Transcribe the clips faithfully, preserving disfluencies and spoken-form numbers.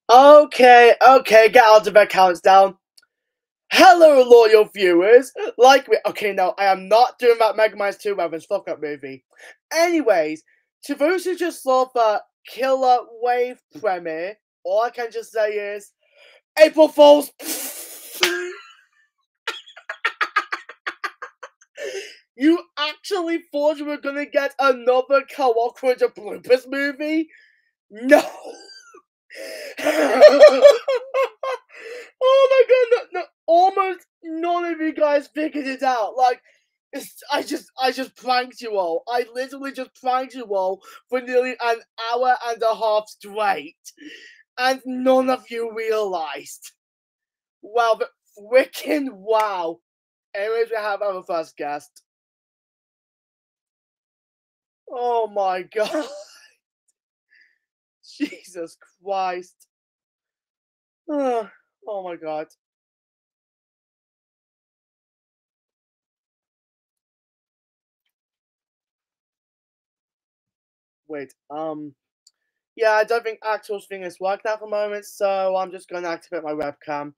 Okay, okay, get out of bed countdown. Hello, loyal viewers. Like me. Okay, no, I am not doing that Megamind two weapons fuck up movie. Anyways, to those who just saw the Killer Wave premiere, all I can just say is April Fools. You actually thought you were gonna get another Kawakura bloopers movie? No. Oh my god, no, no, almost none of you guys figured it out. Like, it's, I just, I just pranked you all. I literally just pranked you all for nearly an hour and a half straight, and none of you realized. Well, but freaking wow. Anyways, we have our first guest. Oh my god. Jesus Christ. Oh, oh my god. Wait, um, yeah, I don't think actual thing is working at the moment, so I'm just going to activate my webcam.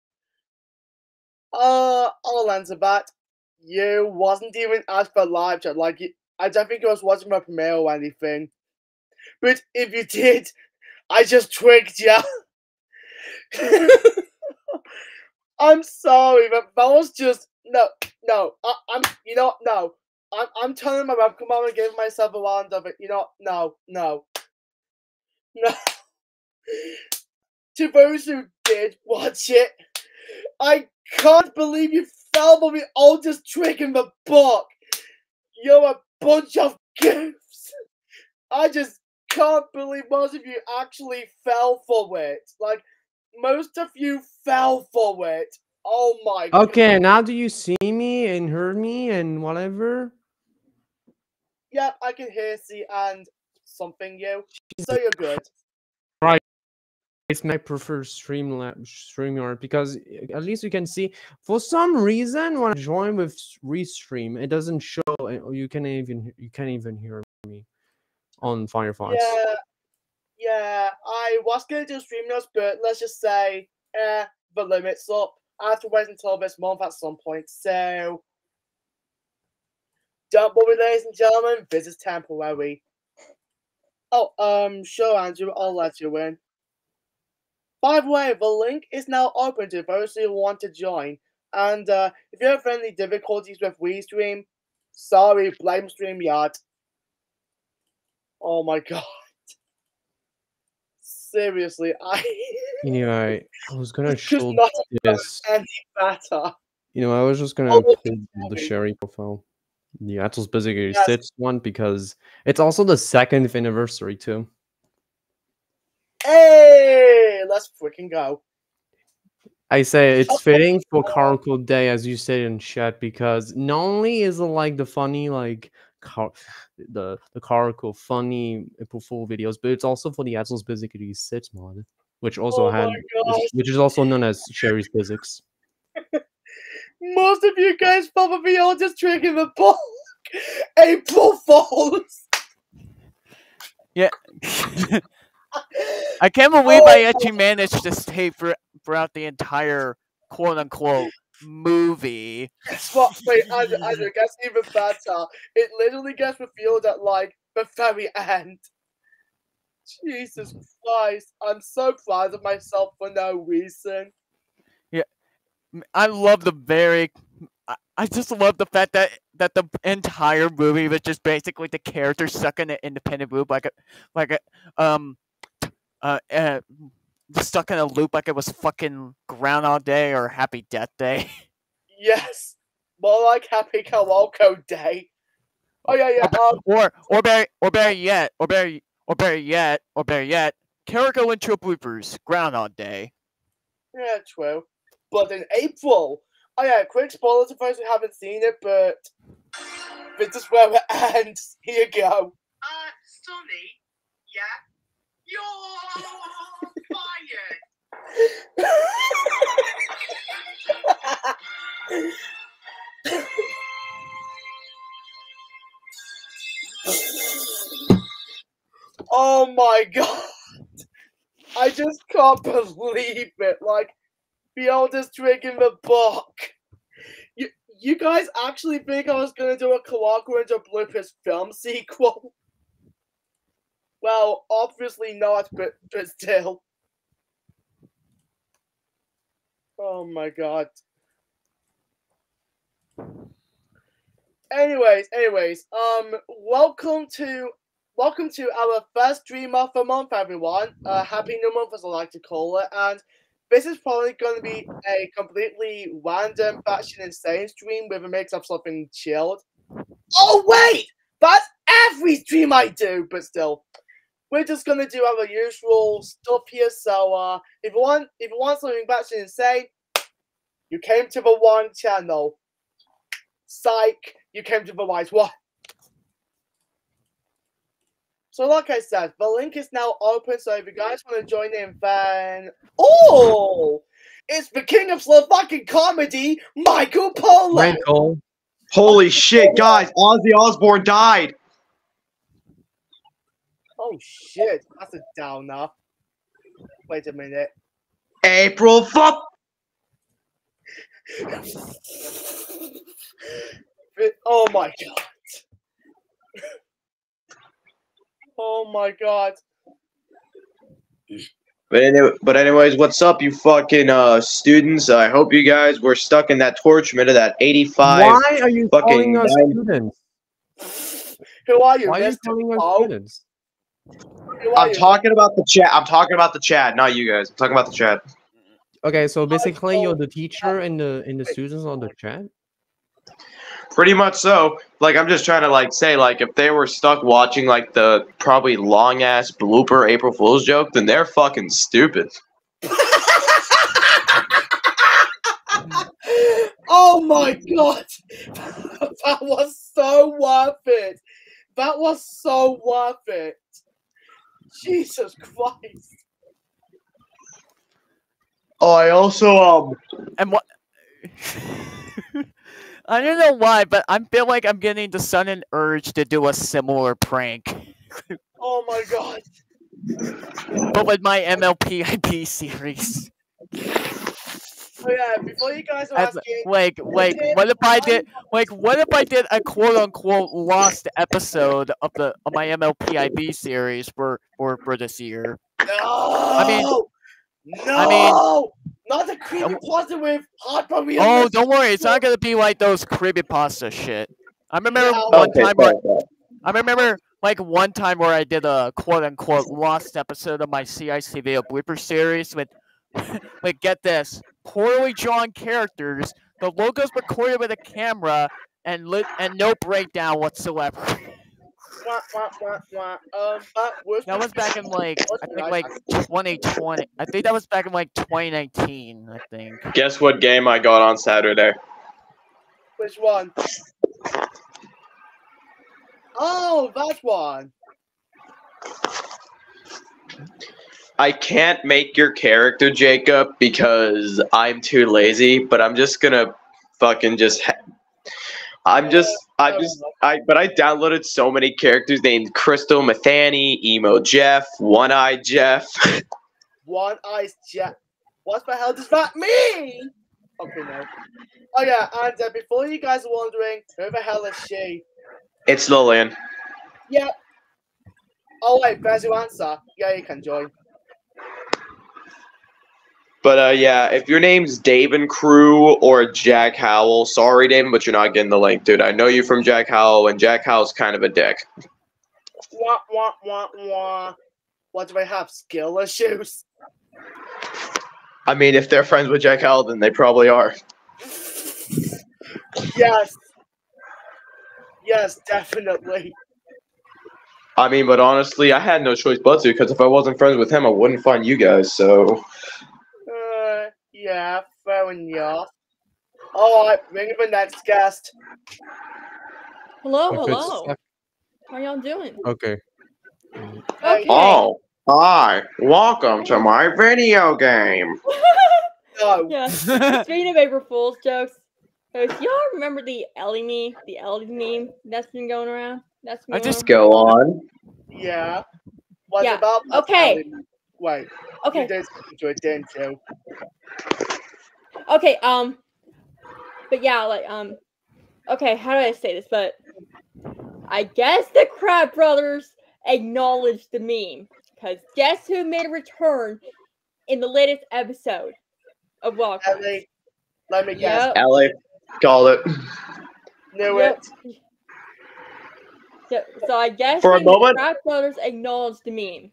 Uh, I'll answer that. You wasn't even asked for live chat, like, I don't think you was watching my premiere or anything. But if you did, I just tricked you. I'm sorry, but that was just, no, no, I, I'm, you know, no. I'm, I'm turning my webcam on and giving myself a round of it. You know, no, no. No. To those who did watch it, I can't believe you fell for the oldest trick in the book. You're a bunch of goofs. I just can't believe most of you actually fell for it. Like, most of you fell for it. Oh my god. Okay, now do you see me and hear me and whatever? Yep, I can hear, see, and something you. So you're good. Right. I prefer Streamlab, StreamYard because at least you can see. For some reason, when I join with Restream, it doesn't show. You can even you can't even hear me on Firefox. Yeah, yeah. I was gonna do Streamlabs, but let's just say, eh, the limit's up. I have to wait until this month at some point. So, don't worry, ladies and gentlemen. This is temporary. Oh, um, sure, Andrew. I'll let you in. By the way, the link is now open to those who want to join. And uh, if you have any difficulties with Restream, sorry, blame StreamYard. Oh my god. Seriously, I. Anyway, I was gonna It's just show not this. any better. You know, I was just gonna Oh, pull the Sherry profile, the Atlas Basically yes. Sits one, because it's also the second anniversary too. Hey, let's freaking go. I say it's fitting for Karuko Day, as you said in chat, because not only is it like the funny, like car the the Karuko funny April Fool videos, but it's also for the Atlas Basically Sits mod, which also Oh had, my which is also known as Sherry's Physics. Most of you guys probably all just drinking the book. April Fools. Yeah. I can't believe Oh, I actually managed to stay for, throughout the entire quote unquote movie. Guess what? Wait, Andrew, Andrew, guess even better. It literally gets revealed at like the very end. Jesus Christ. I'm so proud of myself for no reason. Yeah. I love the very I, I just love the fact that that the entire movie was just basically the character stuck in an independent loop, like a like a um uh, uh stuck in a loop like it was fucking Groundhog Day or Happy Death Day. Yes. More like Happy Kawako Day. Oh yeah, yeah. Or Um, or or better or better yet, or better or better yet, or better yet, Kariko into bloopers, Groundhog Day. yeah, true. But in April, oh yeah, quick spoiler to those who haven't seen it, but this is where it ends. Here you go. Uh, Sonny, yeah, you're Oh my god. I just can't believe it. Like, the oldest drink in the book. You, you guys actually think I was gonna do a Kawako into Bloopers film sequel? Well, obviously not, but, but still. Oh my god. Anyways, anyways, um, welcome to welcome to our first Dream of the Month, everyone. Uh, Happy New Month, as I like to call it, and this is probably going to be a completely random Fashion Insane stream with a mix of something chilled. Oh wait, that's every stream I do, but still, we're just gonna do our usual stuff here. So, uh, if you want, if you want something Fashion Insane, you came to the one channel. Psych, you came to the right one. So like I said, the link is now open, so if you guys want to join in, then... Oh! It's the king of Slovakian comedy, Michael Polo! Michael. Holy shit, guys, Ozzy Osbourne died! Oh shit, that's a downer. Wait a minute. April fuck! Oh my god. Oh my god. But, anyway, but anyways, what's up, you fucking uh, students? I hope you guys were stuck in that torchment of that eighty-five. Why are you fucking calling us nine- Who students? are you, Why are you Mister calling us Paul? students? Who are I'm you? talking about the chat. I'm talking about the chat, not you guys. I'm talking about the chat. Okay, so basically Michael. you're the teacher and the and the students on the chat. Pretty much so. Like, I'm just trying to like say, like, if they were stuck watching like the probably long ass blooper April Fool's joke, then they're fucking stupid. Oh my god! That was so worth it! That was so worth it! Jesus Christ! Oh, I also um. And what? I don't know why, but I feel like I'm getting the sudden urge to do a similar prank, Oh my god! but with my M L P I B series. Oh yeah, before you guys are As- asking, Like, like, what if I did? Like, what if I did a quote unquote lost episode of the of my M L P I B series for for for this year? no! mean- no! I mean- not the creepy pasta with hyper Oh, don't worry, it's not gonna be like those creepypasta shit. I remember Yeah, one Okay, time where fair, fair. I remember like one time where I did a quote unquote lost episode of my C I C video blooper series with like get this, poorly drawn characters, the logos recorded with a camera, and lit and no breakdown whatsoever. Wah, wah, wah, wah. Um, that was, That was back in like I think like twenty twenty. I think that was back in like twenty nineteen. I think. Guess what game I got on Saturday? Which one? Oh, that one. I can't make your character, Jacob, because I'm too lazy. But I'm just gonna fucking just. Ha- I'm just. I'm just. I. But I downloaded so many characters named Crystal Mathany, Emo Jeff, One Eye Jeff. One Eyes Jeff. What the hell does that mean? Okay, no. Oh yeah, and uh, before you guys are wondering, who the hell is she? It's Lillian. Yeah. Oh wait, there's your answer. Yeah, you can join. But uh, yeah, if your name's David Crew or Jack Howell, sorry, David, but you're not getting the link, dude. I know you from Jack Howell, and Jack Howell's kind of a dick. Wah wah wah wah. What do I have? Skill issues? I mean, if they're friends with Jack Howell, then they probably are. Yes. Yes, definitely. I mean, but honestly, I had no choice but to, because if I wasn't friends with him, I wouldn't find you guys, so... Uh, yeah, fair enough. Alright, bring the next guest. Hello, If it's hello. stuck- How y'all doing? Okay. Okay. Oh, hi. Welcome to my video game. No. Yeah. Speaking of April Fool's jokes, so if y'all remember the Ellie meme, the Ellie meme that's been going around? That's been I just going Go on. Yeah. What Yeah, about that okay. alley? Wait. Okay. You did into it, didn't you? Okay, um, but yeah, like, um, okay, how do I say this? But I guess the Crab Brothers acknowledged the meme, because guess who made a return in the latest episode of Wildcats? Ellie, let me guess. Yep, Ellie, call it. Knew yep. it. Yep. So I guess For a the moment- Crab Brothers acknowledged the meme.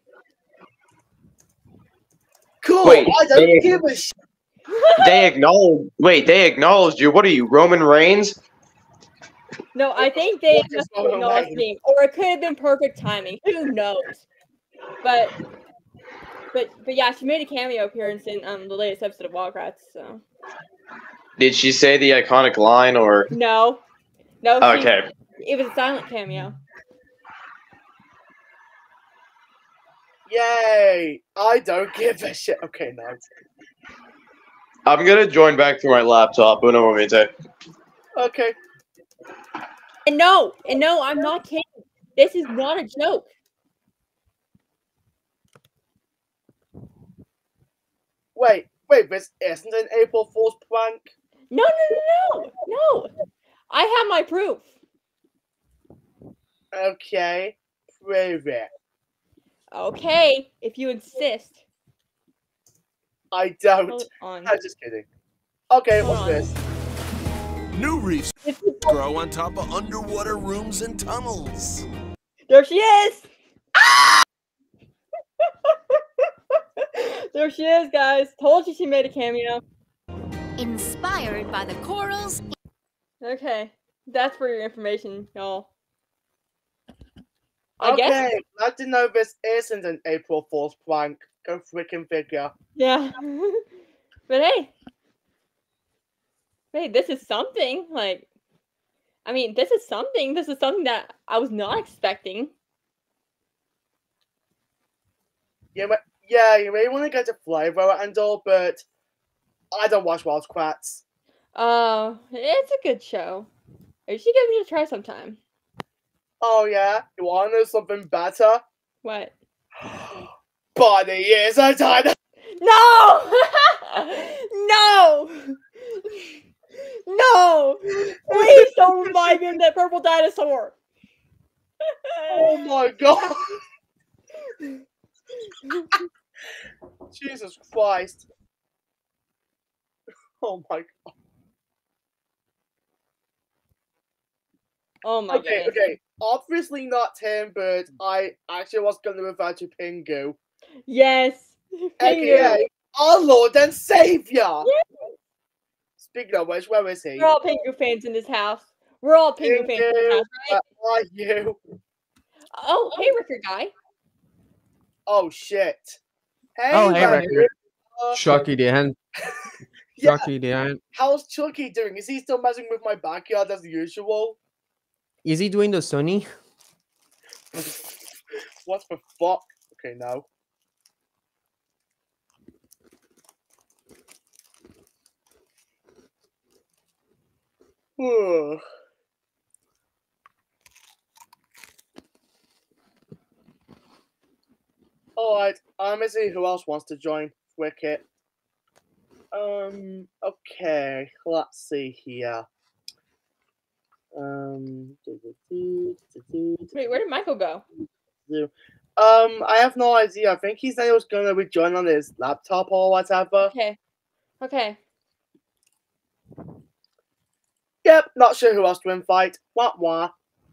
Cool. Wait, I don't they- give a shit. They acknowledge. Wait, they acknowledged you. What are you, Roman Reigns? No, I think they What is just going acknowledged on? the meme, or it could have been perfect timing. Who knows? But, but, but yeah, she made a cameo appearance in um the latest episode of Wildcats. So Did she say the iconic line or? no, no. She, Okay. It was a silent cameo. Yay! I don't give a shit. Okay, no. I'm gonna join back through my laptop. Uno momento. Okay. And no, and no, I'm not kidding. This is not a joke. Wait, wait, this isn't an April Fool's prank? No, no, no, no, no. I have my proof. Okay. Prove it. Okay, if you insist. I don't. Hold on. I'm just kidding. Okay, Hold what's on. this? New reefs This is- grow on top of underwater rooms and tunnels. There she is. There she is, guys. Told you she made a cameo. Inspired by the corals. Okay, that's for your information, y'all. I Okay, guess. glad to know this isn't an April Fool's prank. Go freaking figure. Yeah. But hey, hey, this is something. Like, I mean, this is something. This is something that I was not expecting. Yeah, but, yeah, you may want to get a flavor and all, but I don't watch Wildcats. Uh, it's a good show. You should give it a try sometime. Oh yeah, you want to know something better? What? Body is a dinosaur. No! No! No! Please don't remind me of that purple dinosaur. Oh my god. Jesus Christ. Oh my god. Oh my Okay, goodness. okay. Obviously not him, but I actually was going to refer to Pingu. Yes. A Pingu. K A our Lord and Savior. Speaking of which, where is he? We're all Pingu fans in this house. We're all Pingu fans in this house, right? Where are you? Oh, hey, Ricker guy. Oh shit. Hey, Oh, hey, Leonard. Ricker. Uh, Chucky the Ant. yeah, Chucky the Ant. how's Chucky doing? Is he still messing with my backyard as usual? Is he doing the Sunny? What the fuck? Okay, no. Ugh. Alright, I'm gonna see who else wants to join Wicket. Um, okay, let's see here. Um, Wait, where did Michael go? Um, I have no idea. I think he said he was gonna be joining on his laptop or whatever. Okay. Okay. Yep, not sure who else to invite. Wah wah.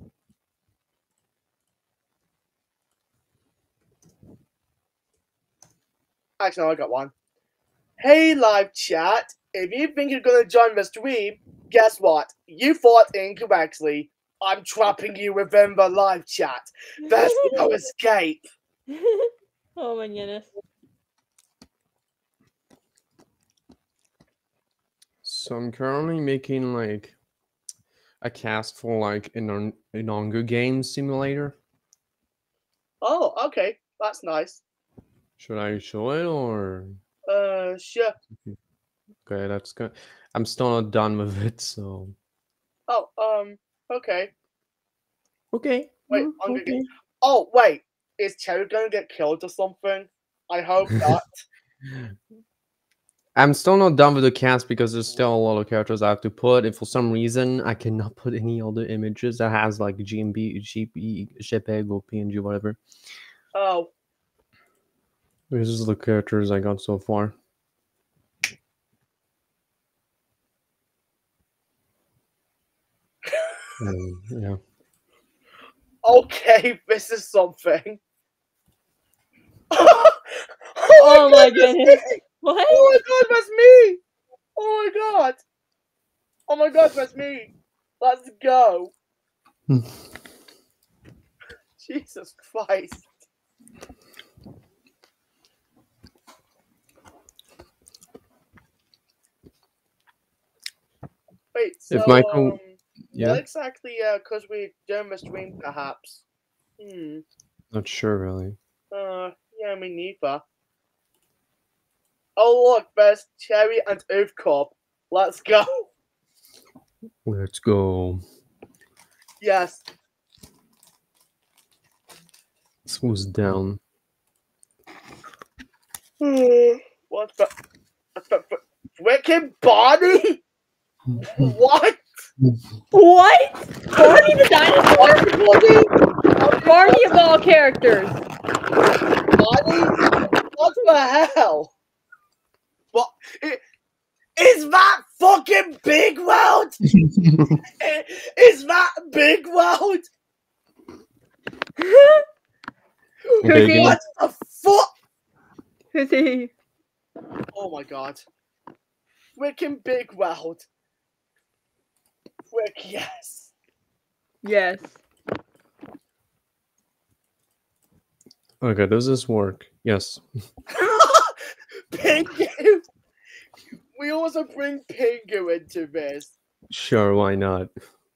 Actually, no, I got one. Hey, live chat. If you think you're gonna join the stream, guess what? You thought incorrectly. I'm trapping you within the live chat. There's no escape. Oh my goodness. So I'm currently making like a cast for like an an an Hunger Games simulator. Oh, okay. That's nice. Should I show it or Uh, sure. okay? That's good. I'm still not done with it, so Oh, um, okay. okay. Wait, mm, Hunger okay. Games. Oh, wait. Is Cherry gonna get killed or something? I hope not. I'm still not done with the cast because there's still a lot of characters I have to put. And for some reason, I cannot put any other images that has like G M B, G P, JPEG, or P N G, whatever. Oh. This is the characters I got so far. um, yeah. Okay, this is something. Oh, oh my God, that's goodness. me! What? Oh my God, that's me! Oh my God! Oh my God, that's me! Let's go! Jesus Christ! Wait, so If Michael, um, yeah, what exactly? Uh, cause we doing the stream, perhaps. Hmm. not sure really. Uh, yeah, me neither. Oh look, there's Cherry and Oath Corp. Let's go. Let's go. Yes. This was down. What the? the, the Wicked Barney? What? What? Barney the dinosaur? Barney of all characters. Barney? What the hell? What? I- Is that fucking Big World? I- Is that Big World? Who's he? What the fuck? Who's he? Oh my god. Freaking Big World. Frick, yes. Yes. Okay, does this work? Yes. Pingu! We also bring Pingu into this. Sure, why not?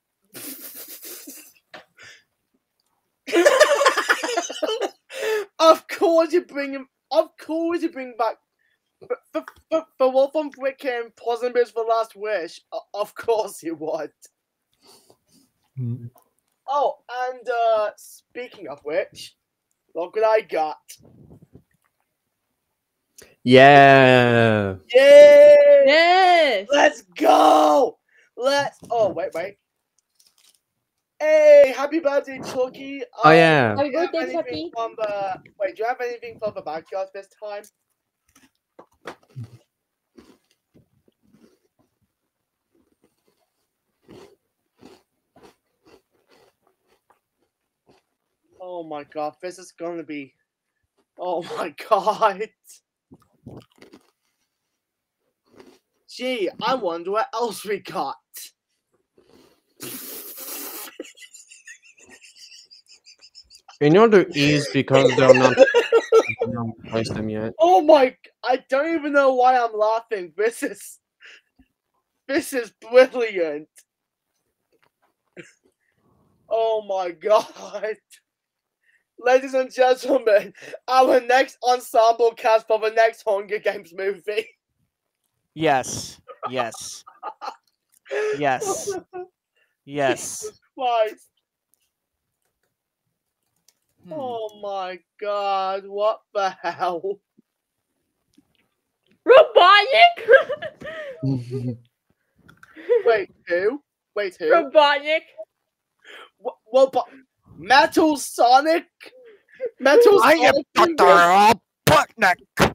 Of course you bring him. Of course you bring back the, the, the, the Wolf on Brick and Possum Bears for Last Wish. O- Of course you would. Mm. Oh, and uh, speaking of which, look what I got. Yeah. Yay! Yes. Let's go! Let's. Oh, wait, wait. Hey, happy birthday, Chucky. Oh Um, yeah. Happy do you have birthday, anything Chucky. From the, wait, do you have anything from the backyard this time? Oh my god, this is gonna be. Oh my god. Gee, I wonder what else we got. In order ease because they're not I haven't placed them yet. Oh my! I don't even know why I'm laughing. This is. This is brilliant. Oh my god. Ladies and gentlemen, our next ensemble cast for the next Hunger Games movie. Yes. Yes. Yes. Yes. Jesus Christ. Hmm. Oh my god, what the hell? Robotnik. Wait, who? Wait, who? Robotnik. What? What? But Metal Sonic? Metal I am Sonic? Doctor Robotnik,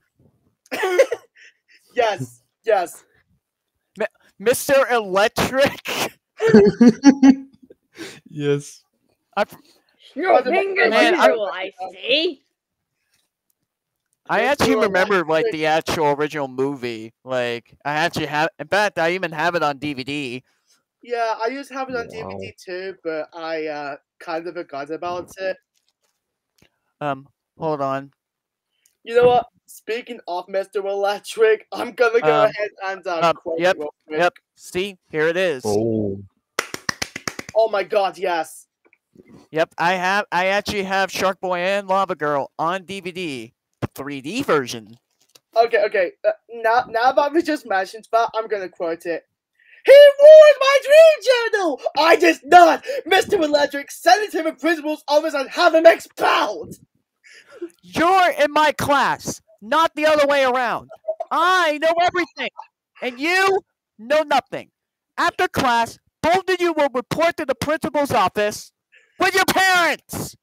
Yes, yes. Mister Electric. Yes. I, Your fingers Man, I- usual, I see. I Mister actually remember like Electric. the actual original movie. Like I actually have. In fact, I even have it on D V D. Yeah, I used to have it on Wow. D V D too, but I uh, kind of forgot about it. Um, hold on. You know what? Speaking of Mister Electric, I'm gonna go Um, ahead and uh, um, quote yep, real quick. Yep. See, here it is. Oh. Oh my god, yes. Yep, I have. I actually have Shark Boy and Lava Girl on D V D, the three D version. Okay, okay. Uh, now, now that we just mentioned that, I'm gonna quote it. He ruined my dream journal! I did not! Mister Electric, send it to the principal's office and have him expelled! You're in my class. not the other way around. I know everything, and you know nothing. After class, both of you will report to the principal's office with your parents.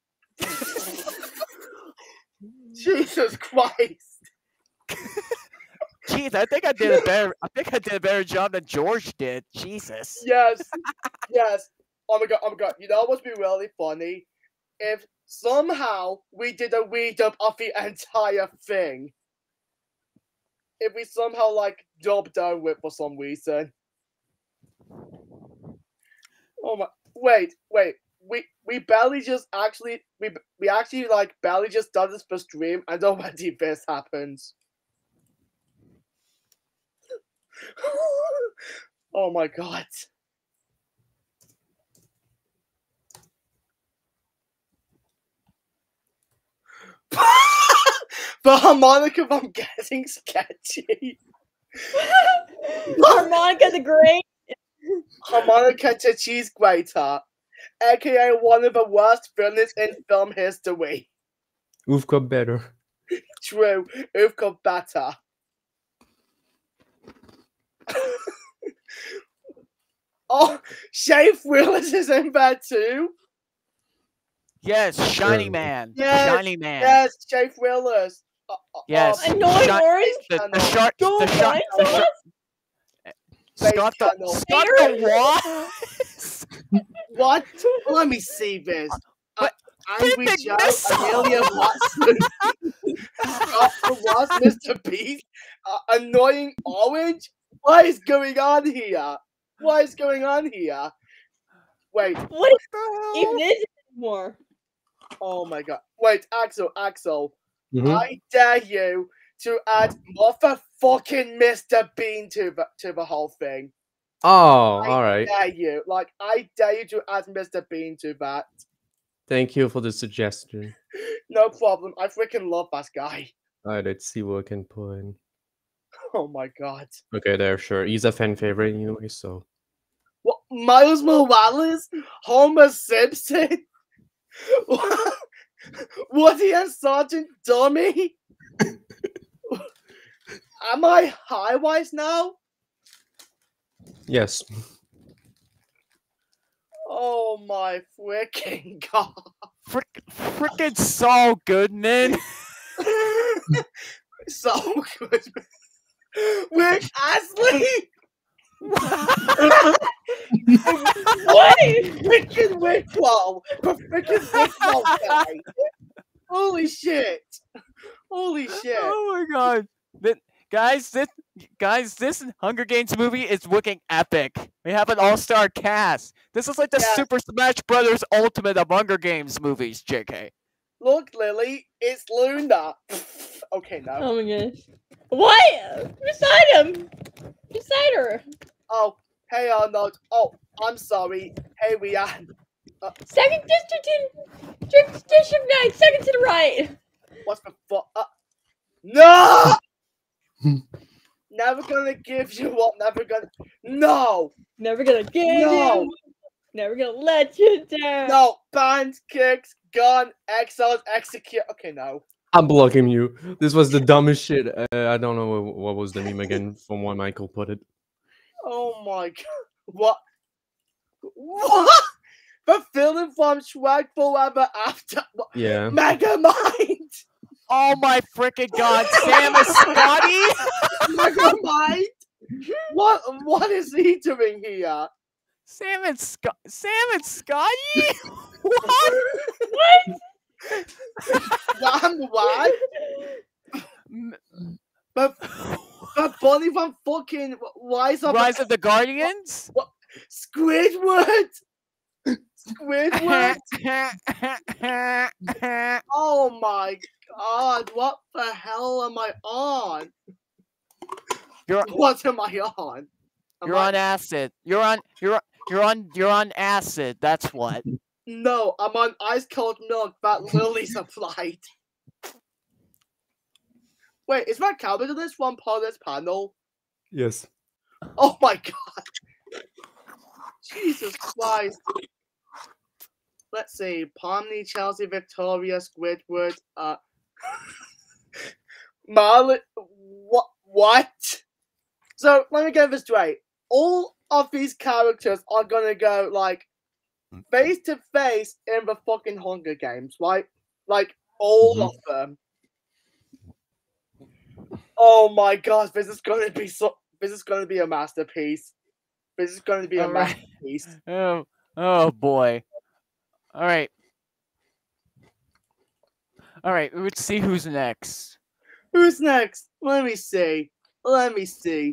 Jesus Christ! Jeez, I think I did a better. I think I did a better job than George did. Jesus. Yes, yes. Oh my god! Oh my god! You know what's be really funny? If somehow we did a read up of the entire thing. If we somehow like dubbed over it for some reason. Oh my! Wait, wait. We we barely just actually we we actually like barely just done this for stream, and already this happens. Oh my god! The harmonica from Getting Sketchy. Harmonica the Great. Harmonica to Cheese Grater, aka one of the worst villains in film history. We've got better. True, who've got better. Oh, Shay Willis is in there too. Yes, Shiny Sure. Man. Yes, Shiny Man. Yes, Shay Willis. Uh, uh, Yes. um, Annoying Shut- orange. The, I the know. shark. The Don't shark. mind The us. shark. Face Scott the tunnel. Scott the what? What? Let me see this. Uh, What? Angry Big Joe, missile. Amelia Watson, Scott the Wasp, Mister Beast, uh, Annoying Orange. What is going on here? What is going on here? Wait. What the hell? even is it anymore? Oh my god. Wait, Axel, Axel. Mhm. I dare you to add motherfucking Mister Bean to the to the whole thing. Oh, I all right. dare you. Like, I dare you to add Mister Bean to that. Thank you for the suggestion. No problem. I freaking love that guy. All right, let's see what I can put in. Oh my god. Okay, there, sure. He's a fan favorite anyway, so. What? Miles Morales? Homer Simpson? What? Woody and Sergeant Dummy? Am I high-wise now? Yes. Oh my freaking god. Frick, frickin' Saul Goodman. So good. Rick Astley? What? Freaking Wicklow! The freaking Wicklow guy! Holy shit! Holy shit! Oh my god. Th- guys, this guys, this Hunger Games movie is looking epic. We have an all-star cast. This is like the Yeah. Super Smash Brothers Ultimate of Hunger Games movies, J K. Look, Lily, it's Luna. Okay, no. Oh my gosh. What? Beside him. Beside her. Oh, hey Arnold. Oh, I'm sorry. Hey Rianne. Second district in District District Nine. Second to the right. What's the fuck? Uh, no! Never gonna give you what? Never gonna. No! Never gonna give No! you. Never gonna let you down. No! Band, kicks, gun, exiles, execute. Okay, no. I'm blocking you. This was the dumbest shit. Uh, I don't know what, what was the meme again from what Michael put it. Oh my god. What? What? The villain from Shrek Forever After. What? Yeah. Megamind! Oh my frickin' god, Samus Scotty! Megamind! What? What is he doing here? Sam and Scott, Sam and Scotty? What? What? Damn what? But but Bonnie from fucking Rise of Rise of the Guardians? Squidward! Squidward! Oh my god, what the hell am I on? You're What am I on? Am you're I- on acid. You're on you're on- you're on you're on acid. That's what. No, I'm on ice cold milk that Lily supplied. Wait, is that counted in this one part of this panel? Yes. Oh my god. Jesus Christ. Let's see. Pomni, Chelsea, Victoria, Squidward, uh Marley, what? What? So let me get this straight. All of these characters are gonna go like face to face in the fucking Hunger Games, right? Like all Mhm. of them. Oh my gosh, this is gonna be so. This is gonna be a masterpiece. This is gonna be a All right. masterpiece. Oh, oh boy. All right. All right. Let's see who's next. Who's next? Let me see. Let me see.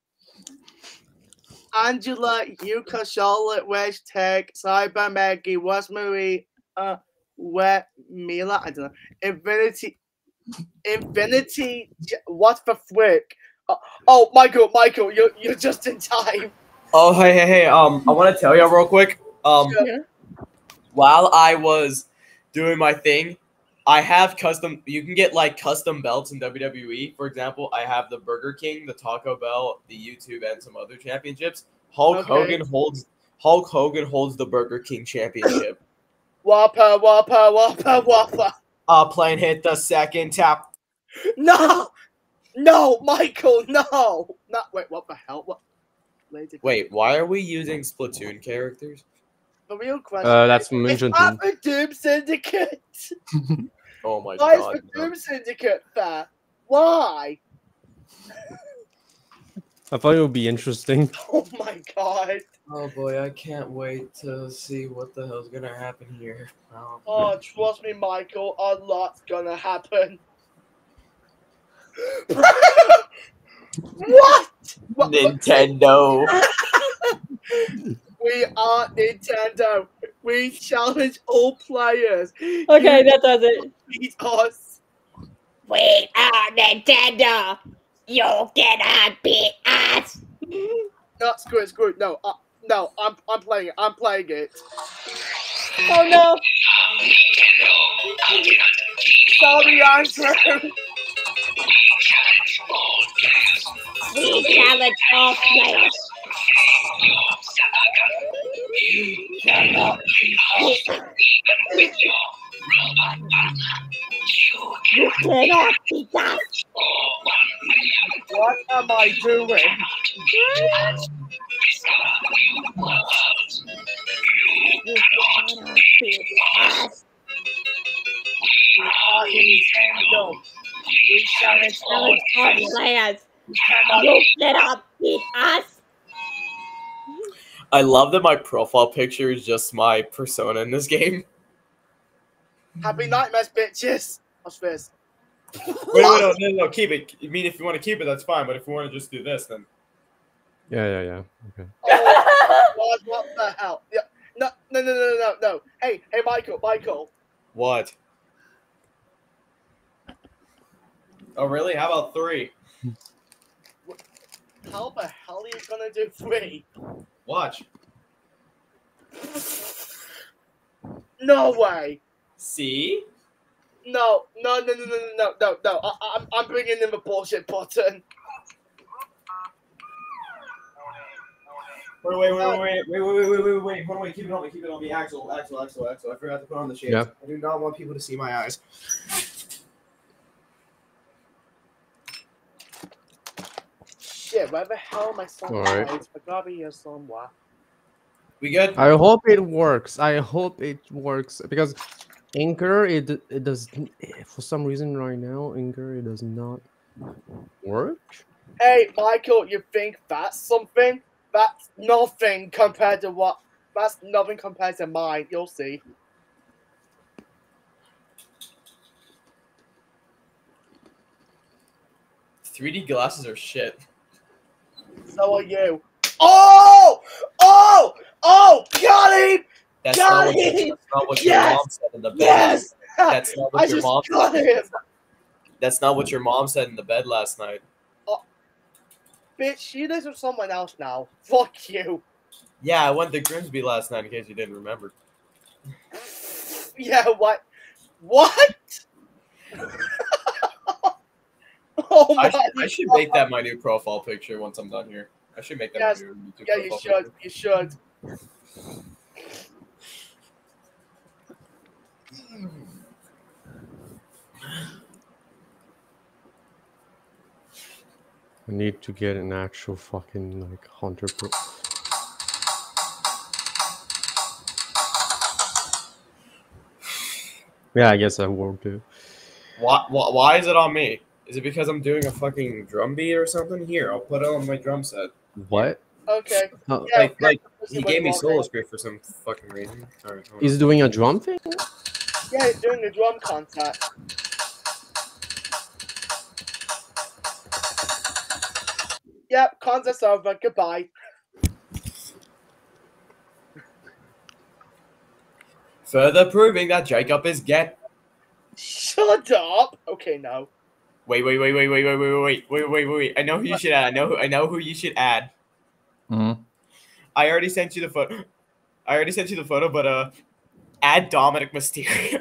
Angela, Yuka, Charlotte, Wedge, Tech, Cyber, Maggie, Rosemary, uh, Wet, Mila, I don't know. Infinity, Infinity, J- what the frick? Uh, oh, Michael, Michael, you're, you're just in time. Oh, hey, hey, hey. Um, I want to tell you real quick. Um, Yeah. while I was doing my thing, I have custom. You can get like custom belts in W W E. For example, I have the Burger King, the Taco Bell, the YouTube, and some other championships. Hulk Okay. Hogan holds. Hulk Hogan holds the Burger King championship. Whopper, whopper, whopper, whopper. Uh, plane hit the second tap. No! No, Michael, no! No, wait, what the hell? What? Lady- Wait, why are we using Splatoon characters? The real question Uh, that's is, from is Ninja that Team. the Doom Syndicate? Oh my Why is god. the no. Doom Syndicate there? Why? I thought it would be interesting. Oh my god. Oh boy, I can't wait to see what the hell's gonna happen here. Oh, Oh, trust me, Michael, a lot's gonna happen. What? What? Nintendo. We are Nintendo. We challenge all players. Okay, that does it. Beat us. We are Nintendo. You cannot beat us. No, screw it, screw it. No, uh, no, I'm, I'm playing it. I'm playing it. Oh no. Sorry, Andrew. We challenge all players. You cannot beat us. What am I doing? You cannot beat us. We are Nintendo. We challenge all Challenge all players. cannot You cannot beat us. I love that my profile picture is just my persona in this game. Happy nightmares, bitches. What's this? Wait, wait, no, no, no, keep it. I mean, if you want to keep it, that's fine. But if you want to just do this, then Yeah, yeah, yeah. Okay. Oh, God, what the hell? Yeah. No, no, no, no, no, no. Hey, hey, Michael, Michael. what? Oh, really? How about three? How the hell are you gonna do three? Watch. No way. See? No, no, no, no, no, no, no, no, no. I, I'm, I'm bringing in the bullshit button. Wait, wait, wait, wait, wait, wait, wait, wait, wait, wait, hold on, wait, keep it on me, keep it on me, Axel, Axel, Axel, Axel. I forgot to put on the shades. Yeah. I do not want people to see my eyes. Shit, where the hell am I somewhere? Alright. I gotta be here somewhere. We good? I hope it works. I hope it works because Anchor it it does for some reason right now Anchor it does not work. Hey, Michael, you think that's something? That's nothing compared to what? That's nothing compared to mine. You'll see. three D glasses are shit. So are you. Oh! Oh! Oh! Got him! That's Got not what, him! that's not what Yes! your mom said in the bed. Yes! That's not what I your just mom got said. him! That's not what your mom said in the bed last night. Bitch, she lives with someone else now. Fuck you. Yeah, I went to Grimsby last night in case you didn't remember. Yeah, what? What? Oh my I should, I should God. make that my new profile picture once I'm done here. I should make that Yes. my new YouTube Yeah, you profile should. picture. You should. I need to get an actual fucking like hunter pro. Yeah, I guess I will do. Why, why? Why is it on me? Is it because I'm doing a fucking drum beat or something? Here, I'll put it on my drum set. What? Okay. Oh, Yeah, Like, yeah, like this he is gave me what- solo script for some fucking reason. All right, hold he's on. doing a drum thing? Yeah, he's doing a drum concert. Yep, concert's over. Goodbye. Further proving that Jacob is get. Shut up. Okay, no. Wait, wait, wait, wait, wait, wait, wait, wait, wait, wait, wait. I know who you should add. I know who. I know who you should add. Mhm. I already sent you the photo. I already sent you the photo, but uh, add Dominic Mysterio.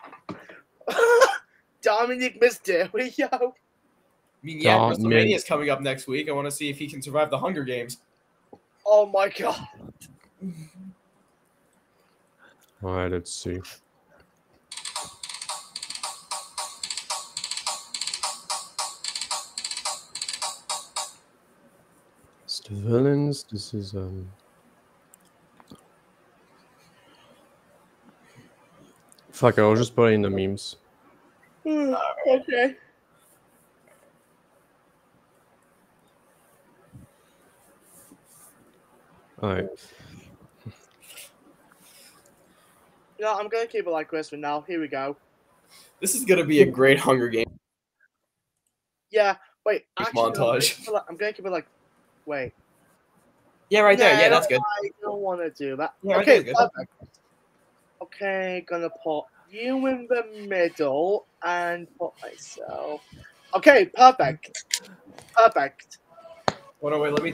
Dominic Mysterio. I mean, yeah, Dom- WrestleMania is coming up next week. I want to see if he can survive the Hunger Games. Oh my god. Alright, let's see. It's the villains. This is um. Fuck it, I'll just put it in the memes. Okay. Alright. No, I'm gonna keep it like this for now. Here we go. This is gonna be a great Hunger Game Yeah. Wait. Actually, no, I'm gonna montage. keep it like- I'm gonna keep it like. Wait. Yeah, right there. Yeah, No, that's good. I don't want to do that. Yeah, right okay. there, good. Perfect. Okay, gonna put you in the middle and put myself. Okay. Perfect. Perfect. Hold on, wait. Let me.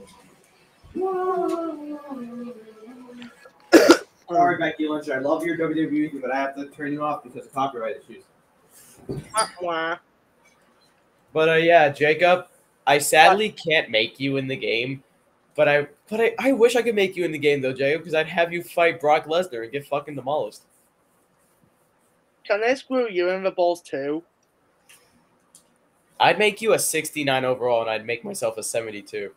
Sorry, Becky Lynch. I love your W W E, but I have to turn you off because of copyright issues. Wah, wah. But uh, yeah, Jacob, I sadly can't make you in the game. But I, but I, I wish I could make you in the game though, Jacob, because I'd have you fight Brock Lesnar and get fucking demolished. Can I screw you in the balls too? I'd make you a sixty-nine overall, and I'd make myself a seventy-two.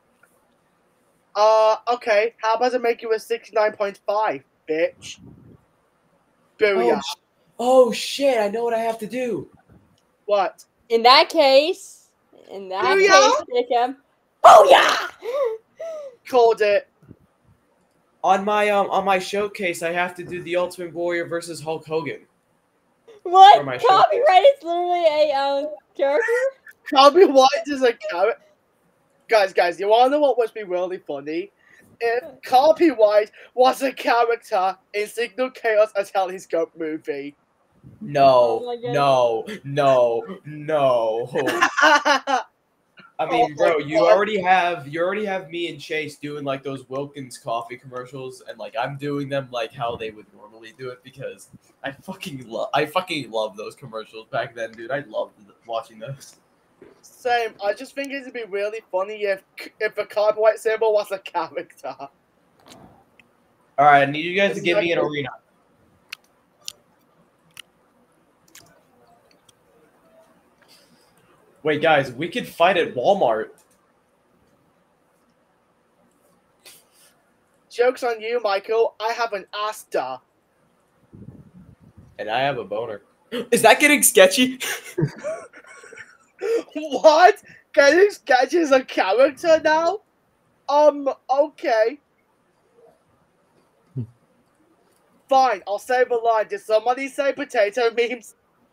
Uh, okay. How about I make you a sixty-nine point five, bitch? Booyah. Oh, sh- oh shit! I know what I have to do. What? In that case, in that Booyah! case, Jacob. Booyah! Called it. On my um on my showcase, I have to do the Ultimate Warrior versus Hulk Hogan. What? For my show. Copyright is literally a um character? Copy White is a carrot. Guys, guys, you wanna know what would be really funny? If Copy White was a character in Signal Chaos A Telescope movie. Oh No, my God. no, no, no. I mean, Oh bro, my you God. already have you already have me and Chase doing like those Wilkins coffee commercials, and like I'm doing them like how they would normally do it because I fucking love I fucking love those commercials back then, dude. I loved watching those. Same. I just think it'd be really funny if if the Copy White symbol was a character. All right, I need you guys to It's give me an like- arena. Wait, guys, we could fight at Walmart. Joke's on you, Michael. I have an Asta. And I have a boner. Is that getting sketchy? What? Getting Sketch is a character now? Um, okay. Fine, I'll say the line. Did somebody say potato memes?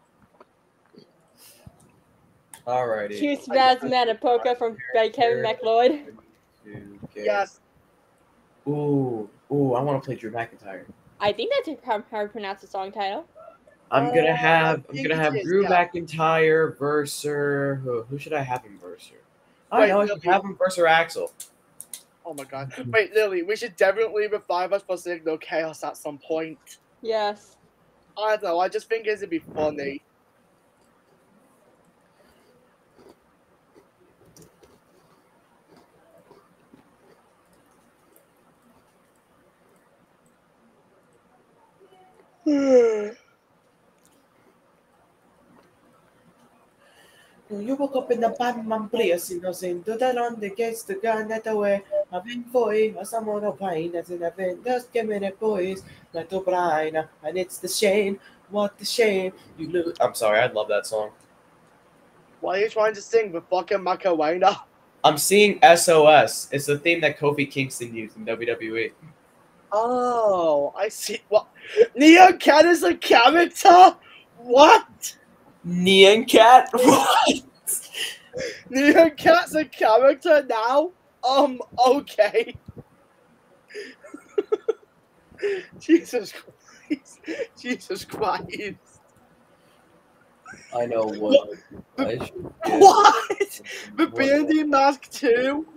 Alrighty. Choose Razman Poker from by Kevin McLeod. Yes. Ooh, ooh, I want to play Drew McIntyre. I think that's how how you pronounce the song title. I'm Uh, gonna I have I'm think gonna it have is, Drew yeah. McIntyre versus who, who should I have him versus? I Wait, know I no, should have him versus Axel. Oh my god. Wait, Lily, we should definitely revive us for Signal Chaos at some point. Yes. I don't know, I just think it'd be funny. You woke up in the Batman place, innocent, to the on the gates, the gun that away. I've been for it, or some other pine that's in the vent, just give me the boys, not to blind, and it's the shame, what the shame. You lose. I'm sorry, I love that song. Why are you trying to sing with fucking Macarena? I'm seeing S O S. It's the theme that Kofi Kingston used in W W E. Oh, I see. What? Neon Cat is a character? What? Neon Cat? What? Neon Cat's a character now? Um, okay. Jesus Christ. Jesus Christ. I know what I should get. What? The B and D Mask two?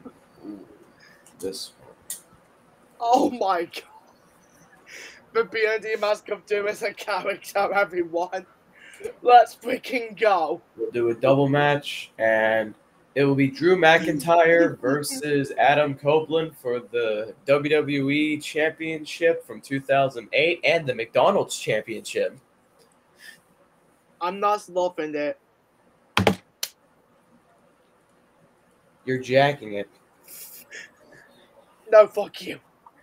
This one. Oh my god. The B and D Mask of Doom is a character, everyone. Let's freaking go. We'll do a double match, and it will be Drew McIntyre versus Adam Copeland for the W W E Championship from two thousand eight and the McDonald's Championship. I'm not loving it. You're jacking it. No, fuck you.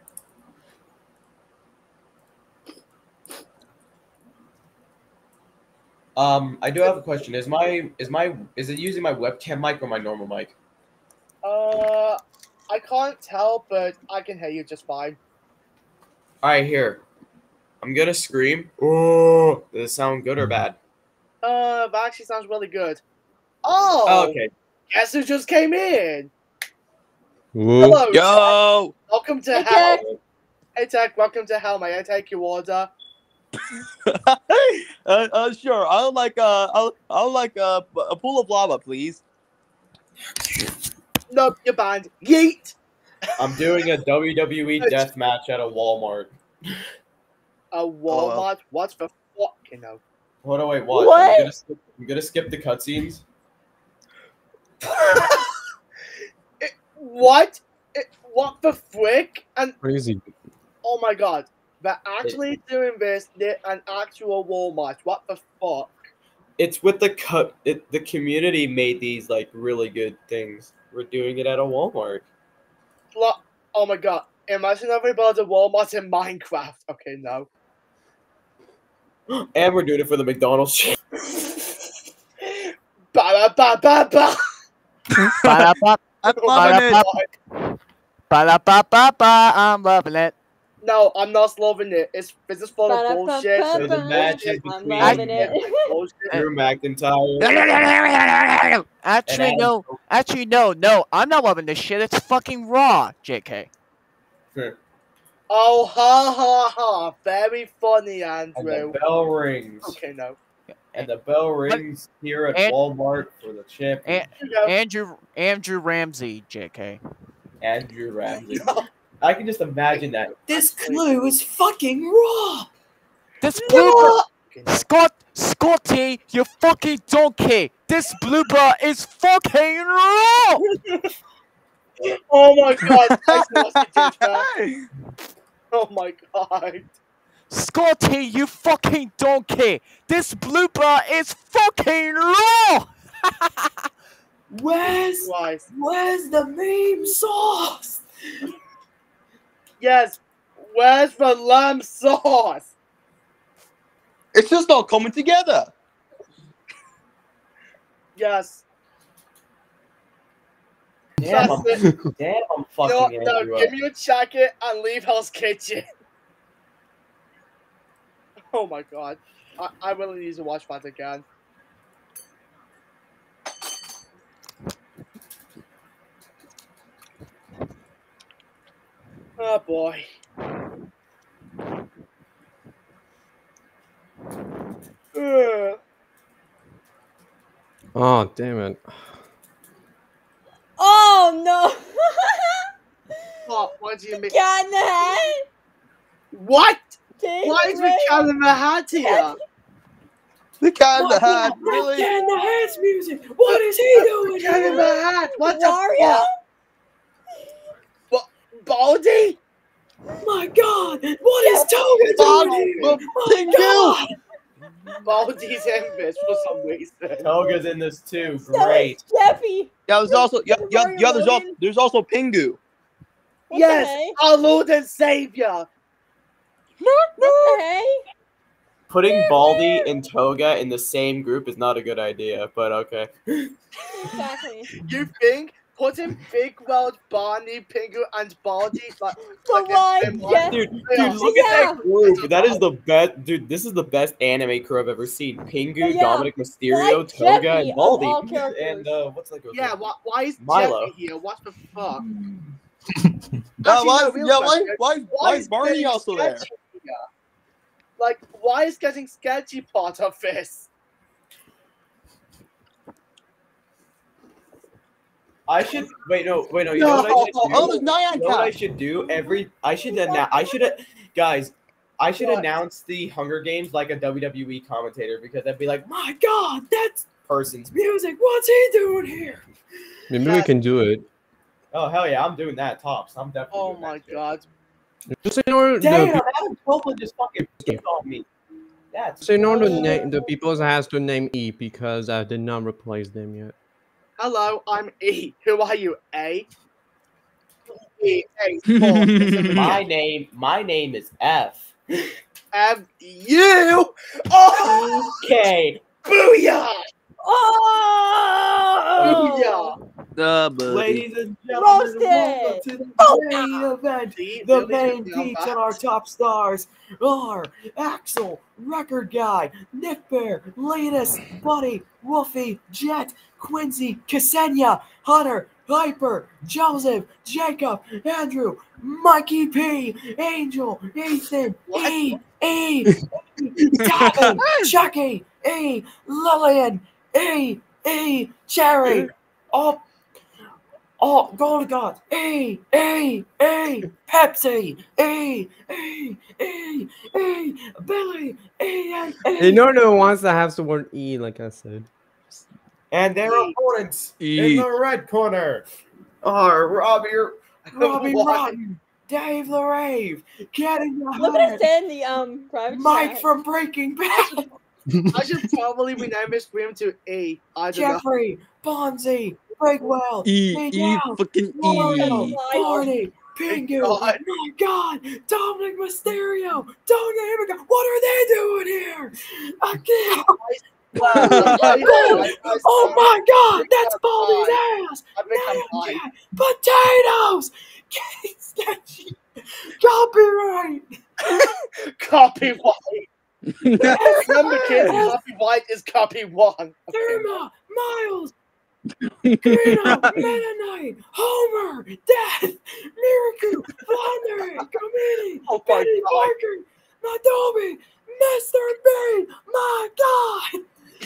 Um, I do have a question. Is my is my is it using my webcam mic or my normal mic? Uh, I can't tell, but I can hear you just fine. All right, here. I'm gonna scream. Oh, does it sound good or bad? Uh, that actually sounds really good. Oh, Oh, okay. Guess who just came in? Whoa. Hello, Yo! Tech. Welcome to Hey, Hell. Tech. Hey, Tech, welcome to Hell. May I take your order? uh, uh, sure. I would like uh, I would, I would like uh, a pool of lava, please. Nope, you're banned. Yeet! I'm doing a W W E death match at a Walmart. A Walmart? What's the fuck, you know? Hold on, wait, what? What? I'm gonna skip, I'm gonna skip the cutscenes. It- what? It- what the frick? And Crazy. oh my god, they're actually doing this near an actual Walmart. What the fuck? It's with the cut. It, the community made these like really good things. We're doing it at a Walmart. Lo- Oh my god. Imagine if we build a Walmart in Minecraft. Okay, no. And we're doing it for the McDonald's. cha- Ba ba ba ba. Ba-da-ba- I'm Oh my loving it. God. ba-da-ba-ba-ba, I'm loving it. No, I'm not loving it. It's this is full of bullshit. So the Ba-da-ba-ba-ba. match is I'm between loving it. Bullshit. Drew McIntyre. Actually, And no. Actually, no. No, I'm not loving this shit. It's fucking raw, J K. Oh ha ha ha! Very funny, And Andrew. the bell rings. Okay, no. And the bell rings here at And- Walmart for the champion, You go. Andrew Andrew Ramsey, J K. Andrew Ramsey. No. I can just imagine that. This clue is fucking raw. This blooper, Okay, no. Scott Scotty, you fucking donkey. This blooper is fucking raw. Oh my god! Thanks for watching, Jessica. Oh my god! Scotty, you fucking donkey. This blooper is fucking raw. Where's Christ. Where's the meme sauce? Yes. Where's the lamb sauce? It's just all coming together. Yes. Damn, I'm, That's it. damn, I'm No, fucking no, Andrew give up. me your jacket and leave Hell's Kitchen. Oh my god. I, I really need to watch that again. Oh boy. Ugh. Oh, damn it. Oh no! What? What do you mean? Cat in the hat. What? Take Why it is away. the cat in the hat here? The guy in the hat, really? in the Hats music. What is he doing? Cat in the hat. What the Wario? fuck? What? Baldy? My God, what is Toga Bob, doing? Bob, My King Gil. God. Baldy's in this for some reason. Toga's in this too. So Great. is Jeffy. Yeah, there's also yeah, yeah, Mario yeah there's also Logan. there's also Pingu. What Yes, the hey? our Lord and Savior. What the hey? Putting Baldy and Toga in the same group is not a good idea, but okay. Exactly. You think putting Big World, Barney, Pingu, and Baldy like, Come like on, in one- Jeff. Dude, they are dude, look Yeah. at that group. That is the best. Dude, this is the best anime crew I've ever seen. Pingu, Yeah. Dominic Mysterio, Like Toga, Jeffy and of Baldy. all characters. And uh, what's that? Yeah, why, why is Milo. Jeffy here? What the fuck? Yeah, Actually, why, no, real yeah, why, question. why, why is Barney getting also there? Sketchy here? Like, why is getting sketchy part of this? I should wait. No, wait, no. You No. know what I should do? Oh, there's Nyan You know what I Cat. should do? Every I should announce. I should, guys. I should What? announce the Hunger Games like a W W E commentator because I'd be like, "My God, that's person's music. What's he doing here?" Maybe we can do it. Oh hell yeah, I'm doing that. Tops. I'm definitely. Oh doing my that shit. god. Just in order, Damn, the, Adam Copeland just fucking kicked on me. That's so in order, bullshit. na- the people has to name E because I did not replace them yet. Hello, I'm E. Who are you, A? E, A, four. My name, my name is F. Am you? Oh, Okay. booyah! Oh! Booyah! Uh, buddy. Ladies and gentlemen, Roasted. welcome to the Oh, main event. See, The really main should be on beats that. and our top stars are Axel, Record Guy, Nick Bear, Latest, Buddy, Wolfie, Jet, Quincy, Ksenia, Hunter, Hyper, Joseph, Jacob, Andrew, Mikey P, Angel, Ethan, What? E, E, Gavin, Chucky, E, Lillian, E, E, Cherry, all Oh, Golden God! E, E, E, Pepsi! E, E, E, E, Billy! E, and E! In order, wants to have the word E, like I said. And their opponents E. in the red corner are Robbie, Robbie What? Rotten, Dave the Rave, Getting the Look at us Hundred, in the um private Mike chat. from Breaking Bad, I should probably rename this stream to E. I don't know. Jeffrey, Bonzi, Bigwell, E, E, Miguel, fucking Mario, E. Barney, Pingu, God. my God, Dominic Mysterio, Don't name it. What are they doing here? Again. Oh my God, that's Baldy's ass. I think I'm fine. Yeah, potatoes. Getting sketchy. Copyright. Copyright. Remember, kids, copyright is copy one. Therma, Miles, Greenup, Meta Knight, Homer, Death, Miracle, Flounder, Committee, Oh my Betty God. Parker, Nadomi, Mister Bane, my God.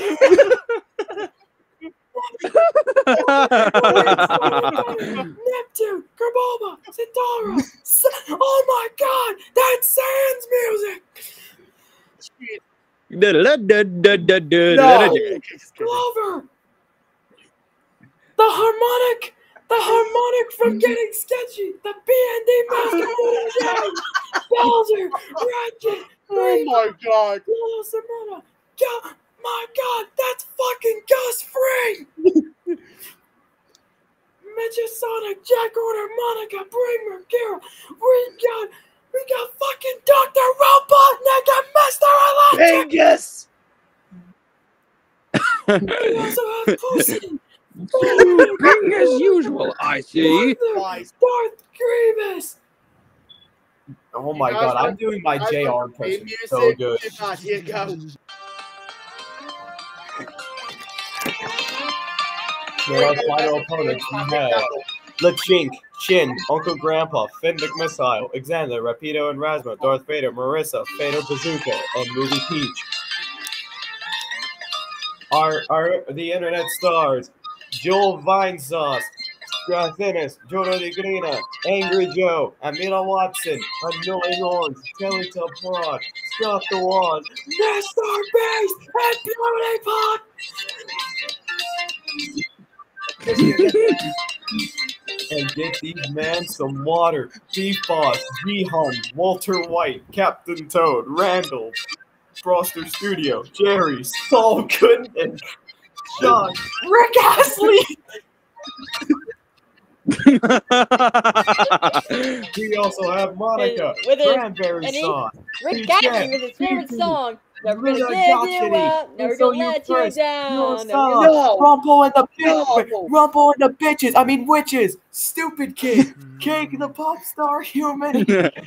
Neptune, Kerboba, Centauro. Sa- Oh my God, that's Sans music. No. Clover. The harmonic. The harmonic from Getting Sketchy. The B and D Master. Bowser. Ratchet. Oh my god. Lolo Simona. God, my God, that's fucking Gus Fring. Megasonic, Jack Order, Monica, Bring Kira. We got, we got fucking Doctor Robotnik and Mister Electric. Pingus. We also have Pussy. Ring as usual, I see. Twice. Darth Grievous. Oh my You guys God, I'm want- doing my guys J R want the impression theme so music? good. If not, here you go. For our final opponents, we have Lechink, Chin, Uncle Grandpa, Finn McMissile, Xander, Rapido and Rasma, Darth Vader, Marissa, Fatal Bazooka, and Movie Peach. Our, our the internet stars, Joel Vinesauce, Graffinis, Jono de Grina, Angry Joe, Amina Watson, Annoying Orange, Kelly Prod, Scott the Wand, Mister Base, and Beauty Pot. And get these men some water. D-Boss, G-Hun, Walter White, Captain Toad, Randall, Froster Studio, Jerry, Saul Goodman, and Sean, Rick Astley. We also have Monica, With his- Cranberry and he- Song, Rick P J, Astley with his favorite P P, song. Never gonna Luna give you Joshua, up. Never So gonna You let you Chris, down. Your Never Son, gonna- No. Rumple and the No. bitch, Rumple and the bitches. I mean witches. Stupid kid, Cake the pop star human.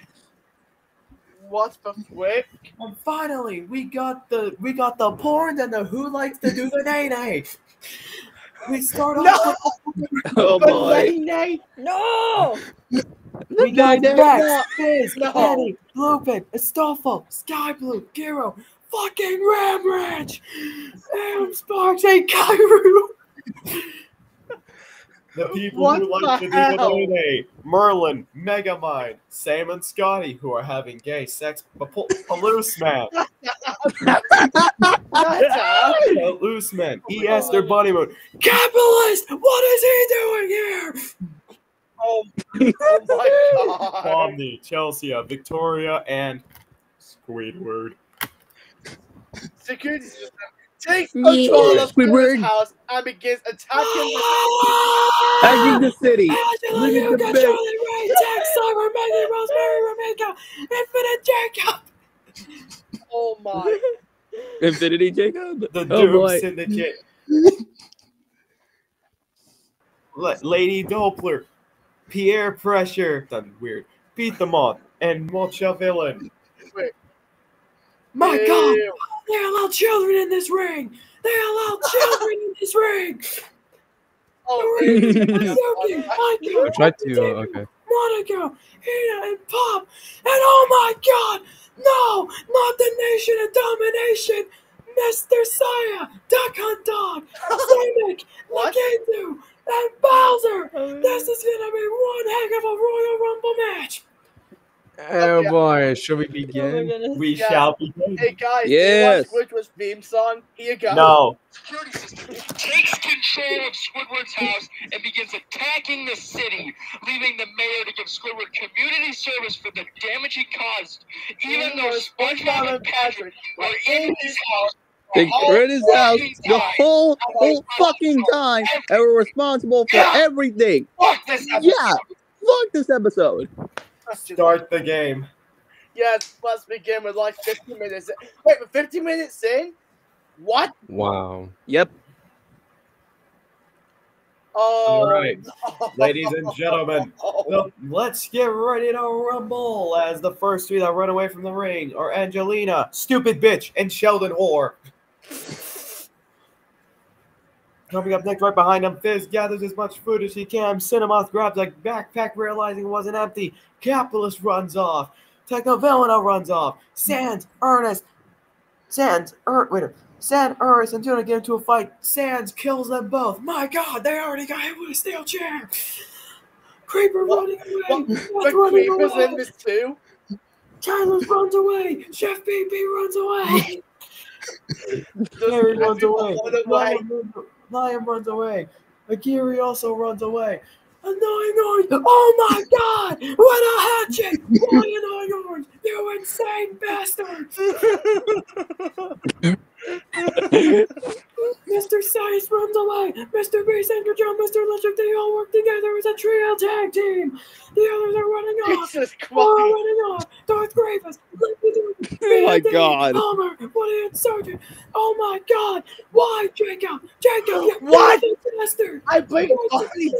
What the frick? And finally, we got the we got the porn and the who likes to do the nay nay. We start No. off with Oh But boy. nay, nay. No! we got Nay, nay. Rex, Fizz, No. Eddie, Lupin, Estolfo, Sky Blue, Giro, fucking Ramrich, Adam Sparks, and Kyru. The people What who like the to do the hell? nay nay. Merlin, Megamind, Sam and Scotty, who are having gay sex. Paloose Man. Loose man, E. Esther Bunnymoon. Capitalist! What is he doing here? Oh, oh my god. Pomni, Chelsea, Victoria, and Squidward. Security system takes Yeah, control of Squidward. Squidward's house and begins attacking the Hacking the city. Angela, Look at the Yuka, bit. Charlie, Ray, Jack, Cyber, Maggie, Rosemary, Rebecca, Infinite Jacob. Oh my. Infinity Jacob. The Oh Doom boy. Syndicate. La- Lady Doppler. Pierre Pressure. Done weird. Beat them all. And Mocha Villain. Wait. My God! Ew. They allow children in this ring! They allow children in this ring! Oh, The ring is ew. joking! My I God! tried to. Uh, okay. Monica, Hina, and Pop! And oh my God! No! Not the Nation of Domination! Mister Saya! Duck Hunt Dog! Sonic! What? Lakindu! And Bowser! This is gonna be one heck of a Royal Rumble match! Oh yeah. boy, shall we Oh my begin? goodness. We Yeah. shall begin. Hey guys, Yes. do you want Squidward's theme song? Here you go. No. Security system takes control of Squidward's house and begins attacking the city, leaving the mayor to give Squidward community service for the damage he caused, even though SpongeBob and Patrick were in his house. They the were in his whole house fucking the time. whole whole fucking time and were responsible for Yeah. everything. Fuck this episode. Yeah. Fuck this episode. Start the game. Yes, let's begin with like fifty minutes. in- Wait, but fifty minutes in? What? Wow. Yep. Oh, All right. no. Ladies and gentlemen, well, let's get ready to rumble as the first three that run away from the ring are Angelina, Stupid Bitch, and Sheldon Whore. Coming up next, right behind them, Fizz gathers as much food as he can. Cinemath grabs a backpack, realizing it wasn't empty. Capitalist runs off. Technovillain runs off. Sans, Ernest, Sans, er, wait a minute. Sans, Ernest, and Tuna get into a fight. Sans kills them both. My God, they already got hit with a steel chair. Creeper What? running away. What? Death The running Creeper's away. in this too? Tyler runs away. Chef B B runs away. Does Larry runs everyone away. run away? Lion, runs- Lion runs away. Agiri also runs away. Annoying Orange. Oh my God! What a hatchet! Why Annoying Orange? You insane bastard! Mister Science runs away. Mister Beast, Andrew John, Mister Electric, they all work together as a trio tag team. The others are running off. Jesus Four are Christ. running off. Darth Grievous. Oh my God. Homer, Woody and Sergeant. Oh my God. Why, Jacob? Jacob, you What? bastard. I break Bonnie's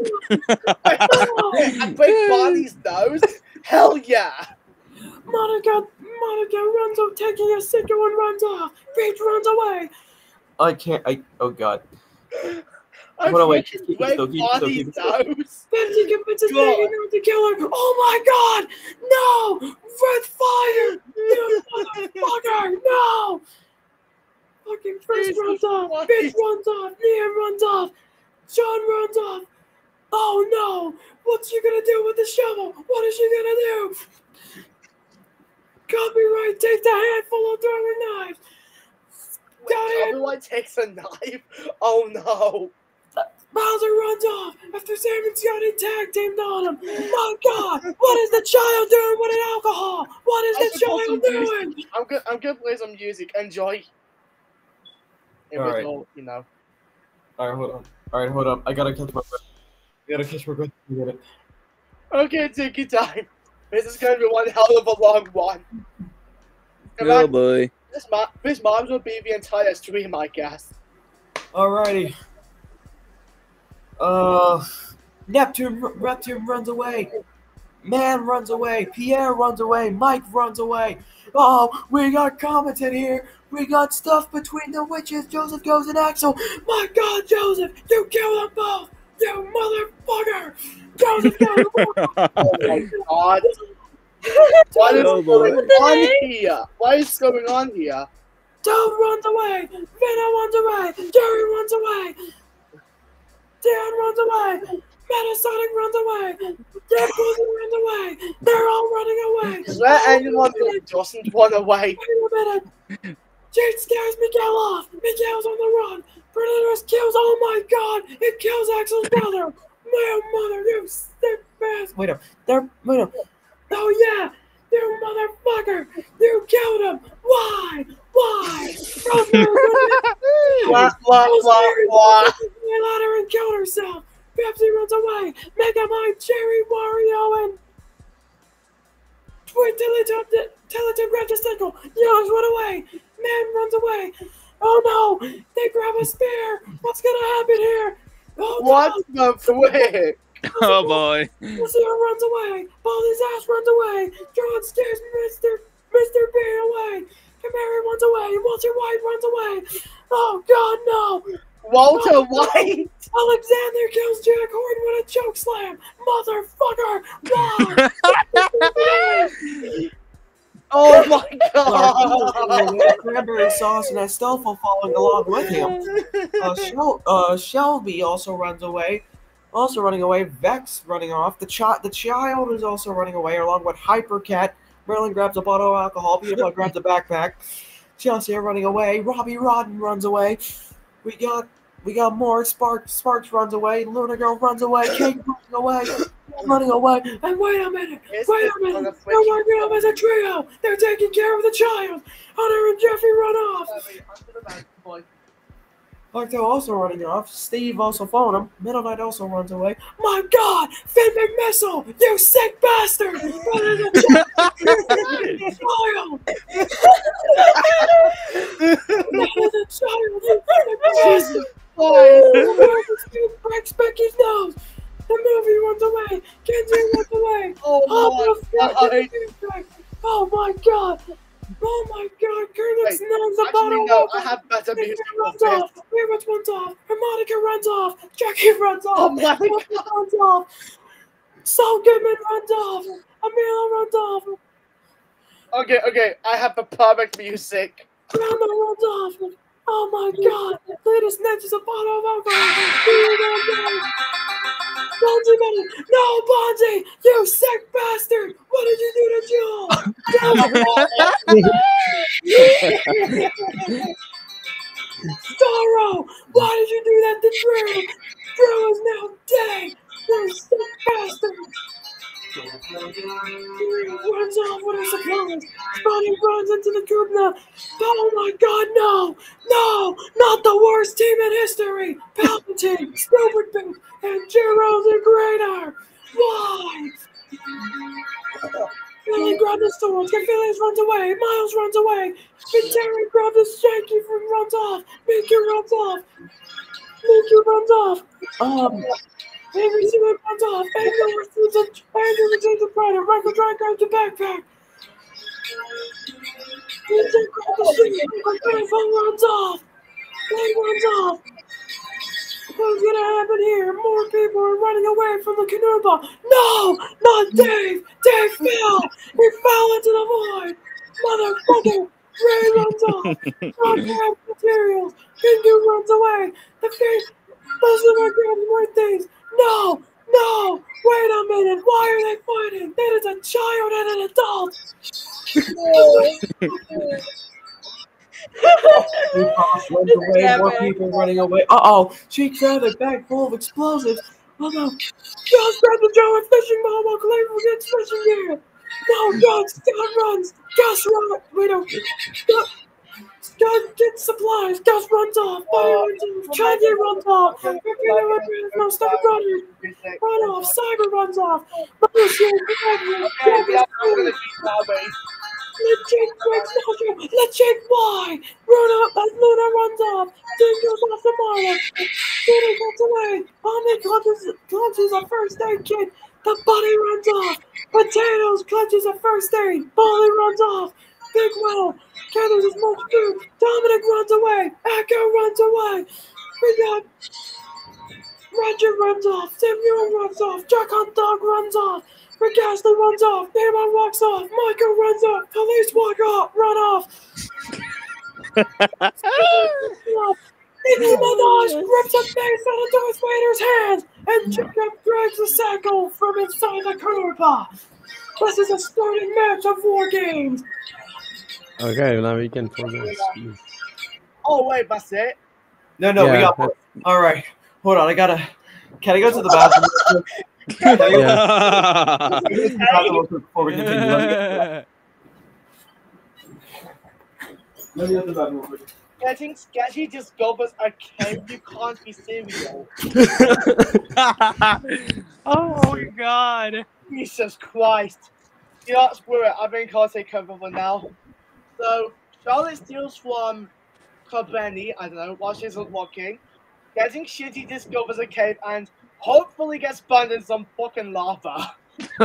I break Bonnie's nose? Hell yeah. Monica, Monica runs off, taking a sicko and runs off. Peach runs away. I can't. I. Oh God. I Hold on, wait. freaking Keep it break still, keep it still, Bonnie's keep it still. nose. Betsy convinces God. Maggie not to kill her. Oh my God! No! Red fire! You motherfucker! No! Fucking Chris Jesus runs off. Christ. Bitch runs off. Nia runs off. Sean runs off. Oh no! What's she gonna do with the shovel? What is she gonna do? Copyright takes a handful of throwing knives. Wait, Diane, everyone takes a knife? Oh no. Bowser runs off after Sam and Scotty tag teamed on him. My God, what is the child doing with an alcohol? What is I the should put some child music. doing? I'm good. I'm gonna play some music. Enjoy. It All was right. all, you know. All right, hold on. All right, hold up. I gotta catch my breath. I gotta catch my breath. I get it. Okay, take your time. This is gonna be one hell of a long one. Oh boy. This mo- this moms will be the entire stream, I guess. Alrighty. Uh, Neptune, Neptune runs away. Man runs away. Pierre runs away. Mike runs away. Oh, we got comments in here. We got stuff between the witches. Joseph goes and Axel. My God, Joseph, you killed them both. You motherfucker. Joseph goes. Oh my God. What is Oh, boy. going on here? What is going on here? Toad runs away. Venom runs away. Jerry runs away. Dan runs away. Metasonic runs away. Deadpool runs away. They're all running away. Is there anyone who doesn't run away? Wait a minute. Jade scares Miguel off. Miguel's on the run. Predators kills. Oh my God! It kills Axel's brother. My mother, you sick bastard. Wait up. They're wait up. Oh yeah, you motherfucker! You killed him. Why? Why? Wah, wah, wah, wah. Ladder and killed herself. Pepsi runs away. Megamind, Cherry, Wario, and Wait, Teletubbies Teletubbies grabs a sickle. Youngs run away. Man runs away. Oh no! They grab a spear. What's gonna happen here? Oh What no! the frick? Oh boy. Lucia runs away. Baldy's ass runs away. John scares Mister Mister B away. Camaro runs away. Walter White runs away. Oh God, no! Walter White. Alexander kills Jack Horn with a choke slam. Motherfucker! Why? Oh my God! Cranberry sauce and Estelle following along with him. Uh, Shel- uh, Shelby also runs away. Also running away. Vex running off. The, chi- the child is also running away along with Hypercat. Merlin grabs a bottle of alcohol. Peter grabs a backpack. Chelsea running away. Robbie Rodden runs away. We got we got more. Sparks Sparks runs away. Luna Girl runs away. Kate running away. Running away. And wait a minute. Is Wait this a minute. on a They're working up as a trio. They're taking care of the child. Hunter and Jeffrey run off. Arto also running off. Steve also following him. Middle Knight also runs away. My God! Finn McMissile! You sick bastard! What is a child? That is a child! You sick bastard! Breaks Becky's nose! The movie runs away! Kenzie runs away! Oh my God! Oh my God! Oh my God! Kermit's Wait, nose the actually, bottom no, of I have better music runs for this. off. Rivers runs off. Harmonica runs off. Jackie runs off. Oh my Wilson runs off. Saul Goodman runs off. Amelia runs off. Okay, okay, I have the perfect music. Grandma runs off. Oh my God! Lady snatches a bottle of alcohol. Bonzi Bennett! No, Bonzi! You sick bastard! What did you do to Jill? Starro! Why did you do that to Drew? Drew is now dead! You sick bastard! Drew runs off with her supplies. Bonnie runs into the Kubna. Oh my God, no! No! Not the worst team in history! Palpatine, Stupid Booth, and Jiro the Greater! Why? Billy grabs the swords. Confilius runs away. Miles runs away. Terry grabs the Shanky from runs off. Mickey runs off. Mickey runs off. Um, Avery Stewart runs off. Andrew receives a Andrew receives a Predator. Michael Dry grabs the backpack. He grabs the Shanky. Grandpa runs off. Blade runs off. What's gonna happen here? More people are running away from the Kanuba. No! Not Dave! Dave fell! He fell into the void! Motherfucker! Ray runs off! John grabs materials! Pingu runs away! The face... Buster grabs more things! No! No! Wait a minute! Why are they fighting? That is a child and an adult! Big Boss runs away, Yeah, more man. people running away. Uh-oh, Cheek found a bag full of explosives. Oh no, Josh grabbed the Joe and fishing pole while Cleveland gets fishing gear. No, Josh, Scott runs. Josh runs. Wait, no. Scott, Scott gets supplies. Josh runs off. Buddy runs off. Kanye runs off. Repeater runs off. No, stop running. Run off. Cyber runs off. Bullshit. Let Jake breaks Nacho. Let Jake fly. Run up as Luna runs off. Ding goes off the Marla. Luna gets away. Omni clutches, clutches a first aid kit. The buddy runs off. Potatoes clutches a first aid. Bolly runs off. Big Will gathers as much food. Dominic runs away. Echo runs away. We got Roger runs off. Samuel runs off. Jack Hunt Dog runs off. Rick Astley runs off. Neymar walks off. Michael runs off. Police walk off. Run off. Nicki Minaj rips a face out of Darth Vader's hands and Jacob drags the sackle from inside the Kurba. This is a starting match of War Games. Okay, now we can progress. Oh wait, that's it. No, no, we Yeah, got. All right, hold on. I gotta. Can I go to the bathroom? Can I go Yeah. to the bathroom real quick before we continue? Let me get Let me get to the bathroom real quick. Getting sketchy discovers a cave you can't be serial. Oh my god. Jesus Christ. You know, screw it. I think I'll take over for now. So, Charlotte steals from Benny, I don't know, while she's unlocking. Getting shitty discovers a cave and hopefully gets burned in some fucking lava.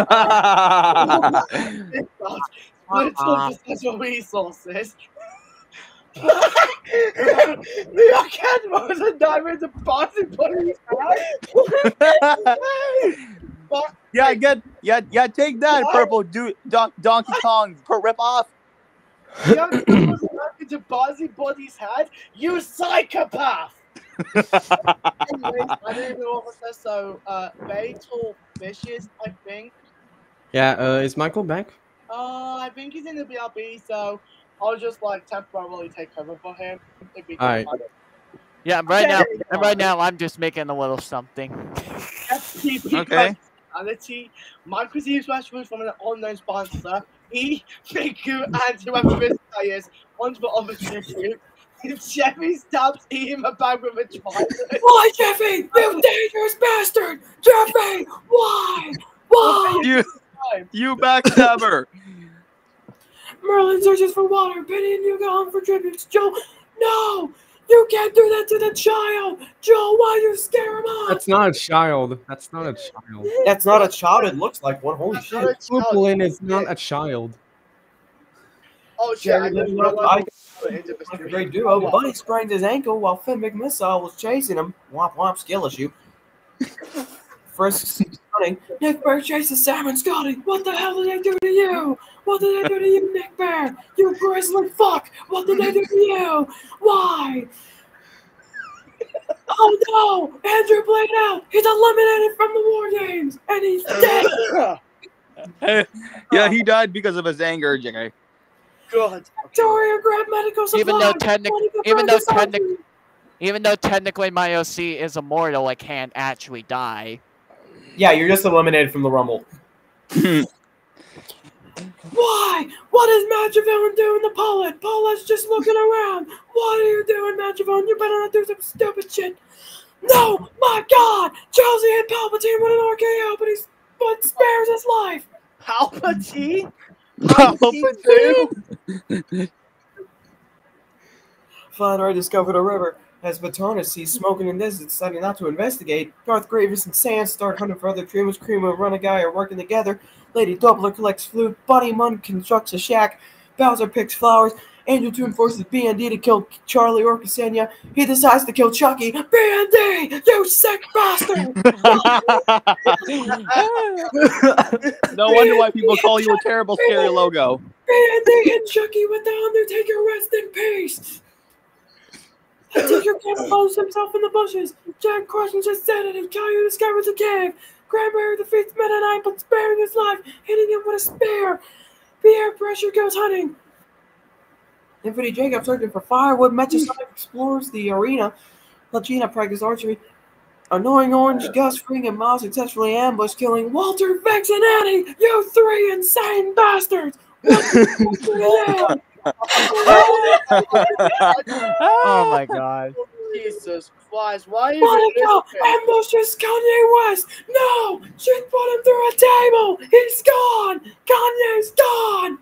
Little potential resources. The cat was a diamond to bossy buddy's But Yeah, get yeah, yeah. Take that, What? purple do, don, Donkey Kong per rip off. young man was knocking to Bozzy Buddy's head. You psychopath! Anyways, I don't know what says so. Uh, Fatal Fishes, I think. Yeah, uh, is Michael back? Uh, I think he's in the B R B, so I'll just like temporarily take over for him. If we Alright. Yeah, right Okay. now, and right now I'm just making a little something. F T P Okay. personality. Mike receives messages from an unknown sponsor. He, Fiku, and whoever this guy is onto the other tissue. Jeffy stabs him a bag with a trident. Why, Jeffy? You dangerous bastard! Jeffy! Why? Why? You, you backstabber. Merlin searches for water. Penny and you go home for tributes. Joe, no! You can't do that to the child! Joe, why you scare him off? That's not a child. That's not a child. That's not a child. It looks like one. Holy That's not a shit. child. Lupulin is not a child. Oh shit, I Jerry just Lynn realized Lopez, I into the like a street. great duo. Buddy sprained his ankle while Finn McMissile was chasing him. Womp womp, skill issue. Frisk running. Nick Bear chases Sam and Scotty. What the hell did they do to you? What did they do to you, Nick Bear? You grizzly fuck! What did they do to you? Why? Oh no! Andrew played out! He's eliminated from the War Games! And he's dead! Yeah, he died because of his anger, Jay. Good. Victoria grabbed medical supplies! Even though technic- Tony even though Ferguson- technic- Even though technically my O C is immortal, I can't actually die. Yeah, you're just eliminated from the Rumble. Why? What is Magivone doing to Paulette? Paulette's just looking around. What are you doing, Magivone? You better not do some stupid shit. No! My God! Chelsea hit Palpatine with an R K O, but he's but spares his life. Palpatine? Palpatine? Flannery discovered a river. As Batonus sees smoking in this, deciding not to investigate. Darth Gravis and Sans start hunting for other Dreamers. Cream and Runagui are working together. Lady Doubler collects flute. Bunny Mun constructs a shack. Bowser picks flowers. Angel Toon forces B and D to kill Charlie or Ksenia. He decides to kill Chucky. B and D, you sick bastard! No wonder why people call you a terrible, scary logo. B and D and Chucky with the Undertaker rest in peace. Undertaker camouflages himself in the bushes. Jack Crushing just said it, and Caillou discovers the cave. Cranberry defeats Meta Knight, but sparing his life, hitting him with a spear. Peer Pressure goes hunting. Infinity Jacob searching for firewood. Metrosonic explores the arena. Lagina practices archery. Annoying Orange, Gus, Fring, and Miles successfully ambush, killing Walter, Vex, and Annie. You three insane bastards! What Oh my god. Jesus Christ, why are you Monica ambushes Kanye West! No! She put him through a table! He's gone! Kanye's gone!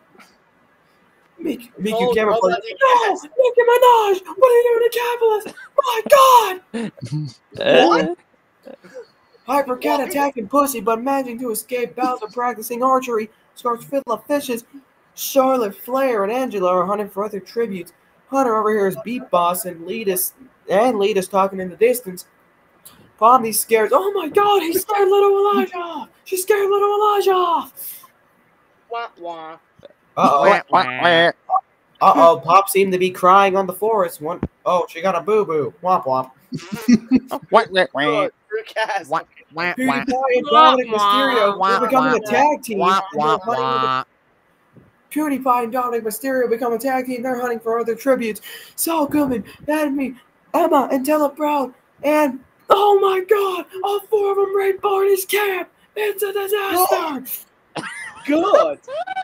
Miku, Miku Oh, camera no, plays. that's- No! Nicki Minaj! What are you doing to Capitalist? My God! Hyper Cat attacking Pussy, but managing to escape Bowser practicing archery. Scar's Fiddler Fishes. Charlotte Flair and Angela are hunting for other tributes. Hunter overhears Beat Boss and Leadus and Leadus talking in the distance. Pomni scares. Oh my God! He scared little Elijah off. She scared little Elijah off. Wah, wah. Uh oh. Uh oh. Pop seemed to be crying on the forest. One. Oh, she got a boo boo. Womp womp. Good, Drew Cast. PewDiePie and Dominic Mysterio are becoming a tag team. Wah, and wah, they're hunting wah. PewDiePie and Dominic Mysterio become a tag team. They're hunting for other tributes. Saul Goodman, Enemy, Emma, and Della Brown, and oh my God, all four of them raid Barney's camp. It's a disaster. Good.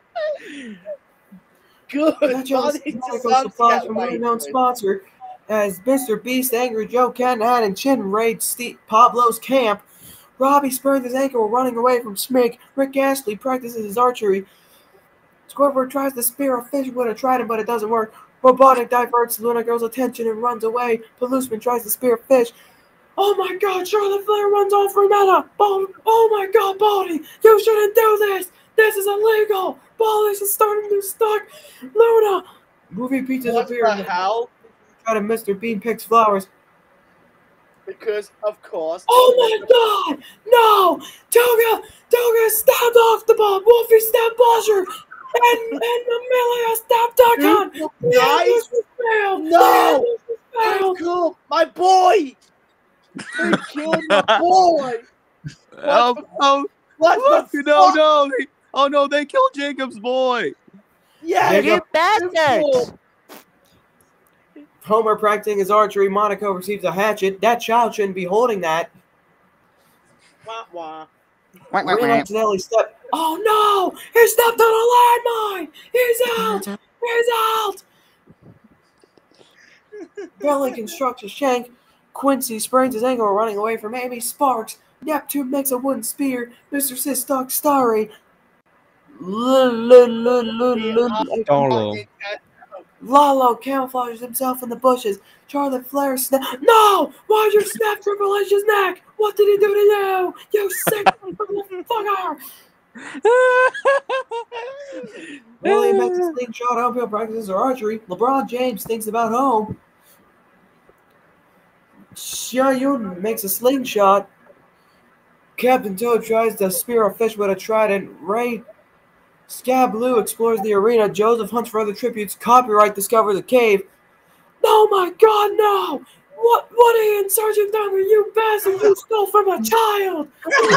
Good. That shows Bonnie medical deserves supplies that from right. an unknown sponsor. As Mister Beast, Angry Joe, Canahan, and Chin raid Steve Pablo's camp. Robbie spurns his ankle while running away from Smig. Rick Astley practices his archery. Squidward tries to spear a fish with a trident, but it doesn't work. Robotic diverts Luna Girl's attention and runs away. Policeman tries to spear a fish. Oh my God, Charlotte Flair runs off for Meta. Bal- oh my God, Baldy, you shouldn't do this. This is illegal. Baldy is starting to stalk Luna. Movie pizzas What appear. the hell? Try to Mister Bean picks flowers. Because, of course. Oh my God! No! Toga! Toga stabbed off the bomb! Wolfie stabbed Buzzer! And, and Amelia stabbed Duck Hunt! Guys! No! They killed my boy! They killed my boy! Oh, oh, What the no, fuck? no. They, oh, no, they killed Jacob's boy. Yeah, You bastards! Homer practicing his archery. Monaco receives a hatchet. That child shouldn't be holding that. Wah, wah. Ran accidentally stepped. Oh no! He stepped on a landmine! He's out! He's out! Billy constructs a shank. Quincy sprains his ankle while running away from Amy Sparks. Neptune makes a wooden spear. Mister Sis stalks Starry. Darlo. Lalo camouflages himself in the bushes. Charlotte Flair snap. No! Why'd you snap Triple H's neck? What did he do to you? You sick motherfucker! William makes a slingshot. Uphill practices her archery. LeBron James thinks about home. Xia Yun makes a slingshot. Captain Toad tries to spear a fish with a trident. Ray Scab Blue explores the arena. Joseph hunts for other tributes. Copyright discovers a cave. Oh my God, no! What? What are you and Sergeant Duggar, you bastard? You stole from a child!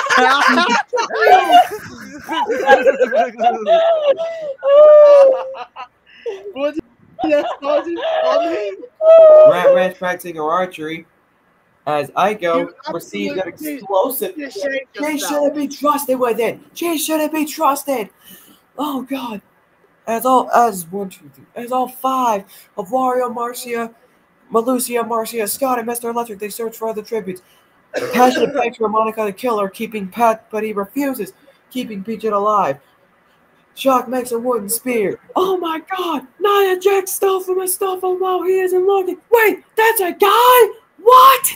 What did that Sergeant Tommy? Rat Ranch practicing her archery. As Aiko You receives an absolutely explosive. shame She yourself. shouldn't be trusted with it. She shouldn't be trusted. Oh God. As all as one, two, three, as all five of Wario, Marcia, Malucia, Marcia, Scott, and Mister Electric, they search for other tributes. Passionate begs for Monica to kill her, keeping Pat, but he refuses, keeping Peaches alive. Shock makes a wooden spear. Oh my God! Nia Jax stole from his stuff while he isn't looking. Wait, that's a guy? What?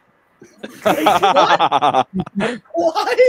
What?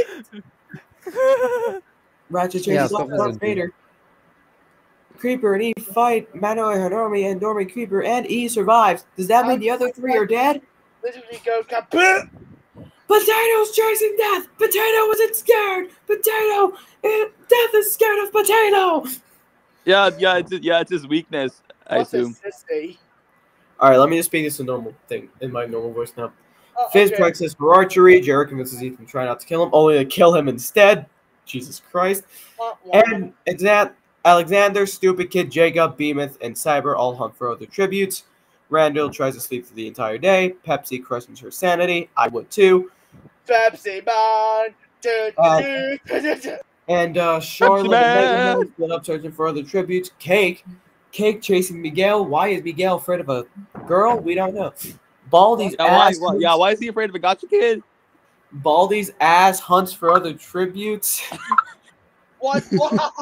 Ratchet Yeah, chases stuff off was Darth a Vader. Creeper and Eve fight Manoa Hanami and Dormy Creeper, and Eve survives. Does that mean the other three are dead? Literally go kaput! Potato's chasing death! Potato isn't scared! Potato! eh, Death is scared of Potato! yeah, yeah, it's yeah, it's his weakness, I What a assume. sissy. Alright, let me just speak this in normal thing, in my normal voice now. Oh, Fizz okay. practices for archery. Jarrett convinces Ethan to try not to kill him, only to kill him instead. Jesus Christ. Wah, wah. And it's that Alexander, Stupid Kid, Jacob, Behemoth, and Cyber all hunt for other tributes. Randall tries to sleep for the entire day. Pepsi questions her sanity. I would too. Pepsi Man. Do, Uh, do, do, do, do. And uh, Charlotte and Man. Megan split up searching for other tributes. Cake. Cake chasing Miguel. Why is Miguel afraid of a girl? We don't know. Baldy's Yeah, why, ass. why, yeah, why is he afraid of a gotcha kid? Baldy's ass hunts for other tributes. What? Why?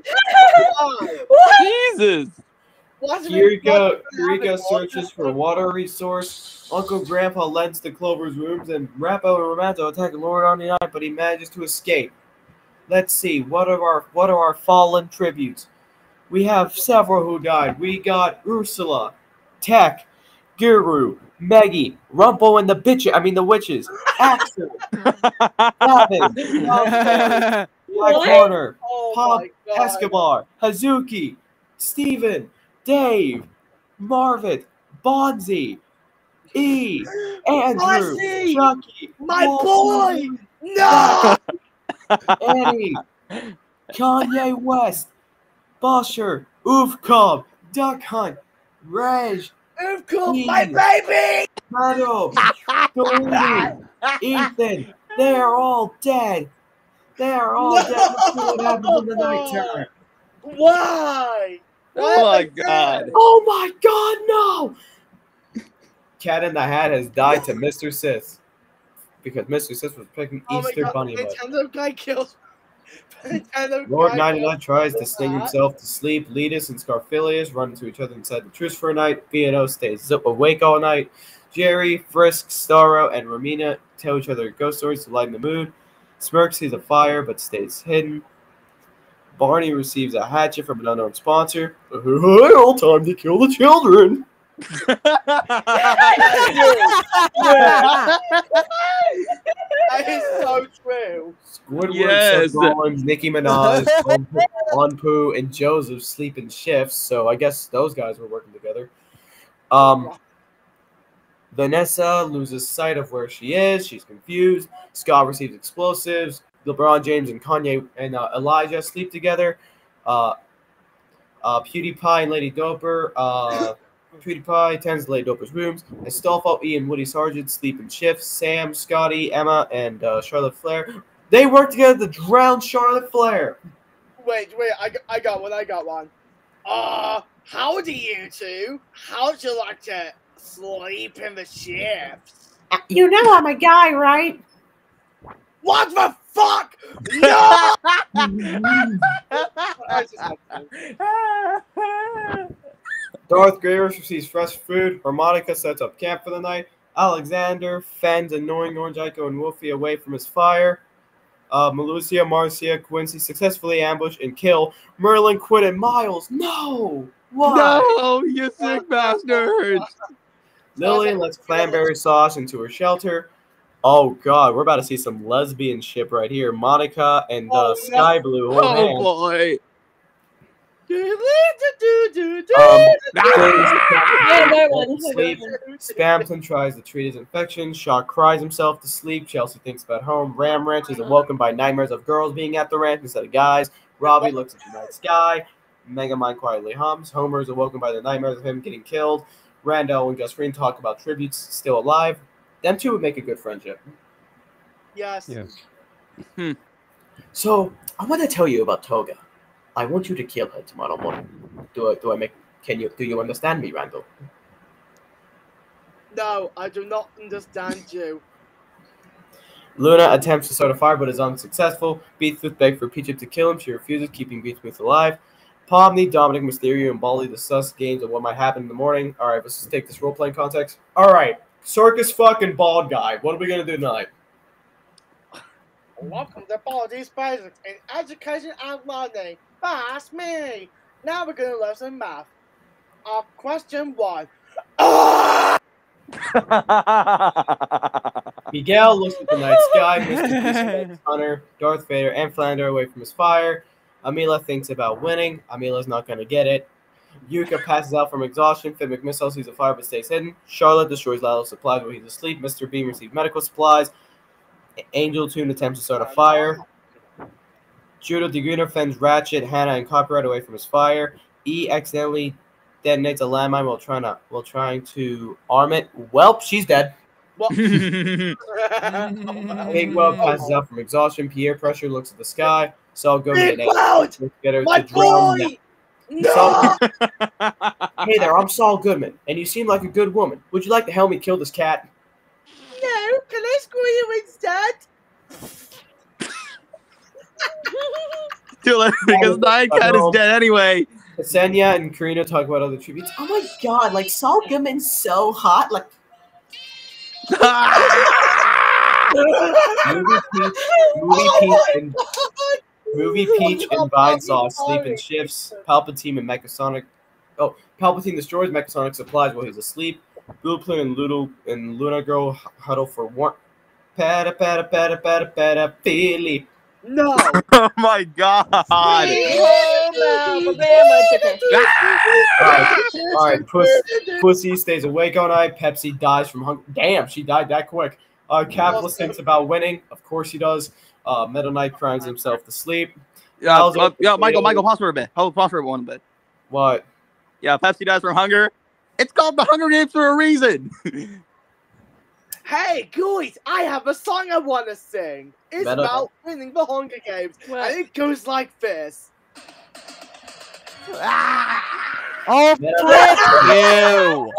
Jesus. What's Kiriko, Kiriko searches for water resource. Uncle Grandpa lends to Clover's rooms, and Rappo and Romanzo attack Lord on the night, but he manages to escape. Let's see, what are our what are our fallen tributes? We have several who died. We got Ursula, Tech, Guru, Maggie, Rumple and the bitch I mean the witches, Axel, Gavin, Black Corner, Oh Pop, my God. Escobar, Hazuki, Steven, Dave, Marvin, Bonzi, E, Andrew, Marcy! Chucky, My Walter, boy! No! Eddie, Kanye West, Bosher, Oofcob, Duck Hunt, Reg, You've killed E, my baby! Meadow, Tony, Ethan, they are all dead. They are all dead. Let's see what happens in the nighttime. Why? Oh my god. Oh my god, no! Cat in the Hat has died to Mister Sith. Because Mister Sith was picking Oh my Easter God, Bunny Light. Nintendo guy kills. Nintendo Lord guy ninety-nine kills tries to Mister sting Hat. himself to sleep. Letus and Scarphilius run into each other inside the truce for a night. B and O stays up awake all night. Jerry, Frisk, Starro, and Romina tell each other ghost stories to lighten the mood. Smirk sees a fire but stays hidden. Barney receives a hatchet from an unknown sponsor. All time to kill the children. That is so true. Squidward, Yes. Seth Rollins, Nicki Minaj, Onpoo, and Joseph sleep in shifts, so I guess those guys were working together. Um, Vanessa loses sight of where she is. She's confused. Scott receives explosives. LeBron James and Kanye and uh, Elijah sleep together. Uh, uh, PewDiePie and Lady Doper. Uh, PewDiePie tends to Lady Doper's rooms. Astolfo, E, and Woody Sargent sleep in shifts. Sam, Scotty, Emma, and uh, Charlotte Flair. They work together to drown Charlotte Flair. Wait, wait, I, got- I got one, I got one. Uh, how do you two? How'd you like to sleep in the shifts? You know I'm a guy, right? What the fuck? No! I just had to- Darth Graves receives fresh food. Harmonica sets up camp for the night. Alexander fends annoying Orange Ico and Wolfie away from his fire. Uh, Malucia, Marcia, Quincy successfully ambush and kill Merlin, Quinn, and Miles. No! Why? No, you sick bastard. Lillian lets cranberry sauce into her shelter. Oh god, we're about to see some lesbian ship right here. Monica and uh, Oh, no. Sky Blue. hold Oh hands. boy. Um, Yeah, that one. sleep. Spamton tries to treat his infection. Shock cries himself to sleep. Chelsea thinks about home. Ram Ranch is awoken by nightmares of girls being at the ranch instead of guys. Robbie looks at the night sky. Megamind quietly hums. Homer is awoken by the nightmares of him getting killed. Randall and Gus Green talk about tributes still alive. Them two would make a good friendship. Yes. Yeah. So I want to tell you about Toga. I want you to kill her tomorrow morning. Do I? Do I make? Can you? Do you understand me, Randall? No, I do not understand you. Luna attempts to start a fire but is unsuccessful. Beatsmith begs for Peach to kill him. She refuses, keeping Beatsmith alive. Pomni, Dominic Mysterio, and Bali discuss games of what might happen in the morning. All right, let's take this role-playing context. All right, circus fucking bald guy. What are we gonna do tonight? Welcome to Baldi's Basics in Education and Learning. That's me. Now we're gonna learn some math. Uh, question one. Ah! Miguel looks at the night sky. Mister Beast makes Hunter, Darth Vader, and Flander away from his fire. Amila thinks about winning. Amila's not going to get it. Yuka passes out from exhaustion. Finn McMissile sees a fire but stays hidden. Charlotte destroys Lalo's supplies while he's asleep. Mister Beam receives medical supplies. Angel Toon attempts to start a fire. Judo Deguner fends Ratchet, Hannah, and Copyright away from his fire. E accidentally detonates a landmine while trying to while trying to arm it. Welp, she's dead. Big Weld passes out from exhaustion. Pierre Pressure looks at the sky. Saul Goodman Big Weld! together My to drown boy! them. No! Saul- Hey there, I'm Saul Goodman, and you seem like a good woman. Would you like to help me kill this cat? No, can I screw you instead? Too late because Nyan Cat is dead anyway. Ksenia and Karina talk about other tributes. Oh my god, like Saul Goodman's so hot. Like Movie Peach, Movie Peach, and Movie Peach and Vinesaw sleep in shifts. Palpatine and Mechasonic. Oh, Palpatine destroys Mechasonic supplies while he's asleep. Blueplin and Ludo and Luna Girl huddle for warmth. Pata pata pata pata pata Philly. No. Oh my god. Alright, alright. Puss, Pussy stays awake all night. Pepsi dies from hunger. Damn, she died that quick. Uh, Capitalist thinks about winning. Of course he does. Uh, Meta Knight cries himself to sleep. Yeah, Bowser uh, yeah, Michael, fails- Michael, pause for a bit. Hold, pause for one bit. What? Yeah, Pepsi dies from hunger. It's called the Hunger Games for a reason. Hey, guys, I have a song I want to sing. It's Meta- about winning the Hunger Games, and it goes like this. Oh, Meta- you!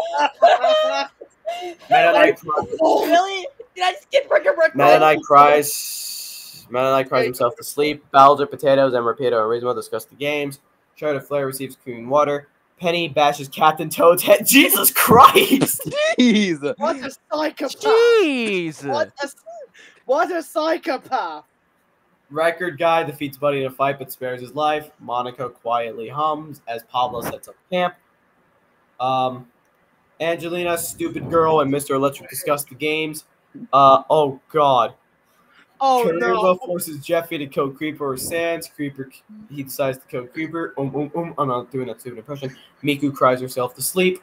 Meta Knight Oh, really? Did I skip Rick and Rick? Meta Knight cries. Meta Knight cries himself to sleep. Bowser, Potatoes, and Rapido and Rizmo discuss the games. Charter Flare receives clean water. Penny bashes Captain Toad's head. Jesus Christ! Jeez. What a psychopath! Jeez! What a, what a psychopath! Record Guy defeats Buddy in a fight but spares his life. Monaco quietly hums as Pablo sets up camp. Um, Angelina, Stupid Girl, and Mister Electric discuss the games. Uh, oh God. Oh Kariba no! forces Jeffy to kill Creeper or Sans. Creeper, he decides to kill Creeper. Um, um, um. I'm not doing that stupid impression. Miku cries herself to sleep.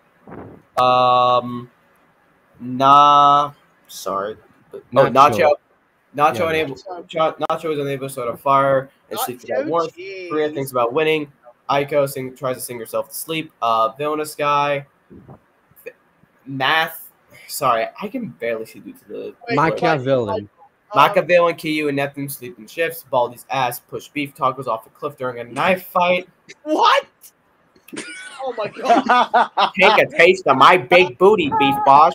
Um, nah, sorry. Oh, Nacho. Nacho Yeah, unable. Nacho. Nacho is unable to start a fire and sleeps without Nacho warmth. cheese. Korea thinks about winning. Aiko sing, tries to sing herself to sleep. Uh, Villainous Guy. Math. Sorry, I can barely see due to the. Wait, Machiavellian. Machiavellian, Kiyu, and Neptune sleep in shifts. Baldy's ass push beef tacos off a cliff during a knife fight. What? Oh my god! Take a taste of my big booty, beef boss.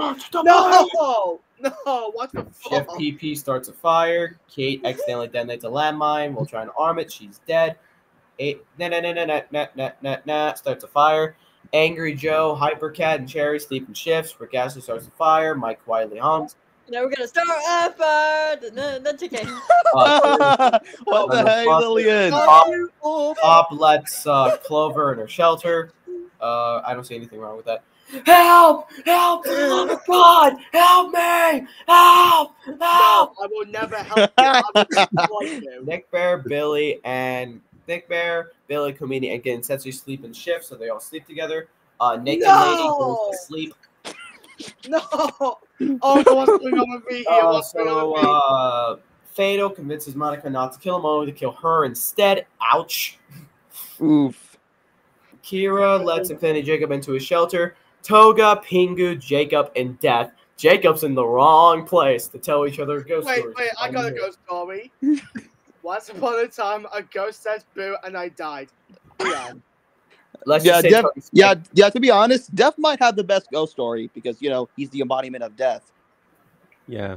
No! No! What the Chef fuck? P P starts a fire. Kate accidentally detonates a landmine while trying to arm it. She's dead. Eight, nah, nah, nah, nah, nah, nah, nah, nah, nah, starts a fire. Angry Joe, Hypercat, and Cherry sleep in shifts. Rick Astley starts a fire. Mike quietly hums. Now we're gonna start a fire. No, that's okay. Uh, What the heck, Lillian? Pop, Pop lets uh, Clover in her shelter. Uh, I don't see anything wrong with that. Help! Help! For the love of God! Help me! Help! Help! No, I will never help you. I will destroy you. Nick Bear, Billy, and Nick Bear, Billy, Comedian, and Getting Setsu sleep in shifts, so they all sleep together. Uh, Nick No! and Lady goes to sleep. No! Oh, what's going on with me here? Uh, What's going on so, with me? uh, Fatal convinces Monica not to kill him, only to kill her instead. Ouch. Oof. Kira lets Infinity Jacob into his shelter. Toga, Pingu, Jacob, and Death. Jacob's in the wrong place to tell each other ghost Wait, stories. wait, I got a ghost story. Once upon a time, a ghost said boo and I died. Yeah. Let's Yeah, just say Def, Tony Stark. yeah, yeah. To be honest, Def might have the best ghost story because you know he's the embodiment of death. Yeah.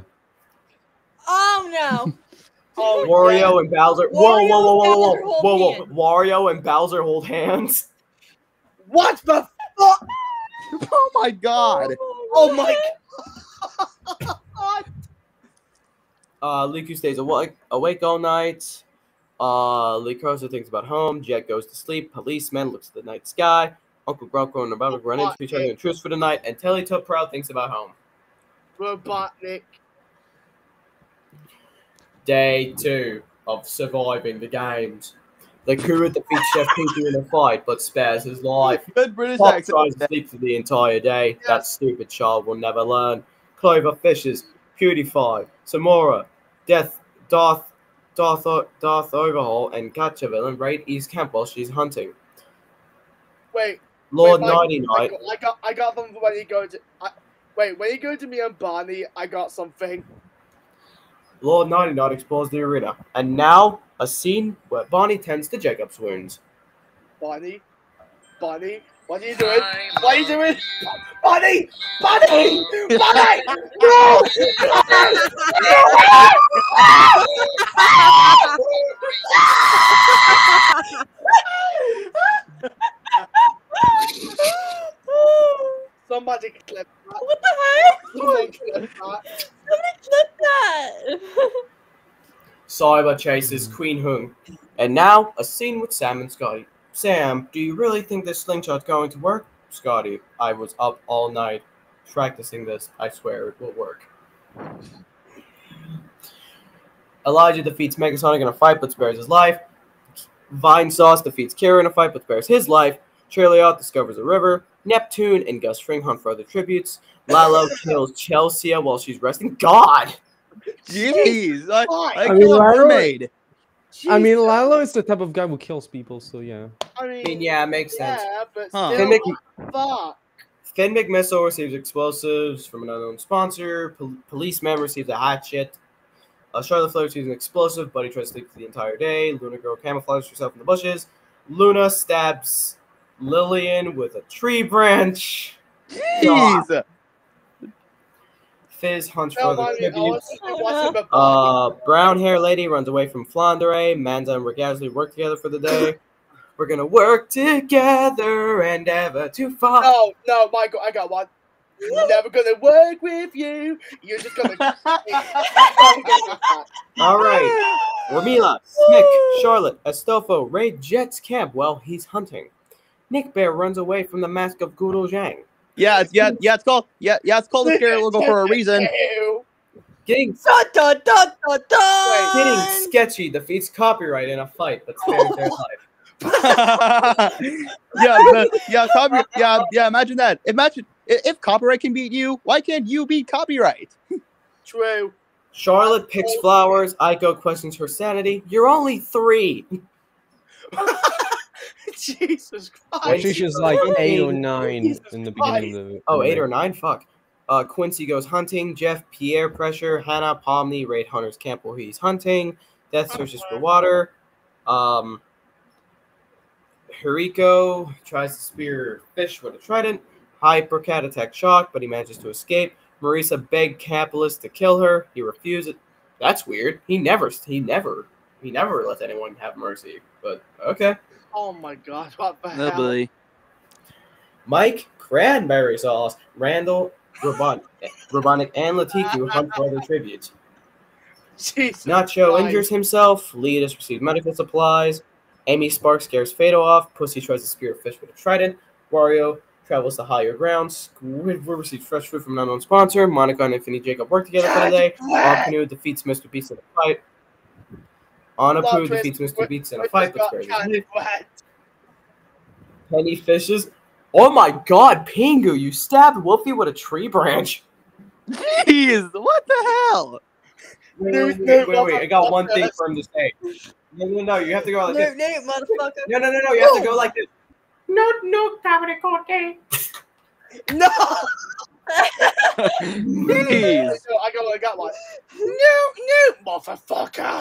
Oh no! Oh, Wario and Bowser. Whoa, whoa, whoa, whoa, whoa, Wario and Bowser whoa, hold whoa, hands. whoa. Wario and Bowser hold hands. What the fuck? Oh my god! Oh my god! Uh, Liku stays awake, awake all night. Uh, Lee Crozer thinks about home. Jet goes to sleep. Policeman looks at the night sky. Uncle Bronco and Robotnik run into each other in truce for the night. And Teletubby Proud thinks about home. Robotnik. Day two of surviving the games. The Kura defeats Chef Pinky in a fight, but spares his life. Good British Pop accent. tries to sleep for the entire day. That stupid child will never learn. Clover fishes. PewDiePie. Samora. Death. Darth. Darth, o- Darth Overhaul and Gotcha Villain raid East Camp while she's hunting. Wait. Lord wait, Michael, Nighty Night. Michael, I got I got them when you go to. I, wait, when you go to me and Barney, I got something. Lord Nighty Night explores the arena. And now, a scene where Barney tends to Jacob's wounds. Barney, Barney, what are you doing? What are you doing? Barney, Barney, Barney, no! Somebody clip that. What the heck? Somebody clip that. Somebody clip that. Cyber chases Queen Hung. And now, a scene with Sam and Scotty. Sam, do you really think this slingshot's going to work? Scotty, I was up all night practicing this. I swear it will work. Elijah defeats Megasonic in a fight but spares his life. Vine Sauce defeats Kira in a fight but spares his life. Trilliot discovers a river. Neptune and Gus Fring hunt for other tributes. Lalo kills Chelsea while she's resting. God! Jeez! I, I, I kill mean, a Lalo- mermaid. I mean, Lalo is the type of guy who kills people, so yeah. I mean, I mean, yeah, it makes sense. yeah, but Huh. still, Finn, what the fuck? Finn McMissile receives explosives from an unknown sponsor. Pol- Policeman receives a hatchet. Uh, Charlotte Flair receives an explosive, but he tries to sleep for the entire day. Luna Girl camouflages herself in the bushes. Luna stabs Lillian with a tree branch. Jeez! Fizz hunts for No, other Barney, I tributes. was thinking, what's in the Uh, brown hair lady runs away from Flandre. Manda and Rick Astley work together for the day. We're gonna work together and ever to fall. No, no, Michael, I got one. Never gonna work with you. You're just gonna. All right. Ramila, Snick, Charlotte, Astolfo raid Jet's camp while he's hunting. Nick Bear runs away from the mask of Gudo Zhang. Yeah, it's, yeah, yeah, it's called yeah, yeah, it's called the scary logo for a reason. Getting Dun, dun, dun, dun, dun. Getting sketchy defeats copyright in a fight, but spares their life. yeah, the, yeah, copy, yeah, yeah. Imagine that. Imagine i- if copyright can beat you, why can't you beat copyright? True. Charlotte picks flowers. Aiko questions her sanity. You're only three. Jesus Christ. Actually, she's like eight or Jesus nine in the beginning of the. Oh, eight or nine? Fuck. Uh, Quincy goes hunting. Jeff, Pierre, Pressure, Hannah, Pomney raid Hunter's camp while he's hunting. Death searches for water. Um, Hiriko tries to spear fish with a trident. Hypercat attacks Shock, but he manages to escape. Marisa begged Capitalist to kill her. He refuses. That's weird. He never, he never, he never lets anyone have mercy. But okay. Oh my God! What the Oh, hell? boy. Mike, Cranberry Sauce, Randall, Robot, Robotnik, and Latiku hunt for other tributes. Jesus Nacho Christ. injures himself. Leadus receives medical supplies. Amy Sparks scares Fado off. Pussy tries to spear a fish with a trident. Wario travels to higher ground. Squidward receives fresh food from an unknown sponsor. Monica and Infinity Jacob work together for the day. Canoe defeats Mister Beast in a fight. Plot Anapu twist, defeats Mister Squid- Beast in a Squid fight, but got spares his candy life. wet. Penny fishes. Oh my God, Pingu! You stabbed Wolfie with a tree branch. Jeez, what the hell? Wait, Dude, wait, wait, dude, wait, wait. I got one thing motherfucker. for him to say. No, no, no. You have to go like Newt, this. Newt, motherfucker. No, no, no, no. You have to go like this. No, no, Capricorn. No. Jeez. So I got, I got one. No, no, motherfucker.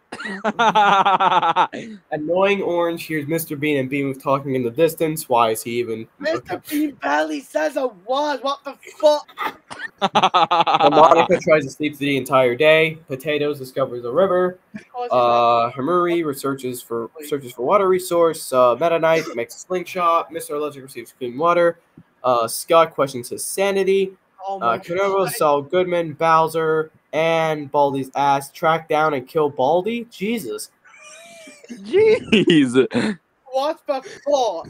Annoying Orange hears Mister Bean and Bean talking in the distance. Why is he even? Mister Bean barely says a word. What the fuck? Monica tries to sleep through the entire day. Potatoes discovers a river. Uh, Hamuri researches for searches for water resource. Uh, Meta Knight makes a slingshot. Mister Electric receives clean water. Uh, Scott questions his sanity. Oh my Uh, Kenobo, Saul Goodman, Bowser, and Baldy's ass track down and kill Baldy. Jesus. Jeez. What the fuck?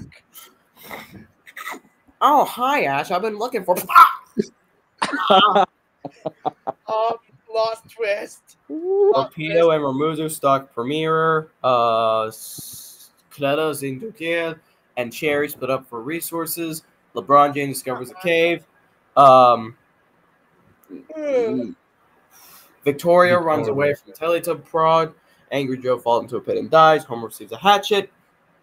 Oh, hi, Ash. I've been looking for. Um, lost twist. Torpedo and Ramuzu stock Premier. Uh, Kneta, Zindukia, and Cherry split up for resources. LeBron James discovers a cave. Um, Victoria runs away from Teletub Prod. Angry Joe falls into a pit and dies. Homer receives a hatchet.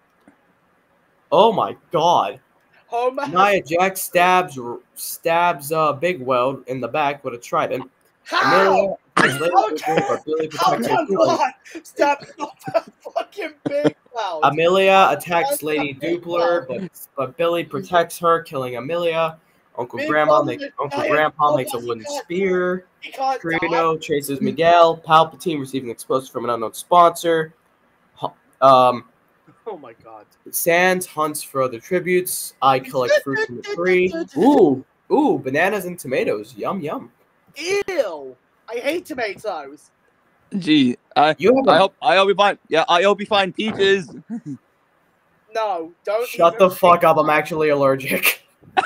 Oh my god. Homer has- Nia Jax stabs stabs uh, Big Weld in the back with a trident. How? Amelia is How later can, but Billy how protects her can feelings. God stop the fucking Big Cloud? Amelia attacks Lady Dupler, but but Billy protects her, killing Amelia. Uncle Big Grandma Cloud makes is Uncle giant. Grandpa Oh, makes a he wooden can't- spear. He can't die. Trino chases Miguel. Palpatine receiving explosives from an unknown sponsor. Hu- Um, Oh my god. Sans hunts for other tributes. I collect fruit from the tree. Ooh, ooh, bananas and tomatoes. Yum yum. Ew. I hate tomatoes. Gee, I You have I a hope I hope you find yeah I hope you find peaches. No, don't shut even the fuck up. I'm actually allergic.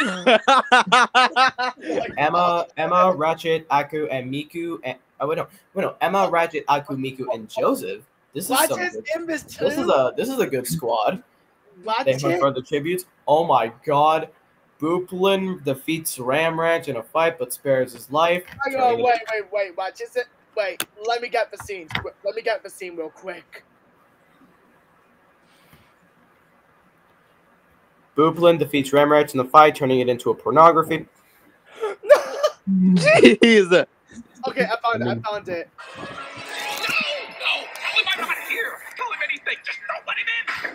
Like, Emma, Emma, Ratchet, Aku, and Miku. And oh wait no, wait no. Emma, Ratchet, Aku, Miku, and Joseph. This is some Ratchet's good, in this too. this is a this is a good squad. They hunt Ratchet. for other tributes. Oh my god. Booplin defeats Ram Ranch in a fight but spares his life. Hang on, wait, wait, wait, watch. Is it? Wait, let me get the scenes. qu- Let me get the scene real quick. Booplin defeats Ram Ranch in the fight, turning it into a pornography. Jeez. Okay, I found it. I found it. No, no, tell him I'm not here. Tell him anything. Just don't let him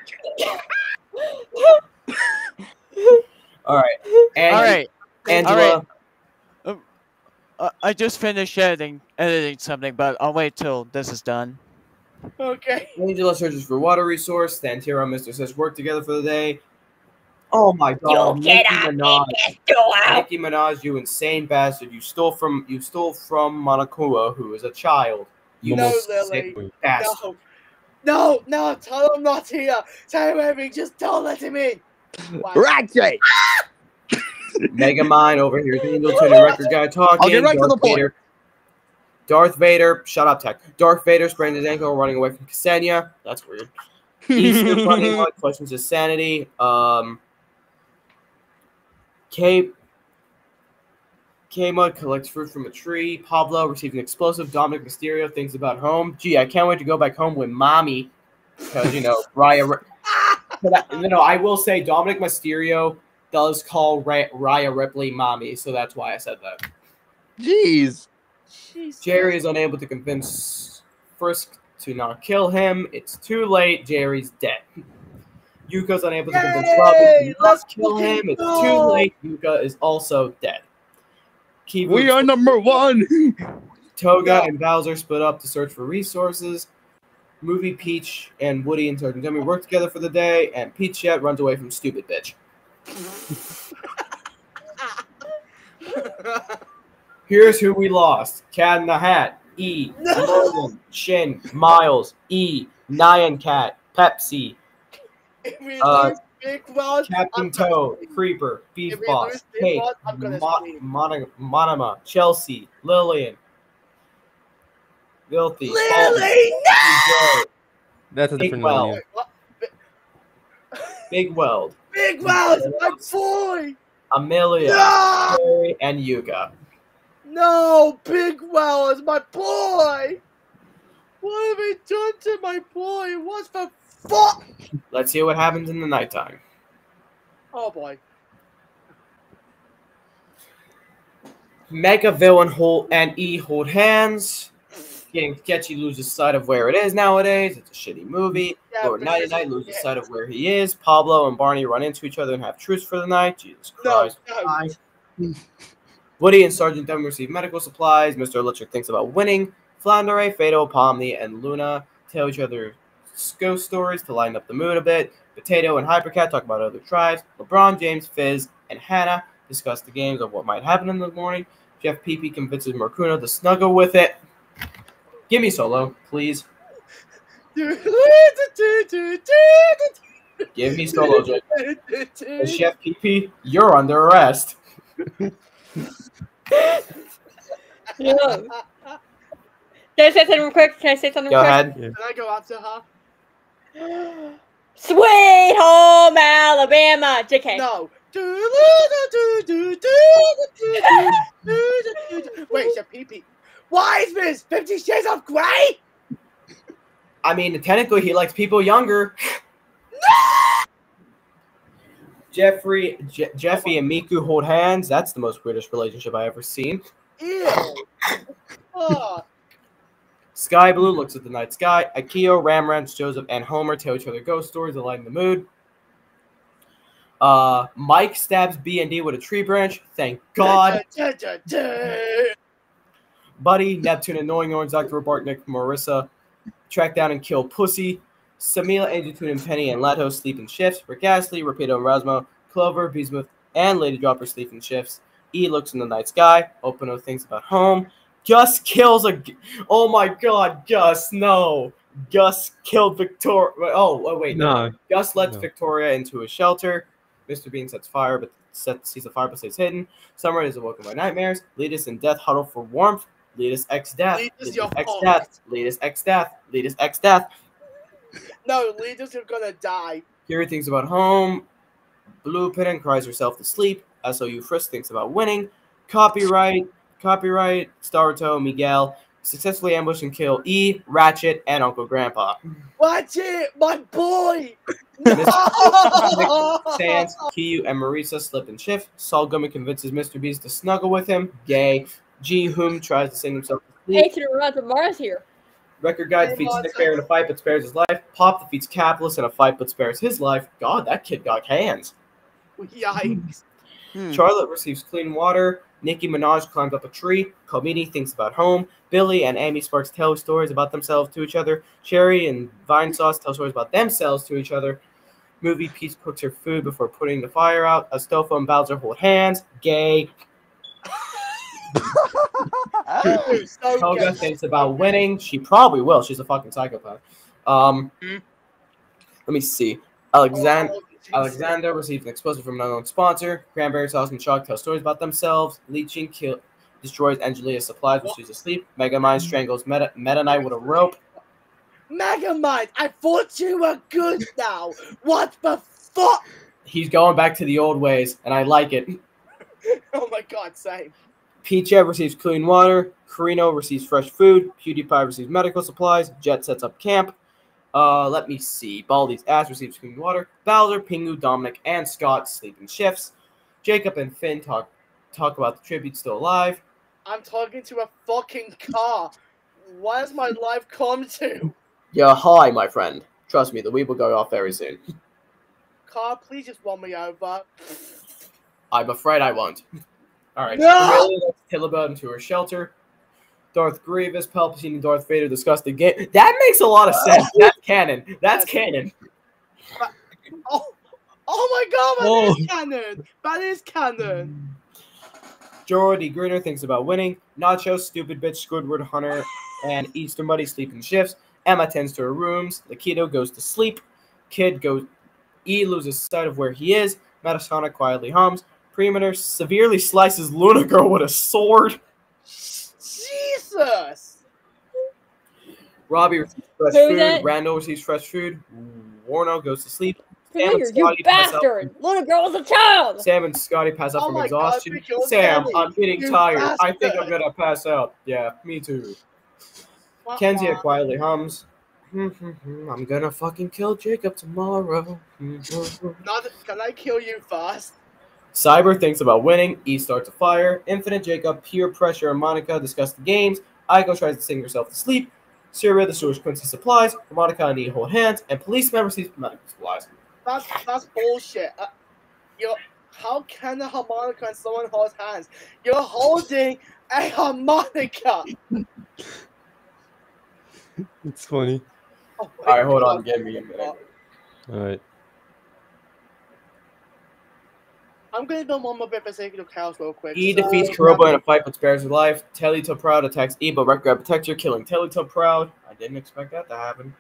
in. Ratchet. All right. And All right. Angela. All right. Uh, I just finished editing editing something, but I'll wait till this is done. Okay. Angela searches for water resource. Santira and Mister says work together for the day. Oh my god. Nicki Minaj. Nicki Minaj, you insane bastard. You stole from you stole from Monokuma, who is a child. You No, sick Lily. bastard. No. No, no, tell him I'm not here. Tell him everything. Just don't let him in. Wow. Ratchet. Megamind over here. The Angel Tuning record guy talking. I'll get right to Darth the point. Vader. Darth Vader, shut up, Tech. Darth Vader sprained his ankle running away from Ksenia. That's weird. Easter Bunny Hut questions his sanity. Um, K. K-Mud collects fruit from a tree. Pablo receives an explosive. Dominic Mysterio thinks about home. Gee, I can't wait to go back home with mommy. Because, you know, Raya. But I, you know, I will say Dominic Mysterio does call Ra- Raya Ripley mommy, so that's why I said that. Jeez. Jerry is unable to convince Frisk to not kill him. It's too late. Jerry's dead. Yuka's unable to convince Robin to not Let's kill fucking him. It's go. too late. Yuka is also dead. Kivu, We are number one. Toga and Bowser split up to search for resources. Movie Peach and Woody and Sergeant Dummy work together for the day, and Peach Jet runs away from stupid bitch. Here's who we lost. Cat in the Hat, E, Logan, Shin, Miles, E, Nyan Cat, Pepsi, If we Uh, lose Big Rod, Captain I'm Toad, gonna- Creeper, Beef If we Boss, lose Big Kate, Rod, I'm gonna Mo- scream. Mon- Monoma, Chelsea, Lillian, Filthy, Lily, Joe, That's a Big different Well, menu. What? Big Weld, Big Rod, my boy! Amelia, No! Terry, and Yuka. No, Big Well is my boy! What have they done to my boy? What the fuck? Let's see what happens in the nighttime. Oh boy. Mega Villain hold and E hold hands. Getting sketchy loses sight of where it is nowadays. It's a shitty movie. Yeah, Lord but Nighty this Night is- loses yeah. sight of where he is. Pablo and Barney run into each other and have truce for the night. Jesus No, Christ. no. Woody and Sergeant Dummy receive medical supplies. Mister Electric thinks about winning. Flandre, Fado, Pomni, and Luna tell each other ghost stories to lighten up the mood a bit. Potato and Hypercat talk about other tribes. LeBron James, Fizz, and Hannah discuss the games of what might happen in the morning. Jeff Peepee convinces Marcuna to snuggle with it. Give me Solo, please. Give me Solo, Jake. Chef Peepee, you're under arrest. Yeah. Can I say something real quick? Can I say something Go real ahead. Can I go after her? quick? Sweet home Alabama. J K. No. Wait, it's a pee pee. Why is this Fifty Shades of Grey? I mean, technically, he likes people younger. Jeffrey, Je- Jeffy, and Miku hold hands. That's the most British relationship I ever seen. Ew. Oh. Sky Blue looks at the night sky. Akio, Ramrance, Joseph, and Homer tell each other ghost stories to lighten the mood. Uh, Mike stabs B and D with a tree branch. Thank God. Buddy, Neptune, Annoying Orange, Doctor Robotnik, Marissa track down and kill Pussy. Samila, Angeltune, and Penny and Lato sleep in shifts. Rick Astley, Rapido, and Rasmo, Clover, Bismuth, and Lady Dropper sleep in shifts. E looks in the night sky. Openo thinks about home. Gus kills a. Oh my God, Gus! No, Gus killed Victoria. Oh, oh wait, no. No. Gus lets No. Victoria into a shelter. Mister Bean sets fire, but sets sees the fire but stays hidden. Summer is awoken by nightmares. Leadus and Death huddle for warmth. Leadus X Death. Leadus, you're Leadus X fucked. Death. Leadus X Death. Leadus X Death. No, leaders are gonna die. Kiri thinks about home. Blue Pennant cries herself to sleep. S O U Frisk thinks about winning. Copyright. Copyright. Staruto, Miguel successfully ambush and kill E, Ratchet, and Uncle Grandpa. Watch it, my boy. Sans, Kiyu, and Marisa slip and shift. Saul Goodman convinces Mister Beast to snuggle with him. Gay. Ji Hoon tries to sing himself to Hey, sleep. to the run, Mara's here. Record Guy defeats Nick Bear in a fight but spares his life. Pop defeats Capitalist in a fight but spares his life. God, that kid got hands. Yikes. Charlotte receives clean water. Nicki Minaj climbs up a tree. Comedy thinks about home. Billy and Amy Sparks tell stories about themselves to each other. Cherry and Vine Sauce tell stories about themselves to each other. Movie Peace cooks her food before putting the fire out. Astolfo and Bowser hold hands. Gay. Dude, so Toga gay. thinks about winning. She probably will. She's a fucking psychopath. Um, Hmm? let me see. Alexander. Oh, Jesus. Alexander receives an explosive from an unknown sponsor. Cranberry Sauce and Chalk tell stories about themselves. Leeching kill destroys Angelia's supplies when she's asleep. Megamind strangles Meta, Meta Knight with a rope. Megamind, I thought you were good now. What the fuck? He's going back to the old ways, and I like it. Oh my God, same. Peachev receives clean water. Carino receives fresh food. PewDiePie receives medical supplies. Jet sets up camp. Uh, let me see. Baldy's ass receives clean water. Bowser, Pingu, Dominic, and Scott sleep in shifts. Jacob and Finn talk talk about the tribute still alive. I'm talking to a fucking car. What has my life come to? Yeah, hi, my friend. Trust me, the weed will go off very soon. Car, please just run me over. I'm afraid I won't. All right. No! Aurelia lets Tillabud into her shelter. Darth Grievous, Palpatine, and Darth Vader discuss the game. That makes a lot of sense. That's canon. That's canon. Oh, oh my God, that Oh. is canon. That is canon. Jordy Greener thinks about winning. Nacho, Stupid Bitch, Squidward, Hunter, and Easter Buddy sleep in shifts. Emma tends to her rooms. Lakito goes to sleep. Kid goes. E loses sight of where he is. Metasonic quietly hums. Premotor severely slices Luna Girl with a sword. Jesus. Robbie receives fresh Who's food. that? Randall receives fresh food. Warno goes to sleep. Sam and Commander, you Scotty pass out. bastard! Little girl was a child! Sam and Scotty pass out Oh from my God, exhaustion. we killed Sam, Sammy. I'm getting You tired. I think I'm bastard. gonna pass out. Yeah, me too. Wah, Kenzia wah. quietly hums. I'm gonna fucking kill Jacob tomorrow. Not, can I kill you first? Cyber thinks about winning. E starts a fire. Infinite Jacob, Peer Pressure, and Monica discuss the games. Aiko tries to sing herself to sleep. Syria, the Jewish Quincy supplies. Monica and E hold hands. And Policeman receives medical supplies. That's that's bullshit. Uh, you're, how can a harmonica and someone hold hands? You're holding a harmonica. It's funny. Oh my Alright, hold God. on. Give me a minute. All right. I'm gonna build one more bit for sake of chaos real quick. E So- defeats Kuroba in a fight but spares her life. Teletub Proud attacks E but Record protects her, killing Teletub Proud. I didn't expect that to happen.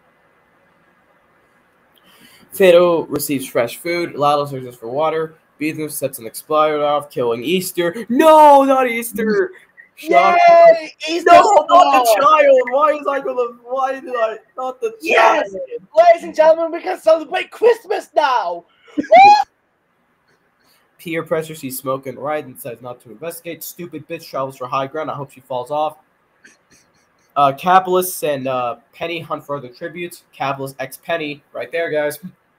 Fiddle receives fresh food. Lalo searches for water. Beatham sets an exploder off, killing Easter. No, not Easter! Shock. Yay! Easter No, not the Star! child! Why is I gonna. Why did I. Not the Yes! child! Ladies and gentlemen, we can celebrate Christmas now! Peer pressure sees smoke and ride and decides not to investigate. Stupid bitch travels for high ground. I hope she falls off. Uh, Capitalists and uh, Penny hunt for other tributes. Capitalist X Penny, right there, guys.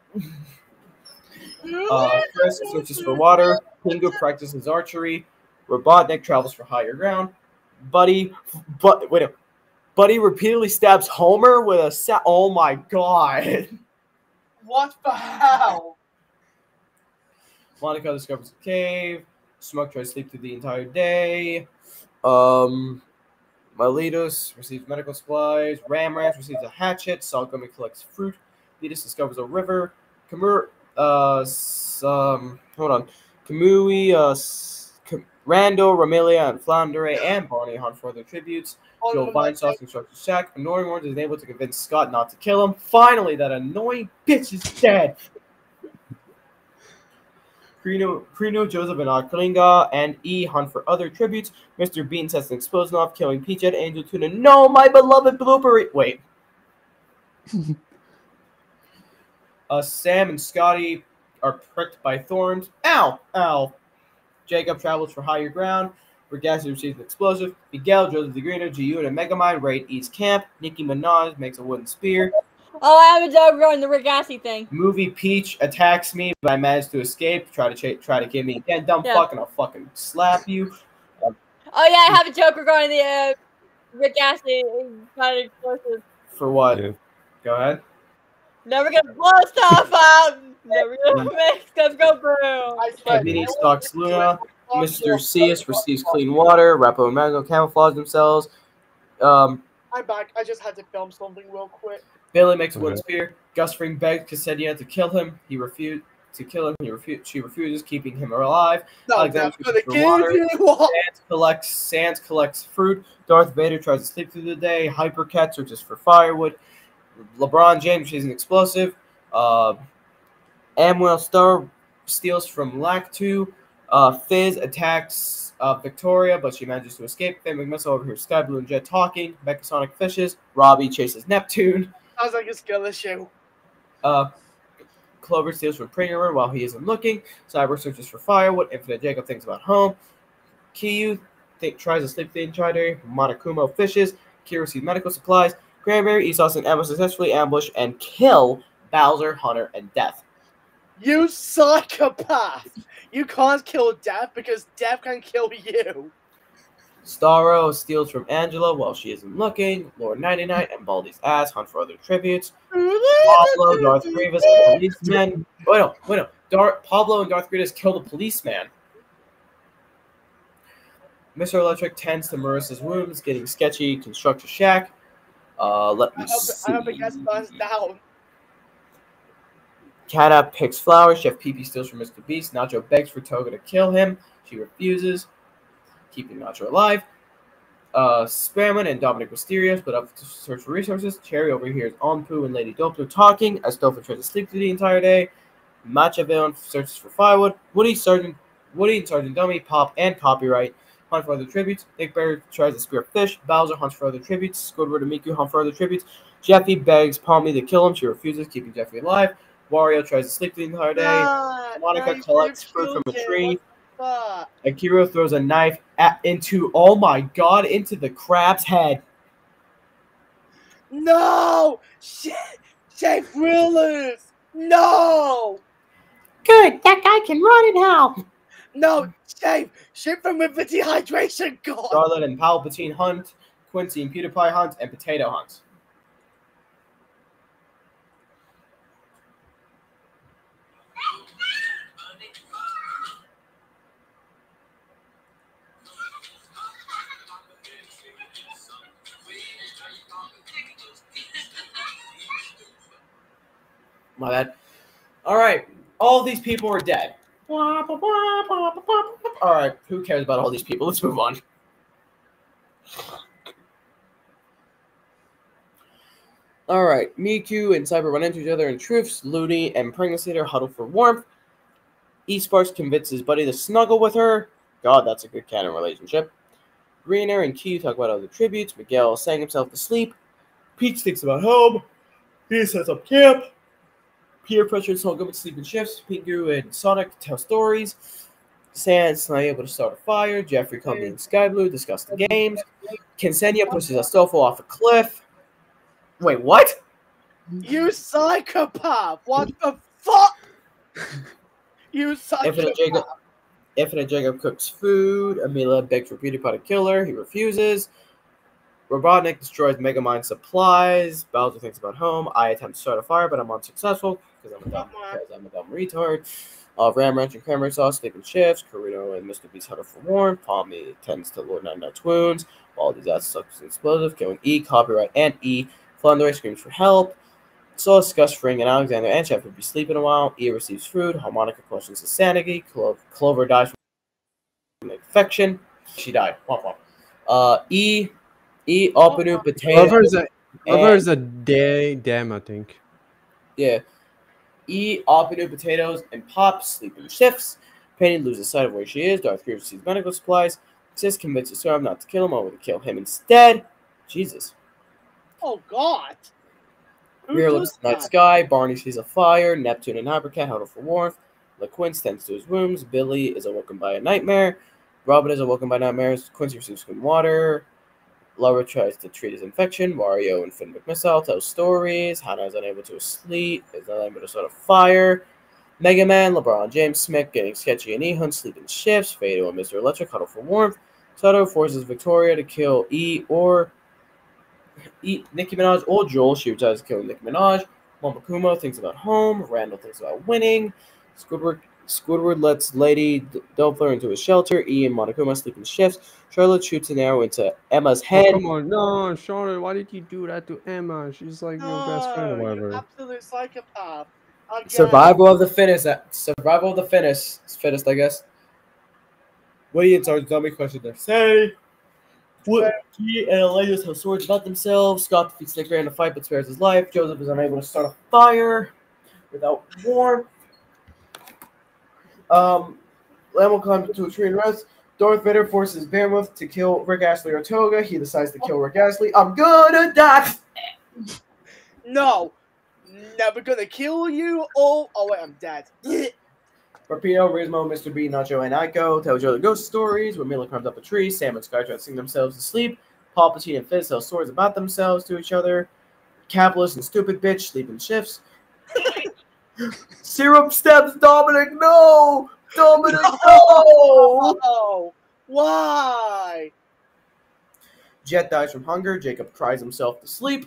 Uh, Chris searches for water. Pingu practices archery. Robotnik travels for higher ground. Buddy, but wait, a, Buddy repeatedly stabs Homer with a sa- oh my god! What the hell? Monica discovers a cave. Smoke tries to sleep through the entire day. Um, Miletus receives medical supplies. Ram Ranch receives a hatchet. Salgummy collects fruit. Letus discovers a river. Kamur, uh, s- um, hold on. Kamui, uh, s- Kam- Rando, Romelia, and Flandre and Barney hunt for their tributes. Joe Vinesauce constructs a shack. Annoying Orange is able to convince Scott not to kill him. Finally, that annoying bitch is dead. Krino, Krino, Joseph, and Akalinga and E hunt for other tributes. Mister Bean sets an explosion off, killing Peach and Angel Tuna. No, my beloved blooper. Wait. uh, Sam and Scotty are pricked by thorns. Ow! Ow. Jacob travels for higher ground. Regassi receives an explosive. Miguel, Joseph the Greener, G U, and Megamind raid East Camp. Nicki Minaj makes a wooden spear. Oh, I have a dog on the Regassi thing. Movie Peach attacks me, but I manage to escape. Try to ch- try to get me again. Dumb Yeah. fuck, and I'll fucking slap you. Um, Oh yeah, I have a joke regarding the uh, Regassi kind of explosive. for what? Yeah. Go ahead. Never gonna blow stuff up. Never gonna make stuff go boom. Mini stalks Luna. Mister Cius receives clean water. Rappo and Mango camouflage themselves. Um, I'm back. I just had to film something real quick. Billy makes a wooden Okay. spear. Gus Fring begs Cassedia to kill him. He refused to kill him. He refu- She refuses, keeping him alive. No, Alexander I'm gonna searches for give water. you what? Sans collects Sans collects fruit. Darth Vader tries to sleep through the day. Hypercat searches for firewood. LeBron James is an explosive. Uh, Amwell Star steals from Lactu. Uh, Fizz attacks uh, Victoria, but she manages to escape. Finn McMissile overhears Sky Blue and Jet talking. Mechasonic fishes. Robbie chases Neptune. Sounds like a skill issue. Uh, Clover steals from Pringer while he isn't looking. Cyber searches for firewood. Infinite Jacob thinks about home. Kiyu think, tries to sleep the entire day. Monokumo fishes. Kira sees medical supplies. Cranberry, Esauce, and Emma successfully ambush and kill Bowser, Hunter, and Death. You psychopath! You can't kill Death because Death can kill you. Starro steals from Angela while she isn't looking. Lord Nighty Night and Baldy's ass hunt for other tributes. Pablo, Darth Grievous, and policemen. Wait, no, wait, no. Dar- Pablo and Darth Grievous kill the policeman. Mister Electric tends to Marissa's wounds, getting sketchy, constructs a shack. Uh, let me I hope, see. I hope it gets burned down. Cat picks flowers. Chef Pee Pee steals from Mister Beast. Nacho begs for Toga to kill him. She refuses, keeping Nacho alive. Uh, Spearman and Dominic Mysterious split up to search for resources. Cherry overhears Onpu and Lady Doppler talking as Doppler tries to sleep through the entire day. Machiavellian searches for firewood. Woody, Sergeant, Woody and Sergeant Dummy pop and copyright hunt for other tributes. Nick Bear tries to spear fish. Bowser hunts for other tributes. Squidward and Miku hunt for other tributes. Jeffy begs Palmy to kill him. She refuses, keeping Jeffy alive. Wario tries to sleep the entire day. Ah, Monica nice collects fruit little from a kid, tree. what Akira throws a knife at, into, oh my god, into the crab's head. the fuck? No! Shit! Shit, thrillers! No! Good, that guy can run now. No, shave! Shit from a dehydration god! Charlotte and Palpatine hunt. Quincy and PewDiePie hunt. And Potato hunt. My bad. All right, all these people are dead. All right, who cares about all these people? Let's move on. All right, Miku and Cyber run into each other in truths. Looney and Pringleseater huddle for warmth. E-Sparks convinces Buddy to snuggle with her. God, that's a good canon relationship. Greener and Q talk about other tributes. Miguel sang himself to sleep. Peach thinks about home. He sets up camp. Peer pressure and Soul go to sleep in shifts. Pingu and Sonic tell stories. Sans not able to start a fire. Jeffrey, Cumby, and Sky Blue discuss the games. Ksenia pushes Astolfo off a cliff. Wait, what? You psychopath! What the fuck? You psychopath! Infinite Jacob, Infinite Jacob cooks food. Amelia begs for PewDiePie to kill her. He refuses. Robotnik destroys Megamind supplies. Bowser thinks about home. I attempt to start a fire, but I'm unsuccessful because I'm a dumb, because I'm a dumb retard. Uh, Ram Wrench and Cranberry Sauce, Sleeping Shifts. Carino and Mister Beast huddle for warmth. Palmy tends to Lord Nine Night's wounds. All these ass sucks explosive. Killing E, Copyright, and E. Flounder screams for help. So Gus, Fring, and Alexander and Chef would be sleeping a while. E receives food. Harmonica questions his sanity. Clo- Clover dies from infection. She died. Womp womp. Uh, E, E, Openu, Potato. Clover is a, Clover is a day, damn, I think. Yeah. E, Openu, Potatoes, and Pop sleep in shifts. Penny loses sight of where she is. Darth Vader receives medical supplies. Sis convinces Storm not to kill him, only to kill him instead. Jesus. Oh, God. Who Rear does looks at the night that? sky. Barney sees a fire. Neptune and Hypercat huddle for warmth. LeQuinn tends to his wounds. Billy is awoken by a nightmare. Robin is awoken by nightmares. Quincy receives clean water. Laura tries to treat his infection. Mario and Finn McMissile tell stories. Hannah is unable to sleep. Is unable to start a fire. Mega Man, LeBron James, Smith getting sketchy and E-Hunt sleep in shifts. Fado and Mister Electric huddle for warmth. Sato forces Victoria to kill E or E Nicki Minaj or Joel. She tries to kill Nicki Minaj. Momokumo thinks about home. Randall thinks about winning. Squidward Squidward lets Lady D- Doppler into his shelter. E and Monokuma sleep in shifts. Charlotte shoots an arrow into Emma's Oh, head. come on, no, Charlotte, why did you do that to Emma? She's like your best friend or No, you whatever. absolute psychopath. Again. Survival of the fittest. Survival of the fittest. Fittest, I guess. What do you Sergeant? Tell me a question there. Say. What? He and Elias have swords about themselves. Scott defeats Nick Ray in a fight but spares his life. Joseph is unable to start a fire without warmth. Um, Lamb climbs into a tree and rests. Darth Vader forces Bearmouth to kill Rick Astley or Toga. He decides to kill Rick Astley. I'm gonna die. No. Never gonna kill you. Oh, oh wait, I'm dead. Rapino, Rizmo, Mister B, Nacho, and Aiko tell each other ghost stories. When Mila climbs up a tree, Sam and Sky try to sing themselves to sleep. Palpatine and Fizz tell stories about themselves to each other. Capitalist and Stupid Bitch sleep in shifts. Syrup stabs Dominic. No! Dominic, no! Oh, why? Jet dies from hunger. Jacob cries himself to sleep.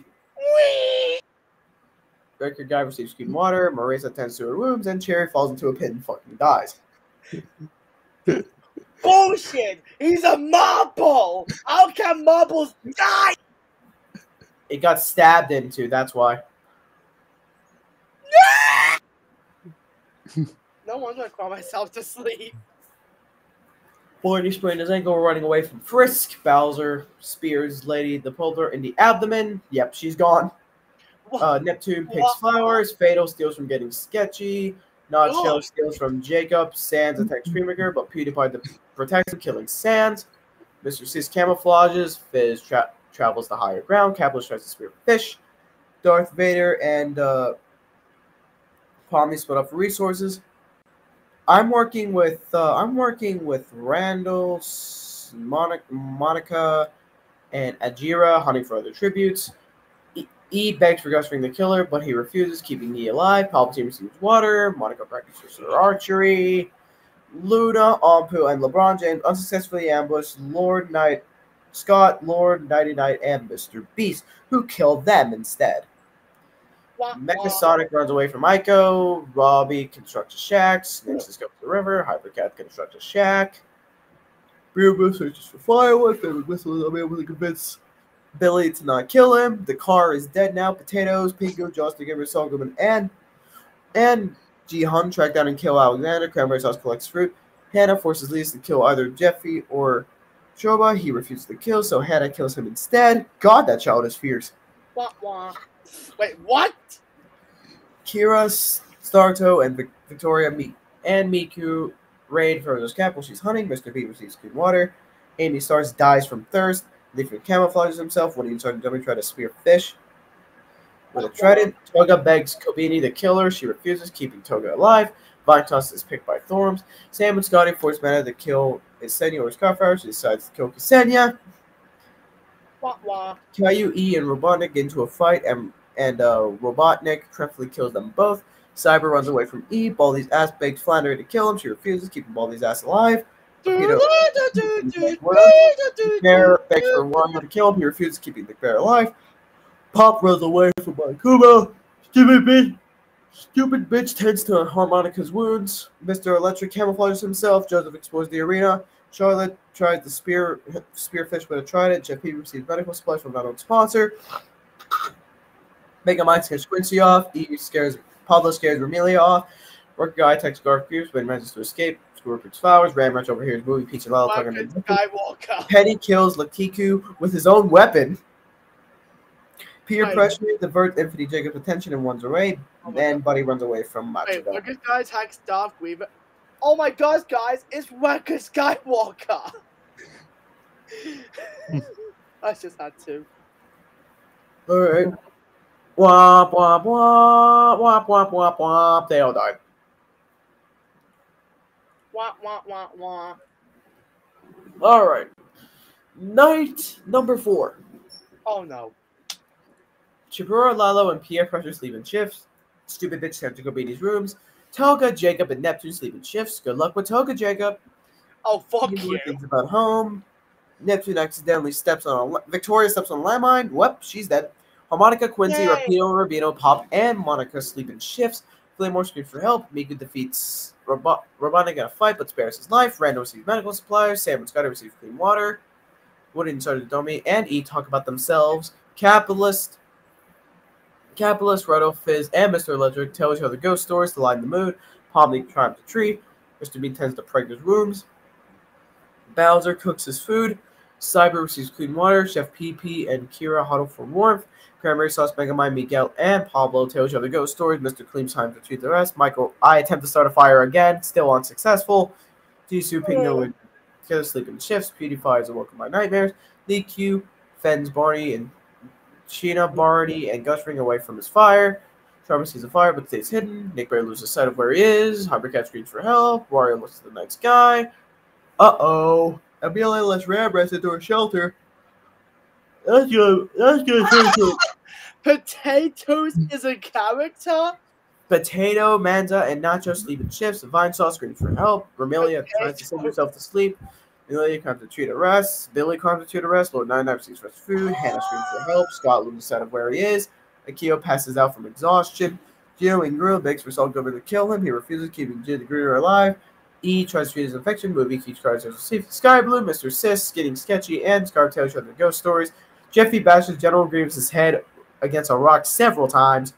Record guy receives clean water. Marisa tends to her wounds, and Cherry falls into a pit and fucking dies. Bullshit! He's a marble! How can marbles die? It got stabbed into, that's why. No one's gonna cry myself to sleep. Boydie sprained his ankle running away from Frisk. Bowser spears Lady the Polar in the abdomen. Yep, she's gone. Uh, Neptune picks flowers. Fatal steals from getting sketchy. Nacho steals from Jacob. Sans attacks Freemaker, but PewDiePie the protects him, killing Sans. Mister Sis camouflages. Fizz tra- travels to higher ground. Capitalist tries to spear Fish. Darth Vader and uh, Palmy split up for resources. I'm working with uh, I'm working with Randall, Monica, Monica, and Ajira hunting for other tributes. E, e begs for Gus Fring the killer, but he refuses, keeping E alive. Palpatine receives water. Monica practices her archery. Luna, Ampu, and LeBron James unsuccessfully ambush Lord Knight, Scott, Lord Nighty Night, and Mister Beast, who kill them instead. Mecha Sonic runs away from Ico. Robbie constructs a shack. Nexus goes to the river. Hypercat constructs a shack. Brubo searches for firewood. Favorite whistle is unable to convince Billy to not kill him. The car is dead now. Potatoes, Pinko, Joss, the Gamer, Solgoman, and and Ji-hun track down and kill Alexander. Cranberry Sauce collects fruit. Hannah forces Lisa to kill either Jeffy or Shoba. He refuses to kill, so Hannah kills him instead. God, that child is fierce. Wah, wah. Wait, what? Kira, Starto, and Vic- Victoria meet and Miku raid Frozo's camp while she's hunting. Mister B receives clean water. Amy Stars dies from thirst. Leafy camouflages himself when he started jumping, trying to spear Fish. With a trident, Toga begs Kobini to kill her. She refuses, keeping Toga alive. Vitas is picked by Thorns. Sam and Scotty force Mana to kill Ksenia or Scarfire. She decides to kill Ksenia. Wah, wah. Caillou, E, and Robotnik get into a fight, and and uh, Robotnik trempfully kills them both. Cyber runs away from E. Baldy's ass begs Flannery to kill him. She refuses, keeping Baldy's ass alive. Torpedo Bear begs for Wario to kill him. He refuses, keeping the bear alive. Pop runs away from Monokuma. Stupid bitch. Stupid bitch tends to Harmonica's wounds. Mister Electric camouflages himself. Joseph explores the arena. Charlotte tries to spear spearfish with a trident. Jeff P receives medical supplies from an unknown sponsor. Mega Mind scares Quincy off. E scares Pablo scares Romelia off. Work guy attacks Garth Greaves, but manages to escape. Squirrel picks flowers. Ram Ranch overhears movie Peach and Lala talking to Skywalker. Penny kills Lakiku with his own weapon. Peer Wait. pressure diverts Infinity Jacob's attention and runs away. Oh my then God. Buddy runs away from Wait, Matsuda. Ruckus guys hacks Darth Weaver. Oh my gosh, guys, it's Ruckus Skywalker. I just had to. All right. Womp, womp, womp, womp, womp, womp, womp. They all died. Wah, wah, wah, wah. All right. Night number four. Oh no. Chibura, Lalo, and Pierre Pressure sleep in shifts. Stupid bitch have to go Beatty's rooms. Toga, Jacob, and Neptune sleep in shifts. Good luck with Toga, Jacob. Oh, fuck He you. thinks about home. Neptune accidentally steps on a la- Victoria steps on a landmine. Whoop, she's dead. Harmonica, Quincy, Yay. Rapino, Rubino, Pop, and Monica sleep in shifts. Flamemore screams for help. Miku defeats Robo- Robotnik in a fight but spares his life. Randall receives medical supplies. Sam and Scotty receive clean water. Woody and Sergeant Domi and E talk about themselves. Capitalist, Capitalist, Roto, Fizz, and Mister Electric tell each other ghost stories to lighten the mood. Pomni climbs a tree. Mister Bean tends to Pregner's rooms. Bowser cooks his food. Cyber receives clean water. Chef P P and Kira huddle for warmth. Cranberry Sauce, Megamind, Miguel, and Pablo tell each other ghost stories. Mister Clean time to treat the rest. Michael, I attempt to start a fire again, still unsuccessful. Jisoo, Pigno, and Killer sleep in shifts. PewDiePie is awoken by nightmares. Lee Q fends Barney and Sheena, Barney, and Gus ring away from his fire. Charmer sees a fire but stays hidden. Nick Bear loses sight of where he is. Hypercat screams for help. Wario looks at the night sky. Uh-oh. Amelia lets Ram rest into her shelter. That's good. That's good. Potatoes is a character? Potato, Manda, and Nacho sleep in shifts. Vine Sauce screams for help. Romelia tries to sing herself to sleep. Amelia comes to treat a rest. Billy comes to treat a rest. Lord Nine Nine receives fresh food. Hannah screams for help. Scott loses sight of where he is. Akio passes out from exhaustion. Gino and Grill begs for Saul Goodman to kill him. He refuses, keeping Jin the Greeter alive. E tries to treat his infection. Movie keeps cards as received. Sky Blue, Mister Sis, getting sketchy, and Scar tells each other ghost stories. Jeffy bashes General Grievous' head against a rock several times.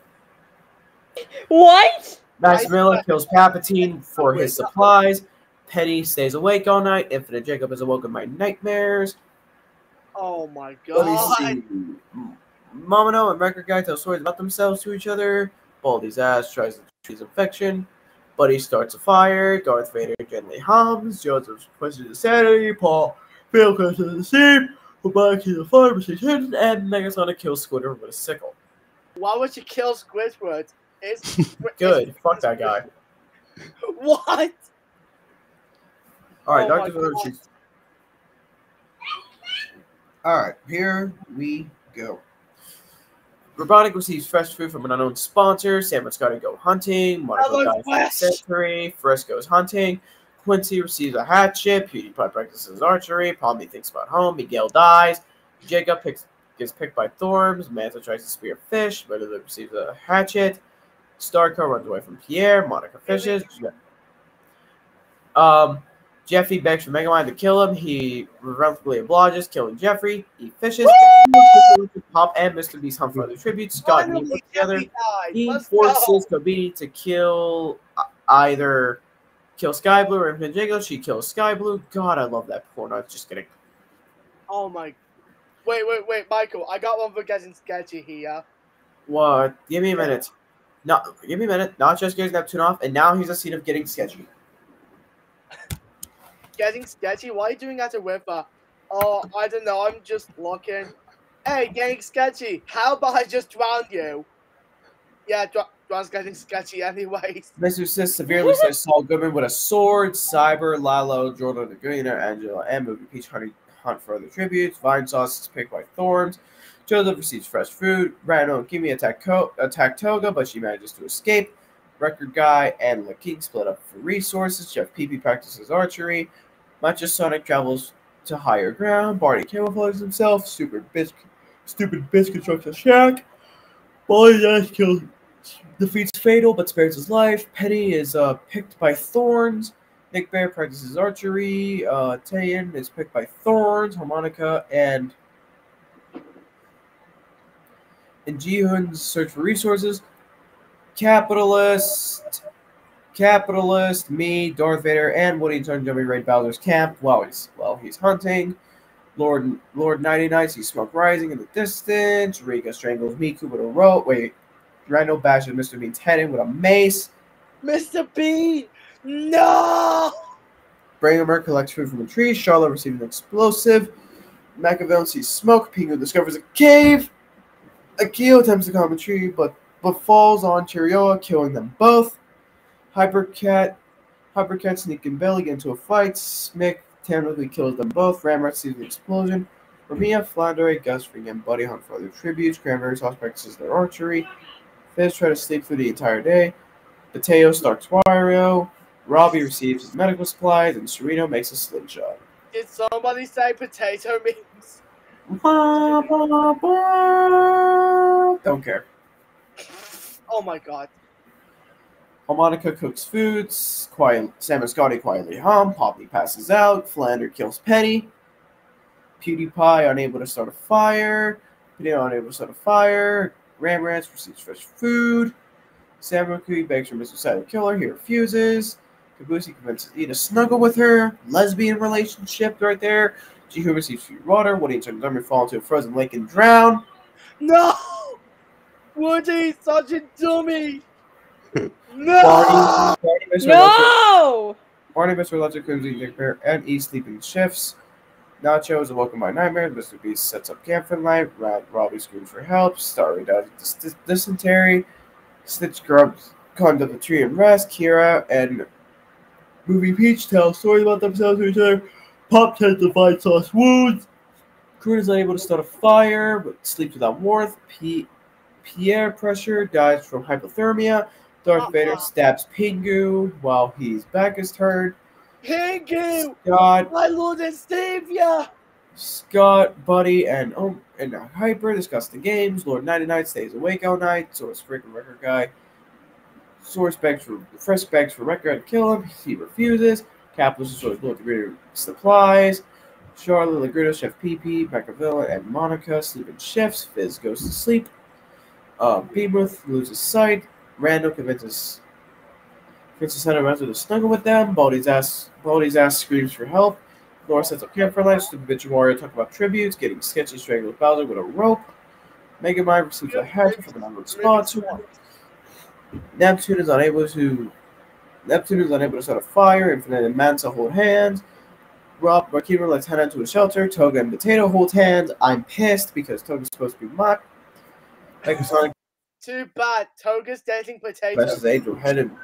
What? Maximilian kills Palpatine for his supplies. Penny stays awake all night. Infinite Jacob is awoken by nightmares. Oh my Let me god. see. Momino and Record Guy tell stories about themselves to each other. Baldy's ass tries to treat his infection. Buddy starts a fire. Darth Vader gently hums. Joseph questions insanity. Paul Phil questions the sea. Robotic kills the fire, but she's hidden. And Megasonic kills Squidward with a sickle. Why would you kill Squidward? It's Good. Fuck that guy. What? All right, Oh Doctor my Vader God. shoots. All right, here we go. Robotic receives fresh food from an unknown sponsor. Sam and Scotty go hunting. Monica Hello, dies from Flash. century. Frisk goes hunting. Quincy receives a hatchet. PewDiePie practices archery. Palmy thinks about home. Miguel dies. Jacob picks, gets picked by thorns. Manta tries to spear fish, but it receives a hatchet. Starco runs away from Pierre. Monica fishes. Um, Jeffy begs for Megamind to kill him. He reluctantly obliges, killing Jeffrey. He fishes. Pop and Mister Beast hunt for other tributes. Scott and Nemo Finally, together. Jeffy died. He Let's forces go. Kobiti to kill uh, either kill Sky Blue or Infinite Jago. She kills Sky Blue. God, I love that porn. I was just kidding. Oh my. Wait, wait, wait, Michael. I got one for getting sketchy here. What? Give me a minute. No, give me a minute. Not just getting Neptune off, and now here's a scene of getting sketchy. Getting sketchy? Why are you doing that to Whipper? Oh, I don't know. I'm just looking. Hey, getting sketchy. How about I just drown you? Yeah, dr- drown's getting sketchy anyways. Mister Sis severely says Saul Goodman with a sword. Cyber, Lalo, Jordan the Greener, Angela, and Movie Peach hunting, hunt for other tributes. Vine Sauce is picked by Thorns. Joseph receives fresh food. Randall and Kimi attack, Ko- attack Toga, but she manages to escape. Record Guy and La King split up for resources. Jeff Peepee practices archery. Matcha Sonic travels to higher ground. Barney camouflages himself. Stupid bitch, stupid bitch constructs a shack. Bolly Dash kills, defeats Fatal but spares his life. Penny is uh, picked by Thorns. Nick Bear practices archery. Uh, Taeyeon is picked by Thorns, Harmonica, and and Ji-hoon's search for resources. Capitalist, Capitalist, me, Darth Vader, and Woody turn jumping raid Bowser's camp while he's while he's hunting. Lord Lord ninety-nine sees smoke rising in the distance. Rika strangles Miku with a rope. Wait, Randall bashes Mister Bean's head in with a mace. Mister Bean, no! Brainhammer collects food from a tree. Charlotte receives an explosive. Machiavellian sees smoke. Pingu discovers a cave. Akio attempts to climb a tree, but, but falls on Chirioa, killing them both. Hypercat, Hypercat, Sneak, and Belly get into a fight. Smick tactically kills them both. Ramrat sees an explosion. Ramia, Flandre, Gus, Ring, and Buddy hunt for other tributes. Cranberry Sauce practices their archery. Fizz try to sleep through the entire day. Mateo starts Wario. Robbie receives his medical supplies, and Sereno makes a slingshot. Did somebody say potato means? Don't care. Oh my god. Harmonica cooks foods. Quiet, Sam and Scotty quietly hum. Poppy passes out. Flander kills Penny. PewDiePie unable to start a fire. Video unable to start a fire. Ramrance receives fresh food. Samurai begs for Mister Silent Killer. He refuses. Kabusi convinces E to snuggle with her. Lesbian relationship right there. Jihu receives free water. Woody and Chuck Dummy fall into a frozen lake and drown. No! Woody, such a dummy! No! Barney, Barney, Mister No! Barney, Mister Electric, Crimson, Dick Bear, and E sleep in shifts. Nacho is awoken by nightmares. Mister Beast sets up camp for the night. Rat Robbie screams for help. Starry dies of dis- dysentery. Stitch grubs climbs up the tree and rest. Kira and Movie Peach tell stories about themselves to each other. Pop tends to find sauce wounds. Kroon is unable to start a fire, but sleeps without warmth. P- Pierre Pressure dies from hypothermia. Darth Vader stabs Pingu while his back is turned. Pingu! Scott, My Lord and Savior! Scott, Buddy, and um, and Hyper discuss the games. Lord ninety-nine stays awake all night. Source freaking record guy. Source begs for fresh begs for record to kill him. He refuses. Capitalist destroys Lord Greeter supplies. Charlotte, Lagrudo, Chef Peepee, Machiavelli, and Monica sleep in shifts. Fizz goes to sleep. Uh, Beamuth loses sight. Randall convinces Princess Hunter runs to snuggle with them. Baldy's ass Baldy's ass screams for help. Laura sets up camp for life. Stupid bitch and Wario talk about tributes. Getting sketchy strangled Bowser with a rope. Mega Mind receives a hatchet from an unknown sponsor. Neptune is unable to Neptune is unable to start a fire. Infinite and Mansa hold hands. Rob Barkeeper lets Hannah into a shelter. Toga and Potato hold hands. I'm pissed because Toga's supposed to be mocked. Mega Sonic Too bad. Toga's dating potato. bashes Angel head and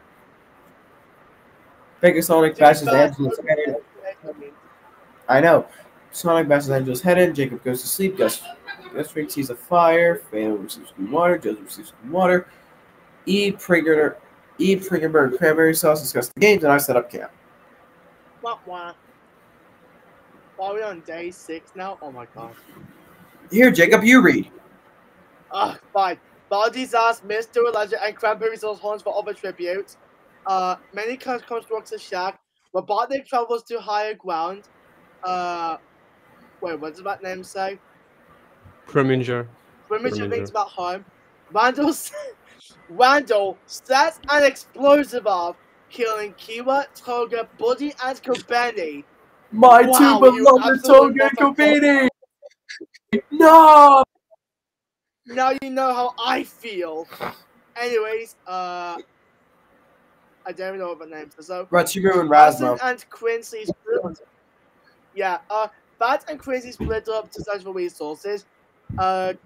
Mega Sonic bashes Angel's head in. I know. Sonic bashes Angel's head in. Jacob goes to sleep. Gus Gus Ring sees a fire. Phantom receives some water. Joseph receives some water. E. Pringer E. Pringenberg cranberry sauce discuss the games, and I set up camp. Wah, wah. Are we on day six now? Oh my god. Here, Jacob, you read. Ah, fine. Baldy's ass, Mister Elijah, and Cranberry Sauce horns for other tributes. Uh, many constructs a shack. Robotnik travels to higher ground. Uh, wait, what does that name say? Preminger. Preminger thinks about home. Randall, Randall sets an explosive off, killing Kiwa, Toga, Buddy, and Kobeni. My Wow, two you beloved absolute Toga and motherfucker. Kobeni! No! Now you know how I feel. Anyways, uh, I don't even know what the names are. So, Ratsugu and Batson Rasmo. and Quincy split. Yeah, uh, Bat and Quincy split up to search for resources. Uh,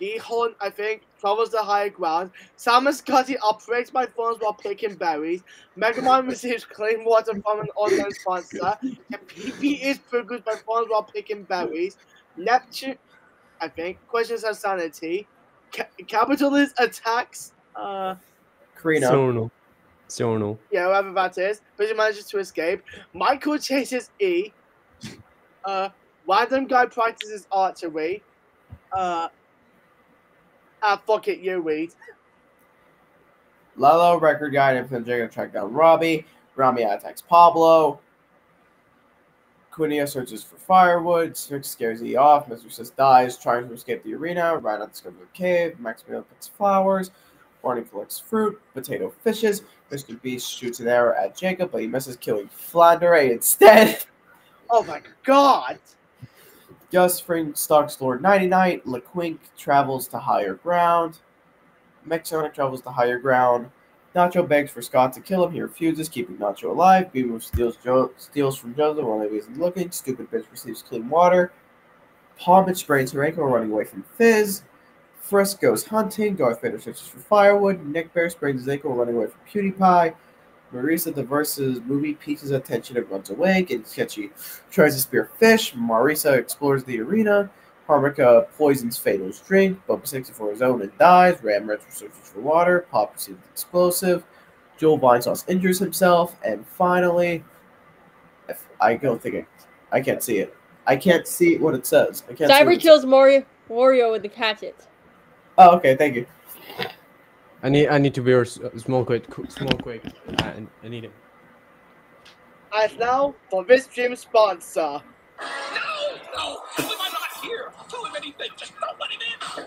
Gihon, I think, travels the higher ground. Samus Cutty operates my phones while picking berries. Megamon receives clean water from an unknown sponsor. And P P is produced by phones while picking berries. Neptune, I think, questions her sanity. Ca Capitalist attacks. Uh, Karina. Sono. Sono. Yeah, whoever that is. But she manages to escape. Michael chases E. Uh, random guy practices archery. Uh, ah, fuck it, you read. Lalo, record guy, and Infinite Jacob track down Robbie. Robbie attacks Pablo. Quinia searches for firewood. Six scares E off. Mister Sis dies, trying to escape the arena. Rhino discovers a cave. Maximilian picks flowers. Barney collects fruit. Potato fishes. Mister Beast shoots an arrow at Jacob, but he misses, killing Flandre instead. Oh my god! Gus Spring stalks Lord ninety-nine. LeQuink travels to higher ground. Mexonic travels to higher ground. Nacho begs for Scott to kill him. He refuses, keeping Nacho alive. Beaver steals Jo- steals from Joseph while he isn't looking. Stupid bitch receives clean water. Palmage sprains her ankle, running away from Fizz. Frisk goes hunting. Darth Vader searches for firewood. Nick Bear sprains his ankle, running away from PewDiePie. Marisa diverses movie Peach's attention and runs away. Getting sketchy, tries to spear fish. Marisa explores the arena. Harmika poisons Fatal's drink. Bump sixty-four his own and dies. Ram Red searches for water. Pop receives an explosive. Joel Vinesauce injures himself. And finally, if I don't think it, I can't see it. I can't see what it says. I can't see Cyber what it kills Mario, Wario with the hatchet. Oh, okay, thank you. I need I need to be a s- small quick small quick. I, I need it. And now for this stream sponsor. No, no, tell him I'm not here. Tell him anything. Just don't let him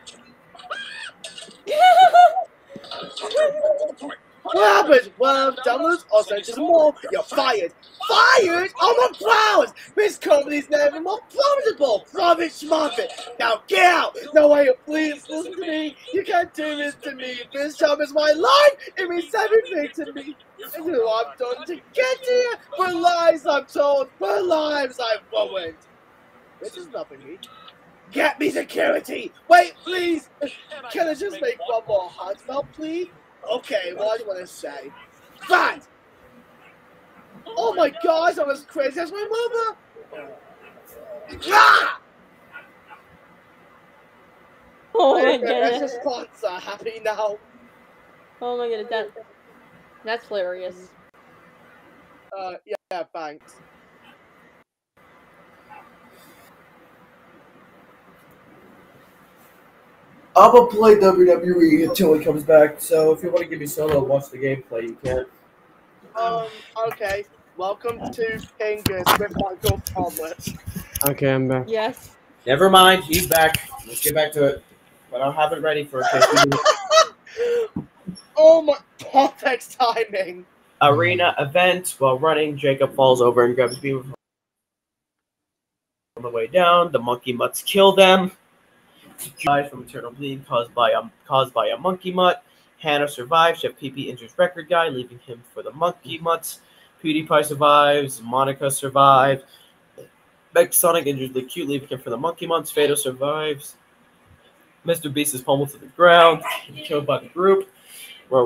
in. What happens? Well, downloads or searches more. You're fired. Fired? I'm proud. This company's never more profitable. Profit schmuffit. Now get out. No way. Please listen to me. You can't do this to me. This job is my life. It means everything to me. And you know what I've done to get here. For lies I'm told. For lives I've ruined. This is nothing me. Get me security. Wait, please. Can I just make one more heartfelt plea? Okay, what do you want to say? Bad! Oh my gosh, I'm as crazy as my mother! Ah! Oh my Okay, goodness. that's a sponsor. Happy now. Oh my goodness, that, that's hilarious. Uh, yeah, yeah, thanks. I'm gonna play W W E until he comes back, so if you want to give me solo and watch the gameplay, you can. Um, okay. Welcome to Fingers with Michael Thomas. Okay, I'm back. Yes. Never mind, he's back. Let's get back to it. But I'll have it ready for a case. Oh my, perfect timing. Arena event. While running, Jacob falls over and grabs Beaver on the way down. The monkey mutts kill them. Dies from internal bleeding caused by a caused by a monkey mutt. Hannah survives. Chef P P injures record guy, leaving him for the monkey mutts. PewDiePie survives. Monica survives. Sonic injures the cute, leaving him for the monkey mutts. Fatal survives. Mister Beast is pummeled to the ground, killed by the group. We're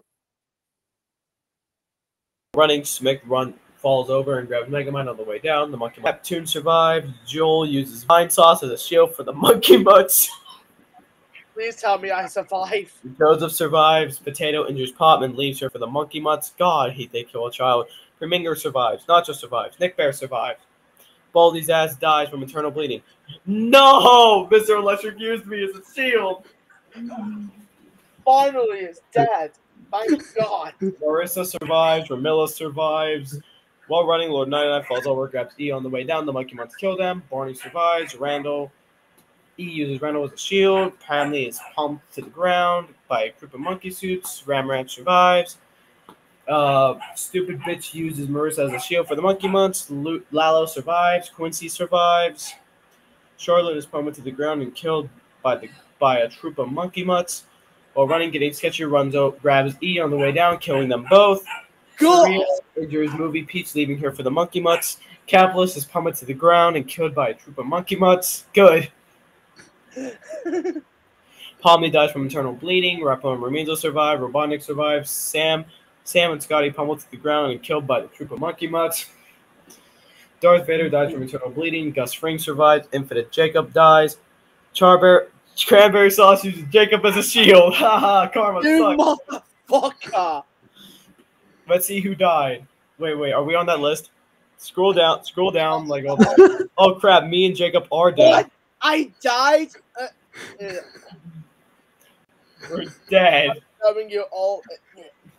running. Smick run falls over and grabs Megamind on the way down. The monkey Neptune survives. Joel uses vine sauce as a shield for the monkey mutts. Please tell me I survive. Joseph survives. Potato injures Pop and leaves her for the monkey mutts. God, he they kill a child. Preminger survives. Nacho survives. Nick Bear survives. Baldy's ass dies from internal bleeding. No! Mister Electric used me as a shield. Finally, it's dead. Thank God. Marissa survives. Ramilla survives. While running, Lord ninety-nine falls over, grabs E on the way down. The monkey mutts kill them. Barney survives. Randall. E uses Randall as a shield. Pamley is pumped to the ground by a group of monkey suits. Ramrat survives. Uh, stupid bitch uses Marissa as a shield for the monkey months. Lu- Lalo survives. Quincy survives. Charlotte is pumped to the ground and killed by the by a troop of monkey mutts. While running, getting sketchy, runs out, grabs E on the way down, killing them both. Korea injures Movie Peach, leaving her for the monkey mutts. Capitalist is pumped to the ground and killed by a troop of monkey mutts. Good. Pomni dies from internal bleeding. Rappo and Raminzo survive. Robotnik survives. Sam, Sam and Scotty pummeled to the ground and killed by the troop of monkey mutts. Darth Vader dies from internal bleeding. Gus Fring survives. Infinite Jacob dies. Charber, Cranberry Sauce uses Jacob as a shield. Haha, karma You sucks. motherfucker! Let's see who died. Wait, wait, are we on that list? Scroll down, scroll down. Like, oh, oh crap, me and Jacob are dead. What? I died? Uh, uh, We're dead. I'm telling you all. Uh,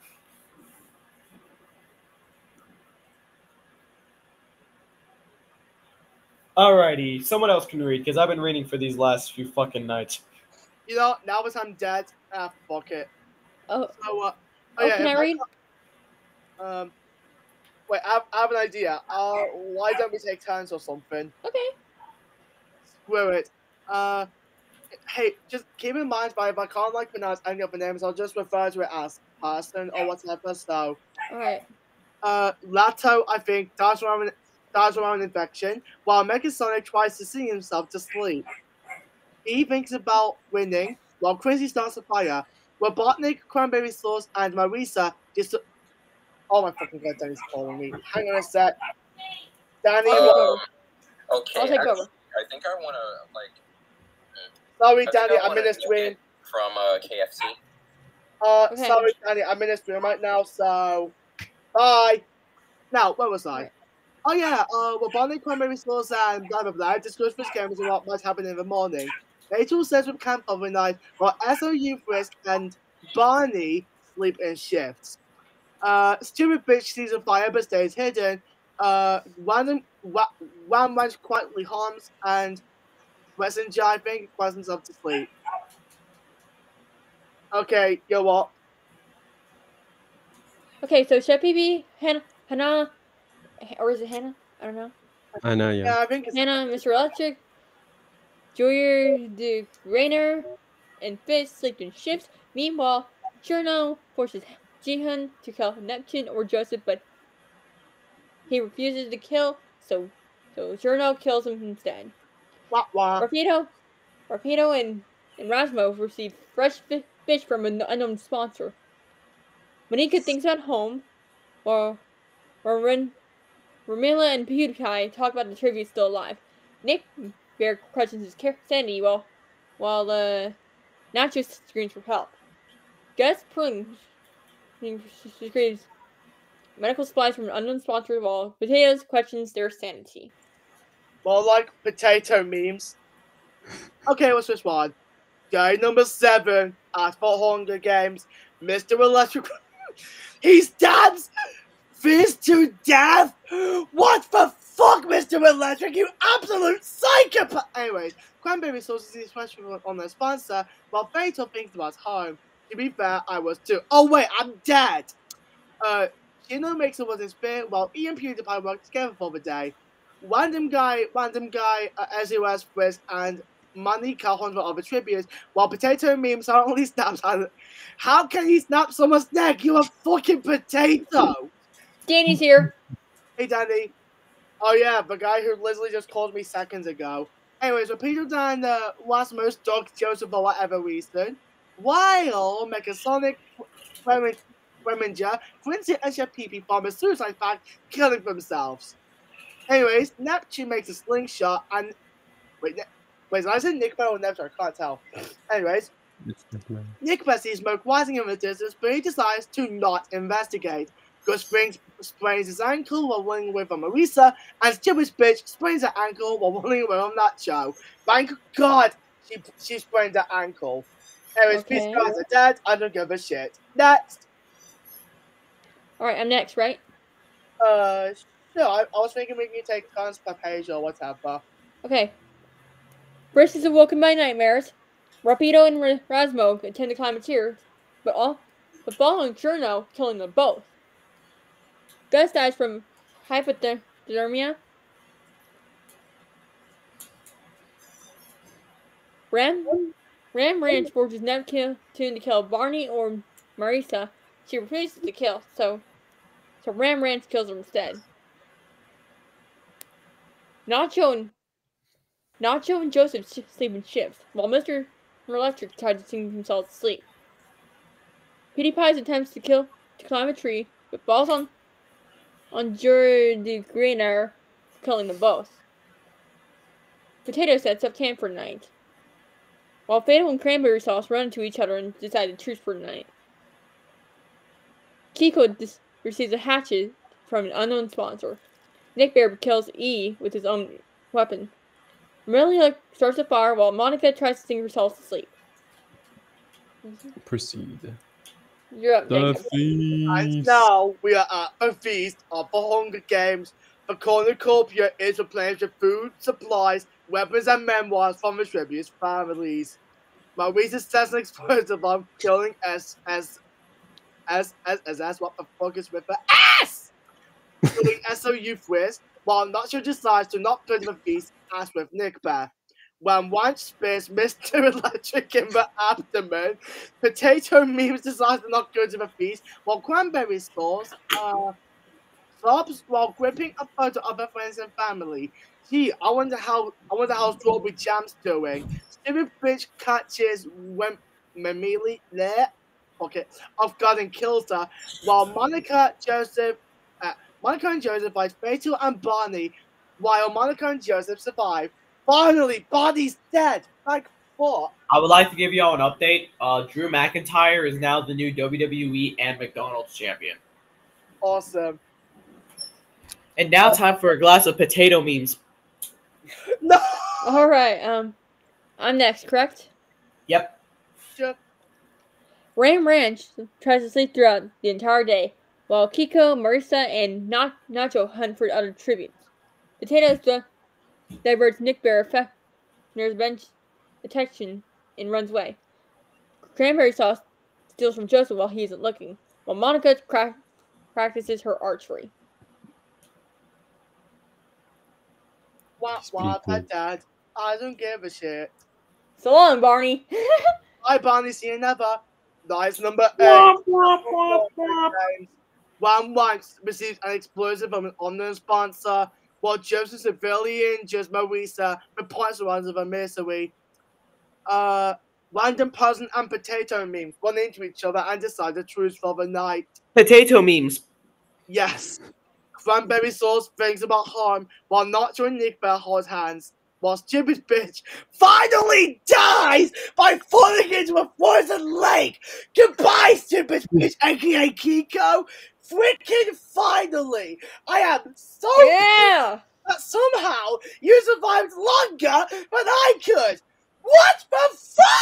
Alrighty, someone else can read, because I've been reading for these last few fucking nights. You know, now that I'm dead, ah, fuck it. Oh, So, uh, oh, can I if read? Um, wait, I have, I have an idea. Uh, why don't we take turns or something? Okay. Screw it. Uh, hey, just keep in mind, but if I can't like pronounce any of the names, I'll just refer to it as person or whatever. So, Alright. uh, Lato, I think, dies around dies around an infection, while Megasonic tries to sing himself to sleep. He thinks about winning, while Quincy starts a fire. Robotnik, Cranberry Sauce, and Marisa just. Oh my fucking god, Danny's calling me. Hang on a sec. Danny, Oh. what- Okay, I'll take I, over. I think I want to like. sorry, I think Danny, I I'm wanna ministering. get from uh, K F C. Uh, Okay. sorry, Danny, I'm ministering right now, so. Bye. Now, where was I? Oh yeah, uh, Robotnik, Cranberry Sauce, and blah blah blah discuss with cameras and what might happen in the morning. Rachel says with camp overnight, while S O U, Frisk, and Barney sleep in shifts. Uh, stupid bitch sees a fire but stays hidden. Uh, random wa- Wham Ranch quietly harms, and Messenger, I think, cries himself to sleep. Okay, you know what? Okay, so should be Hannah, Hannah, or is it Hannah? I don't know. I know, yeah. Yeah, I think it's Hannah, Mister Electric, Junior, the Rainer, and Fist sleep in shifts. Meanwhile, Cherno forces Jihan to kill Neptune or Joseph, but he refuses to kill, so so Cherno kills him instead. wah wah. Rapido, Rapido and, and Rasmo receive fresh fi- fish from an unknown sponsor. Monica thinks at home, while Ren, Ramila and PewDiePie talk about the tribute still alive. Nick Bear questions his care- sanity while while uh, Nacho screams for help. Gus Pring screams medical supplies from an unknown sponsor while Potatoes questions their sanity. More like potato memes. Okay, what's this one? Guy number seven at for Hunger Games. Mister Electric. He stabs Fizz to death? What the fuck, Mister Electric? You absolute psychopath! Anyways, Cranberry Sauce is expression on their sponsor, while Fatal thinks about home. To be fair, I was too. Oh wait, I'm dead! Uh, Shino makes it with his spirit, while E and PewDiePie work together for the day. Random guy, random guy, uh, S U S, Frizz, and Money Calhoun for other tributes, while Potato Meme suddenly snaps on. How can he snap someone's neck? You're a fucking potato! Danny's here. Hey, Danny. Oh, yeah, the guy who literally just called me seconds ago. Anyways, Rapido and uh, Rasmus dog Joseph for whatever reason, while Megasonic, Reminger, Quincy, and Chef Pee Pee form a suicide pact, killing themselves. Anyways, Neptune makes a slingshot, and wait, ne- wait, did I say Nick Bell or Neptune? I can't tell. Anyways, Nick Bell sees smoke rising in the distance, but he decides to not investigate. Gus Springs sprains his ankle while running away from Marisa, and Stupid Bitch sprains her ankle while running away from Nacho. Thank God she she sprained her ankle. Anyways, Okay. these guys are dead. I don't give a shit. Next. Alright, I'm next, right? Uh, sure. I, I was thinking we can take turns per page or whatever. Okay. Brisk is awoken by nightmares. Rapido and R- Rasmo attempt to climb a tier, but all but following Cherno, killing them both. Gus dies from hypothermia. Ram Ram Ranch forces Neptune to kill Barney or Marisa. She refuses to kill, so so Ram Ranch kills her instead. Nacho and Nacho and Joseph sh- sleep in shifts, while Mister Electric tried to sing himself to sleep. PewDiePie's attempts to kill to climb a tree, but falls on on Jerry Greener, killing them both. Potato sets up camp for the night, while Fatal and Cranberry Sauce run into each other and decide to truce for the night. Kiko dis- receives a hatchet from an unknown sponsor. Nick Bear kills E with his own weapon. Amelia starts a fire while Monica tries to sing herself to sleep. Proceed. You're up, The Jacob. And feast. now we are at the feast of the Hunger Games. The cornucopia is replenished with food, supplies, weapons, and memoirs from the tributes' families. Marisa sets an explosive bomb, killing S S S S S S. What the fuck is with the S? Killing S O U Frizz, while Nacho decides to not go to the feast, as with Nick Bear. When one spears Mister Electric in the abdomen, Potato Memes decides to not go to the feast, while Cranberry Sauce uh, sobs while gripping a photo of her friends and family. Gee, I wonder how I wonder how Strawberry Jam's doing. Stupid bitch catches when Mamili there, okay, off guard and kills her, while Monica, Joseph, uh, Monica and Joseph fight Fatal and Barney, while Monica and Joseph survive. Finally, Barney's dead. Like fuck. I would like to give y'all an update. Uh, Drew McIntyre is now the new W W E and McDonald's champion. Awesome. And now time for a glass of potato memes. No. All right. Um, I'm next, correct? Yep. Sure. Ram Ranch tries to sleep throughout the entire day, while Kiko, Marisa, and Nach- Nacho hunt for other tributes. Potatoes di- diverts Nick Bear effect near the bench attention and runs away. Cranberry Sauce steals from Joseph while he isn't looking, while Monica cra- practices her archery. Wah wah, that dad. I don't give a shit. So long, Barney. Bye, Barney. See you never. Nice number Womp, eight. womp, womp, womp. One Wax receives an explosive from an unknown sponsor, while Joseph severely injures Marisa with points around of a misery. Uh, random person and potato memes run into each other and decide to truce for the night. Potato memes. Yes. Cranberry Sauce brings about harm while Nacho and Nick Bear hold hands. While Stupid Bitch finally dies by falling into a frozen lake. Goodbye, Stupid Bitch, aka Kiko. Freaking finally! I am so Yeah! that somehow you survived longer than I could. What the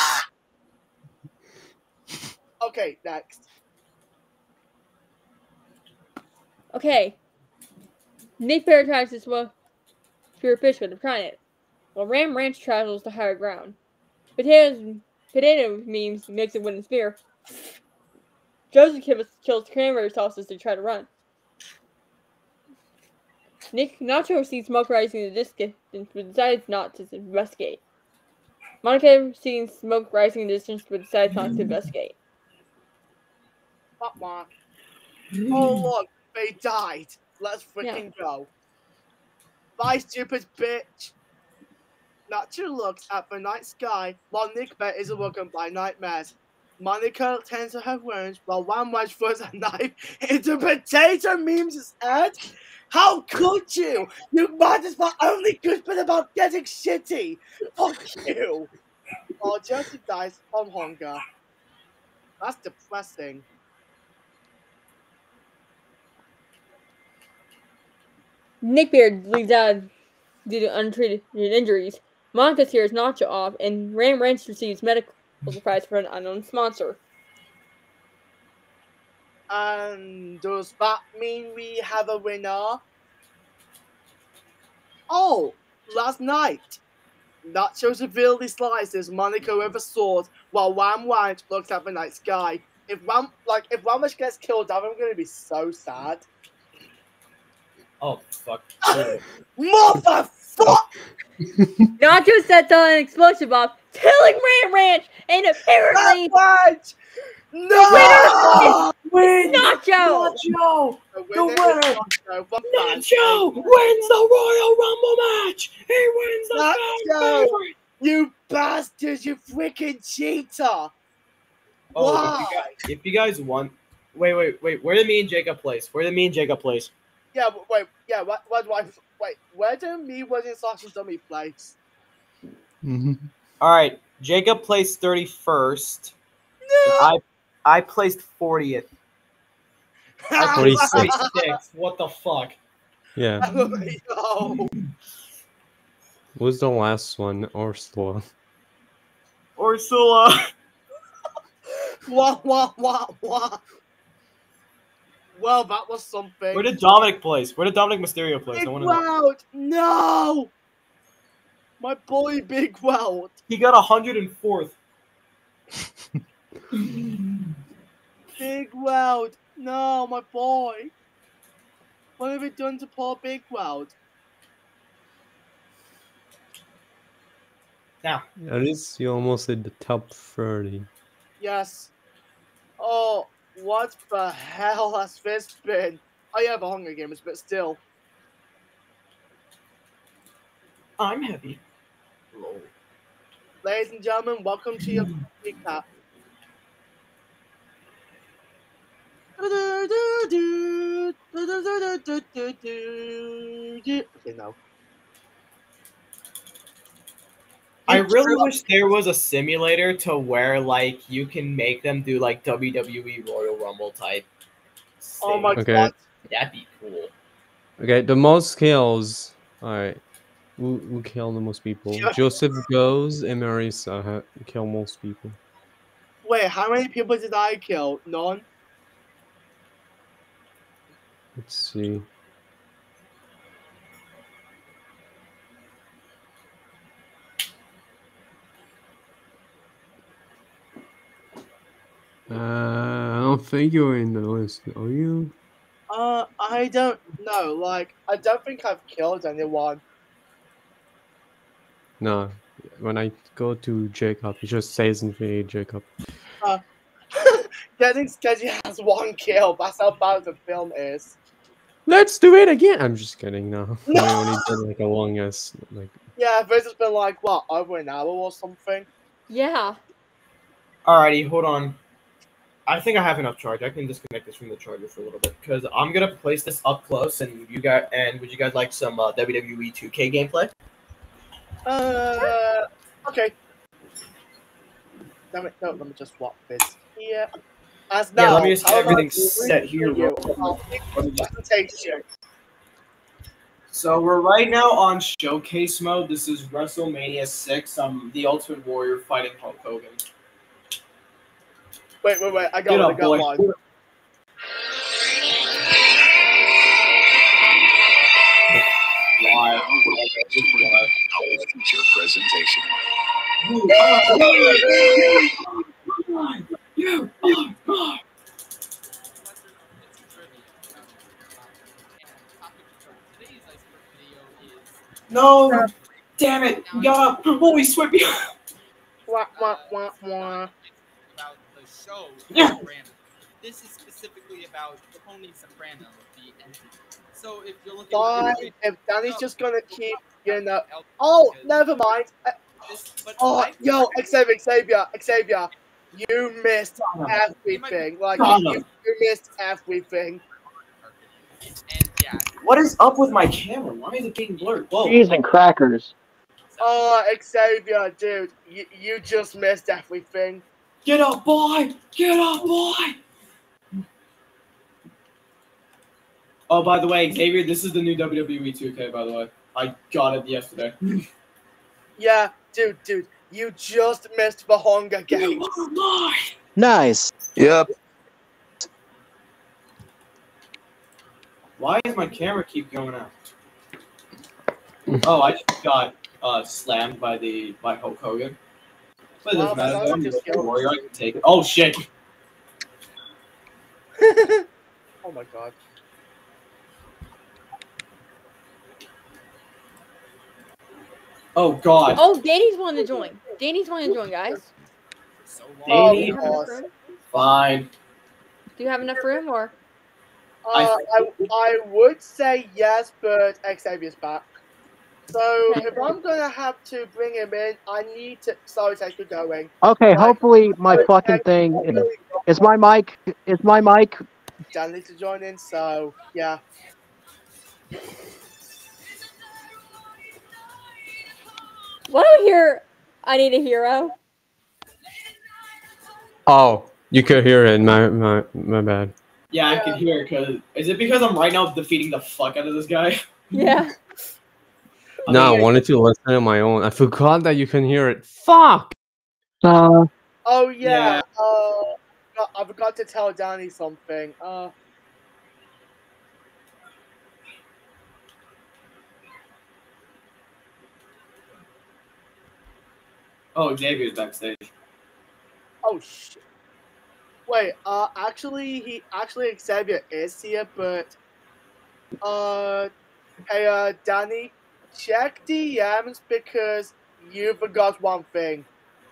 fuck? Okay, next. Okay. Nick Bear tries to swim through a fish with a trident, while Ram Ranch travels to higher ground. Potatoes, potato memes makes a wooden spear. Joseph kills, kills Cranberry Sauces to try to run. Nick Nacho sees smoke rising in the distance, but decides not to investigate. Monica sees smoke rising in the distance, but decides not to investigate. Fuck, Mark. Oh, look, they died. Let's freaking go. Bye, stupid bitch. Nacho looks at the night sky while Nick Bear is awoken by nightmares. Monica tends to her wounds while One Wedge throws a knife into Potato Memes' head. How could you? You might as well only good bit about getting shitty. Fuck you. Oh, Joseph dies from hunger. That's depressing. Nick Beard leaves out due to untreated injuries. Monica tears Nacho off, and Ram Ranch receives medical supplies from an unknown sponsor. And does that mean we have a winner? Oh, last night, Nacho severely slices Monica with a sword while Wham Wham looks at the night sky. If Wham, like, if Whamish gets killed, I'm gonna be so sad. Oh, fuck. Motherfucker! Nacho sets on an explosive bomb, killing Ram Ranch, and apparently Ranch! No! The Win! Nacho! Nacho! The The winner winner! is Nacho. One Nacho wins the Royal Rumble match! He wins the fan Nacho favorite! You bastard! You freaking cheater! Oh, Why? if you, guys, if you guys want, wait, wait, wait. Where did me and Jacob place? Where did me and Jacob place? Yeah, but wait, yeah, what, what do I, wait, where do me, Wedding slash and Dummy place? Mm-hmm. All right, Jacob placed thirty-first. No! I I placed fortieth. I placed forty-six. forty-six. What the fuck? Yeah. No. What was the last one? Ursula. Ursula. Wah, wah, wah, wah. Well, that was something. Where did Dominic place? Where did Dominic Mysterio place? Big I want to know. Weld! No! My boy Big Weld. He got one hundred fourth. Big Weld. No, my boy. What have we done to poor Big Weld? Now. At least you almost hit the top thirty. Yes. Oh, what the hell has this been? I have a Hunger Games, but still. I'm heavy. Ladies and gentlemen, welcome to your recap. Okay, no. I really wish there was a simulator to where like you can make them do like W W E Royal Rumble type. Oh my Okay. god. That'd be cool. Okay, the most kills. Alright. Who, who killed the most people? Joseph Goes and Marisa ha- kill most people. Wait, how many people did I kill? None? Let's see. Uh, I don't think you're in the list, are you? Uh, I don't know. Like, I don't think I've killed anyone. No. When I go to Jacob, it just says in the Jacob. Uh, Getting Sketchy has one kill. That's how bad the film is. Let's do it again! I'm just kidding, no. No! I only did like a longest, like... Yeah, this has been like, what, over an hour or something? Yeah. Alrighty, hold on. I think I have enough charge. I can disconnect this from the charger for a little bit because I'm gonna place this up close. And you guys, and would you guys like some uh, W W E two K gameplay? Uh, okay. Damn it, no, let me just swap this here. As now, Yeah, let me just get how about everything we set here review real our presentation? So we're right now on showcase mode. This is WrestleMania six. I'm the Ultimate Warrior fighting Hulk Hogan. Wait, wait, wait, I got Get one, up, I got boy. one. Live. Feature presentation. No! Damn it! We got up! Holy sweet! Wah, wah, wah, wah. About the show, Yeah. Soprano. This is specifically about Tony Soprano, the entity. So if you're looking Fine, at if Danny's just gonna keep, you know. Oh, never mind. Uh, Oh, yo, Xavier, Xavier, Xavier, you missed everything. Like, you, you missed everything. What is up with my camera? Why is it getting blurred? Whoa. Cheese and crackers. Oh, Xavier, dude, you, you just missed everything. Get up, boy! Get up, boy! Oh, by the way, Xavier, this is the new W W E two K, by the way. I got it yesterday. Yeah, dude, dude, you just missed the Hunger Games. Nice. Yep. Why does my camera keep going out? Oh, I just got uh, slammed by the by Hulk Hogan. But it doesn't Wow, matter. that I'm was just just a warrior. I can take it. Oh shit! Oh my god. Oh god. Oh, Danny's wanting to join. Danny's wanting to join, guys. Danny, Do you have enough room? fine. Do you have enough room, or? Uh, I, I would say yes, but Xavier's back. So if I'm gonna have to bring him in, I need to. Sorry, thanks for going. Okay, Like, hopefully my sorry, fucking thanks thing for is, really is my mic is my mic. Dan needs to join in. So yeah. What do you hear? I need a hero. Oh, you could hear it. My my my bad. Yeah, I can hear it. Cause is it because I'm right now defeating the fuck out of this guy? Yeah. No, I wanted to listen on my own. I forgot that you can hear it. Fuck. Uh, Oh yeah. Yeah. Uh, no, I forgot to tell Danny something. Uh. Oh, Xavier's backstage. Oh shit. Wait. Uh. Actually, he actually Xavier is here, but. Uh. Hey. Uh. Danny, check D Ms because you forgot one thing.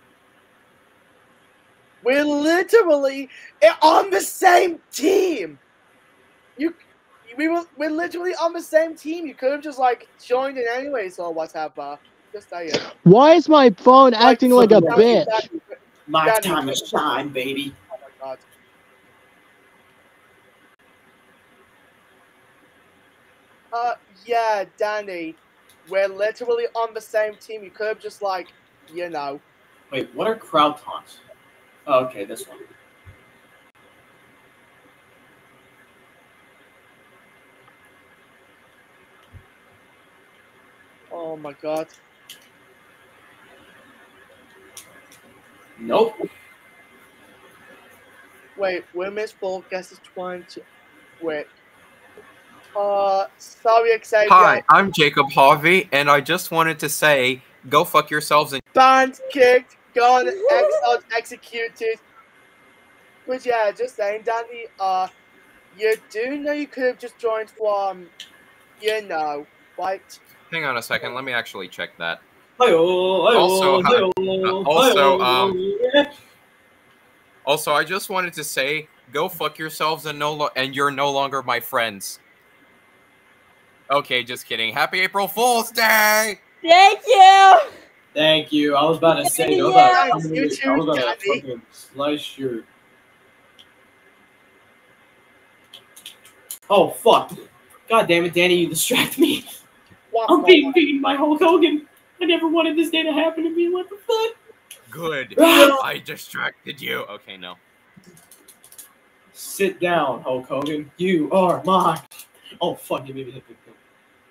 We're literally on the same team. You, we were, we're literally on the same team. You could have just like joined in anyways or whatever. Just saying. why is my phone acting like a Danny, bitch? Danny, My Danny, time to shine, baby. Oh my god. Uh, yeah, Danny. We're literally on the same team. You could have just like, you know. Wait, what are crowd taunts? Oh, okay, this one. Oh my god. Nope. Wait, women's ball guess is twenty. Wait. Uh, sorry, Xavier. Hi, I'm Jacob Harvey, and I just wanted to say, go fuck yourselves and Banned, kicked, gone, exiled, executed. But yeah, just saying, Danny, uh, you do know you could have just joined from, you know, right? hang on a second. Let me actually check that. Hi-oh, hi-oh, Also, hi- hi-oh, uh, also, hi-oh, um, yeah. Also, I just wanted to say, go fuck yourselves and no, lo- and you're no longer my friends. Okay, just kidding. Happy April Fool's Day! Thank you. Thank you. I was about to say, I was Yeah. about to, You I too, was about to Danny. fucking slice your. Oh fuck! God damn it, Danny, you distract me. I'm being beaten by Hulk Hogan. I never wanted this day to happen to me. What the fuck? Good. Ah! I distracted you. Okay, no. Sit down, Hulk Hogan. You are mine. Oh fuck! You made me hit the thing.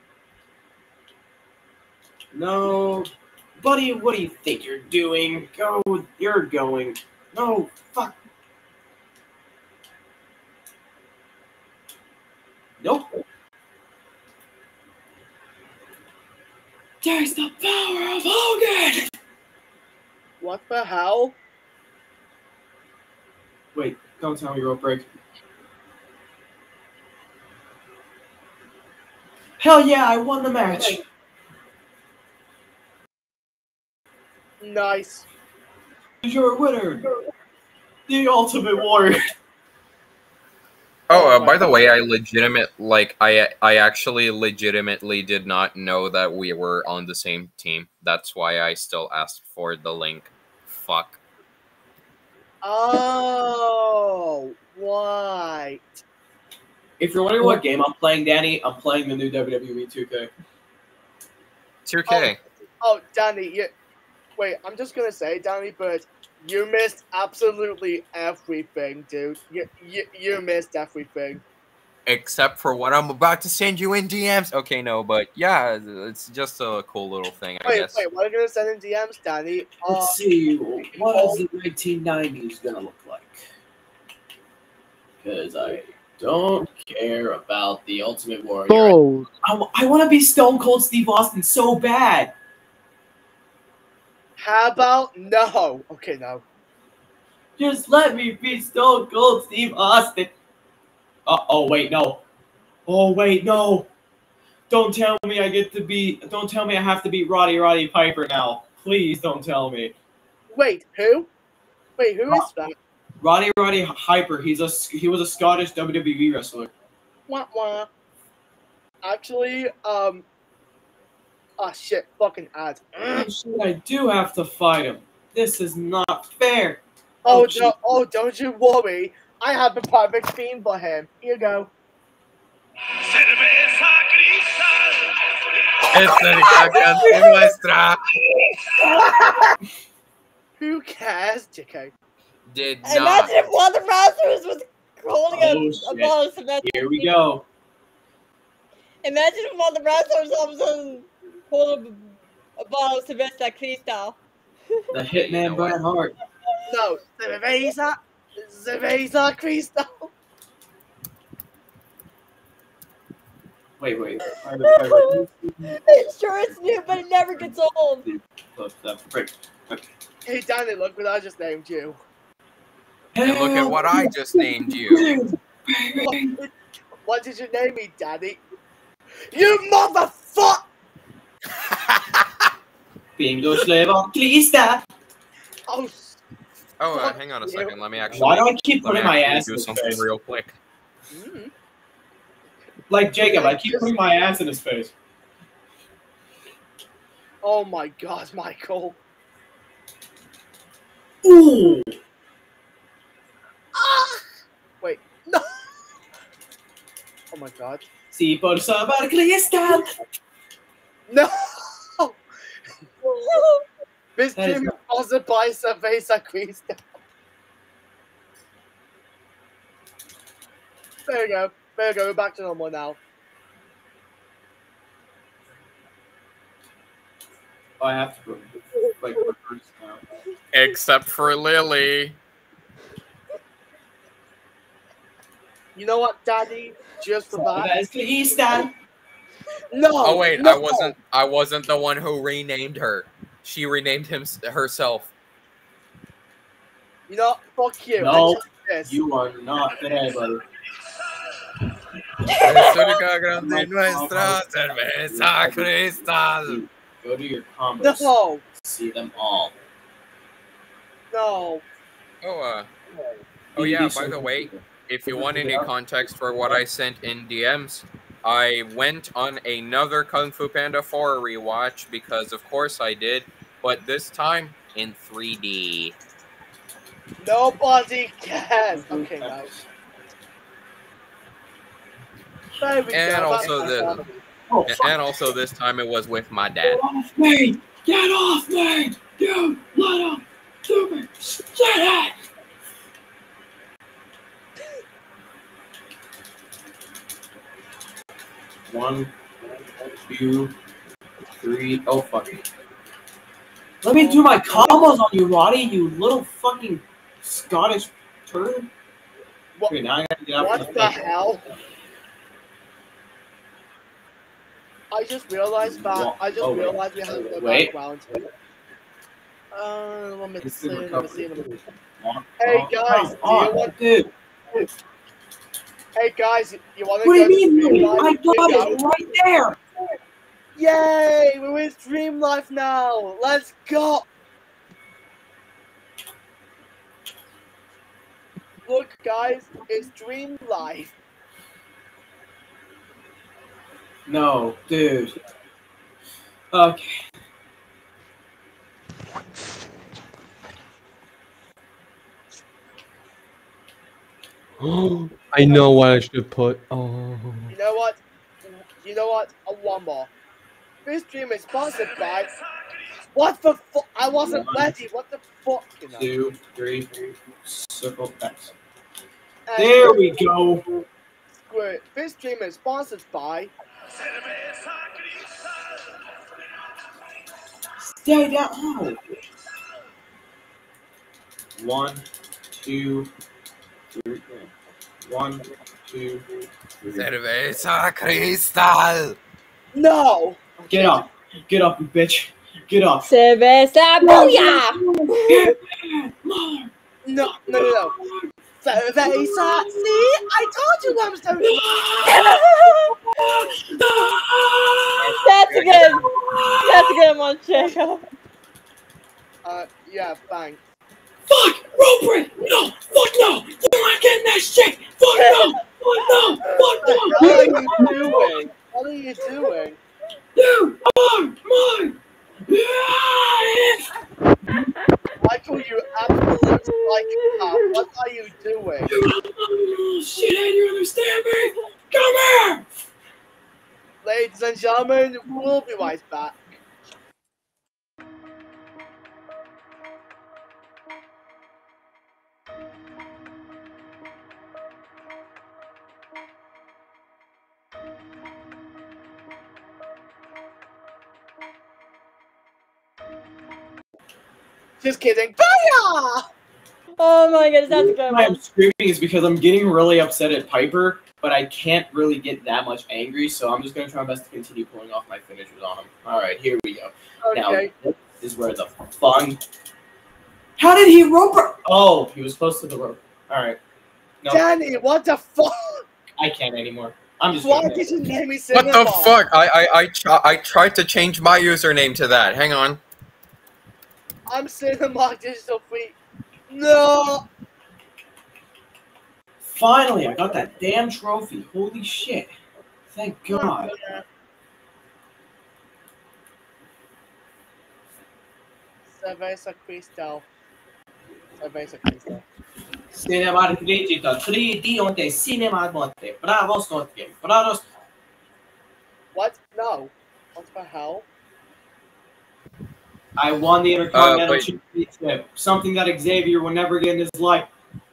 No, buddy. What do you think you're doing? Go. You're going. No. Fuck. Nope. There's the power of Hogan! What the hell? Wait, don't tell me rope break. Hell yeah, I won the match! Nice. You're a winner! The Ultimate Warrior! Oh, uh, by the way, I legitimate like I I actually legitimately did not know that we were on the same team. That's why I still asked for the link. Fuck. Oh, right. If you're wondering what game I'm playing, Danny, I'm playing the new W W E two K. two K. Oh, Danny, you, wait, I'm just gonna say, Danny, but you missed absolutely everything, dude. You, you, you missed everything. Except for what I'm about to send you in D Ms. Okay, no, but yeah, it's just a cool little thing, I Wait, guess. wait, what are you gonna send in D Ms, Danny? Uh, Let's see, what is the nineteen nineties gonna look like? Because I don't care about the Ultimate Warrior. Bold. I, I want to be Stone Cold Steve Austin so bad. How about no? Okay, no. Just let me be Stone Cold Steve Austin. Uh, oh, wait, no. Oh, wait, no. Don't tell me I get to be... Don't tell me I have to beat Roddy Roddy Piper now. Please don't tell me. Wait, who? Wait, who is that? Roddy Roddy Piper. He's a, he was a Scottish W W E wrestler. Wah, wah. Actually, um... Ah, shit. Fucking ad. Oh, shit, I do have to fight him. This is not fair. Oh, Oh, no, shit. oh, don't you worry. I have the perfect theme for him. Here you go. Who cares, J K? Did not. Imagine if one of the Raptors was holding Oh, a, a shit. bottle of Sylvester. Here we go. Imagine if one of the Raptors all of a sudden hold a, a bottle of Sylvester Cristal. The Hitman Bret Hart. No, Cerveza, Cerveza Cristal. Wait, wait. Private, private. It sure is new, but it never gets old. Close up. Break. Okay. Hey, Danny, look what I just named you. And look at what I just named you. What, what did you name me, Daddy? You motherfucker! Bingo Slaver, please stop. Oh, Oh, uh, hang on a second. Let me actually. Why do I keep let me putting my actually ass do in his something face? real quick? mm. Like Jacob, I keep putting my ass in his face. Oh my God, Michael. Ooh. Ah! Wait, no. Oh my God. Si por saber cristal. No. This That is team is not- sponsored by Cerveza Cristal. There you go. There you go. We're back to normal now. Oh, I have to go. Like, reverse now. Except for Lily. You know what, Daddy? Just for that. That is cristal. No. Oh wait, no. I wasn't. I wasn't the one who renamed her. She renamed him herself. You know, fuck you. No, This. you are not there, buddy. Go to your combos. No. See them all. No. Oh, uh. Oh yeah. By the way, if you want any context for what I sent in D Ms, I went on another Kung Fu Panda four rewatch because, of course, I did, but this time in three D. Nobody can. Okay, guys. There we And go. also the, Oh, and also this time it was with my dad. Get off me! Get off me! You little stupid shithead! One, two, three. Oh, fuck. Let me do my combos on you, Roddy, you little fucking Scottish turd. What, okay, now I gotta get out what the hell? I just realized that. Well, I just oh, wait. realized we have no Wait. background. Uh, let me It's see. the Let me recovery. see. Let me... On, Hey on, guys, on, do you want? dude. Hey guys, you want to What do go you mean, to dude? Stream I Life? got Here it we go. right there. Yay! We're in Stream Life now. Let's go. Look, guys, it's Dream Life. No, dude. Okay. I know what I should put. Oh. You know what? You know what? Uh, one more. This stream is sponsored by. What the fuck? I wasn't One, ready. What the fuck? You know? Two, three, circle X. And There we go. Screw it. This stream is sponsored by. Stay down. Oh. One, two, three. One, two, three. Cerveza Cristal. No. Get up. Get up, you bitch. Get up. Cerveza Booyah! No, no, no, no. Cerveza. See? I told you I was going to. That's a good. That's a good one, Jacob. Uh, yeah, thanks. Fuck! Rope break! No! Fuck no! You're not getting that shit! Fuck no! Fuck no! Fuck What no! are you doing? What are you doing? Dude! Come on! Come Like, uh, what are you doing? Oh, shit, do you understand me? Come here! Ladies and gentlemen, we'll be right back. Just kidding. Booyah! Oh my goodness, that's a good Why I'm one. screaming is because I'm getting really upset at Piper, but I can't really get that much angry, so I'm just gonna try my best to continue pulling off my finishers on him. Alright, here we go. Okay. Now, this is where the fun. How did he rope her? Oh, he was close to the rope. Alright. No, Danny, what the fuck? I can't anymore. I'm just Why doing did it. you name me What the Cinema? fuck? I I I, tr- I tried to change my username to that. Hang on. I'm Cinema Digital Freak. No! Finally, I got that damn trophy. Holy shit. Thank God. Cerveza Cristal. Cerveza Cristal. Cinema Digital three D on the Cinema Monte. Bravos Norte. Bravos. What? No. What the hell? I won the Intercontinental Uh, wait. Championship. Something that Xavier will never get in his life.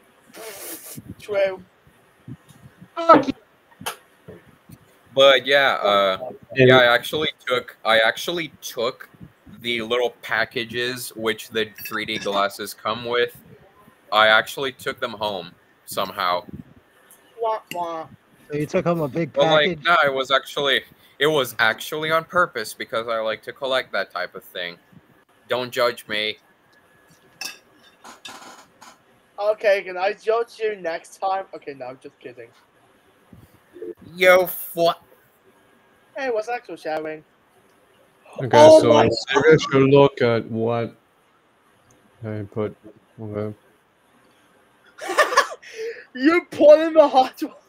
True. But yeah, uh, yeah, I actually took I actually took the little packages which the three D glasses come with. I actually took them home somehow. Wah, wah. So you took home a big But package. like, no, it was actually it was actually on purpose because I like to collect that type of thing. Don't judge me. Okay, can I judge you next time? Okay, no, just kidding. Yo, what? Hey, what's actual sharing? Okay, Oh so my maybe I should look at what I put. Okay. You put in the hot one.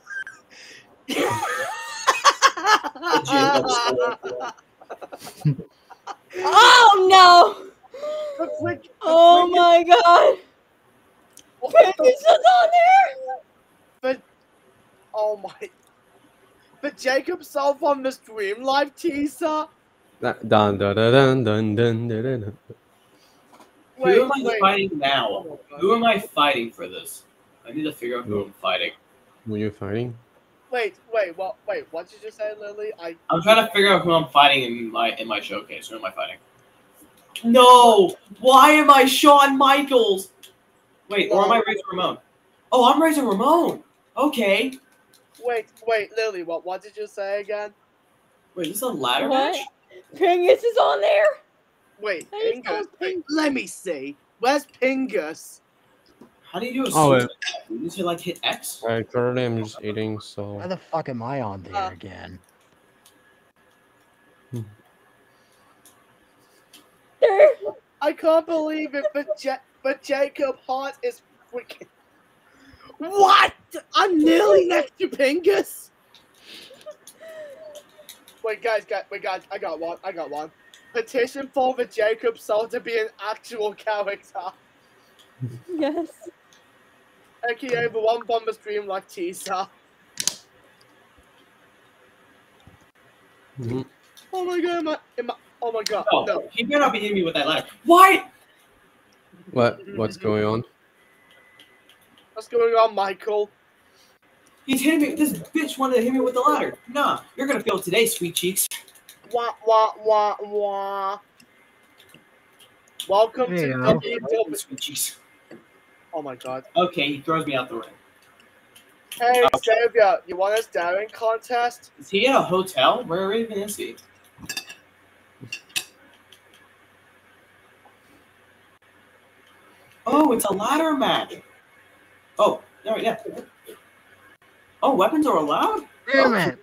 Oh no! Looks like, Oh my god! Pingus is on there! But, oh my. But Jacob self on the stream live teaser? Dun dun dun dun dun dun dun dun. Wait, Who am I wait. fighting now? Who am I fighting for this? I need to figure out who I'm fighting. Were you fighting? Wait, wait, what? Wait, what did you say, Lily? I. I'm trying to figure out who I'm fighting in my in my showcase. Who am I fighting? No! Why am I Shawn Michaels? Wait, or am I Razor Ramon? Oh, I'm Razor Ramon. Okay. Wait, wait, Lily, what? What did you say again? Wait, this is a ladder What? match? Pingus is on there? Wait, Hey, it's Pingus. not Wait, let me see. Where's Pingus? How do you do a Oh, switch? You just hit, like hit X? Alright, currently I'm just eating, so. Why the fuck am I on there Uh, again? There. I can't believe it, but ja- but Jacob Hart is freaking. What? I'm nearly next to Pingus. Wait, guys, guys, wait, guys, I got one. I got one. Petition for the Jacob Soul to be an actual character. Yes. A K A the one bomber stream like teaser. Mhm. Oh my god, am I, am I, oh my god, No, no. he better not be hitting me with that ladder. Why? What? What's going on? What's going on, Michael? He's hitting me. This bitch wanted to hit me with the ladder. Nah, you're gonna feel it today, sweet cheeks. Wah, wah, wah, wah. Welcome Hey, to Al. W W E. Sweet cheeks. Oh my god. Okay, he throws me out the ring. Hey, Xavier, you want a staring contest? Is he at a hotel? Where even is he? Oh, it's a ladder match. Oh, no, yeah. Oh, weapons are allowed? Damn it!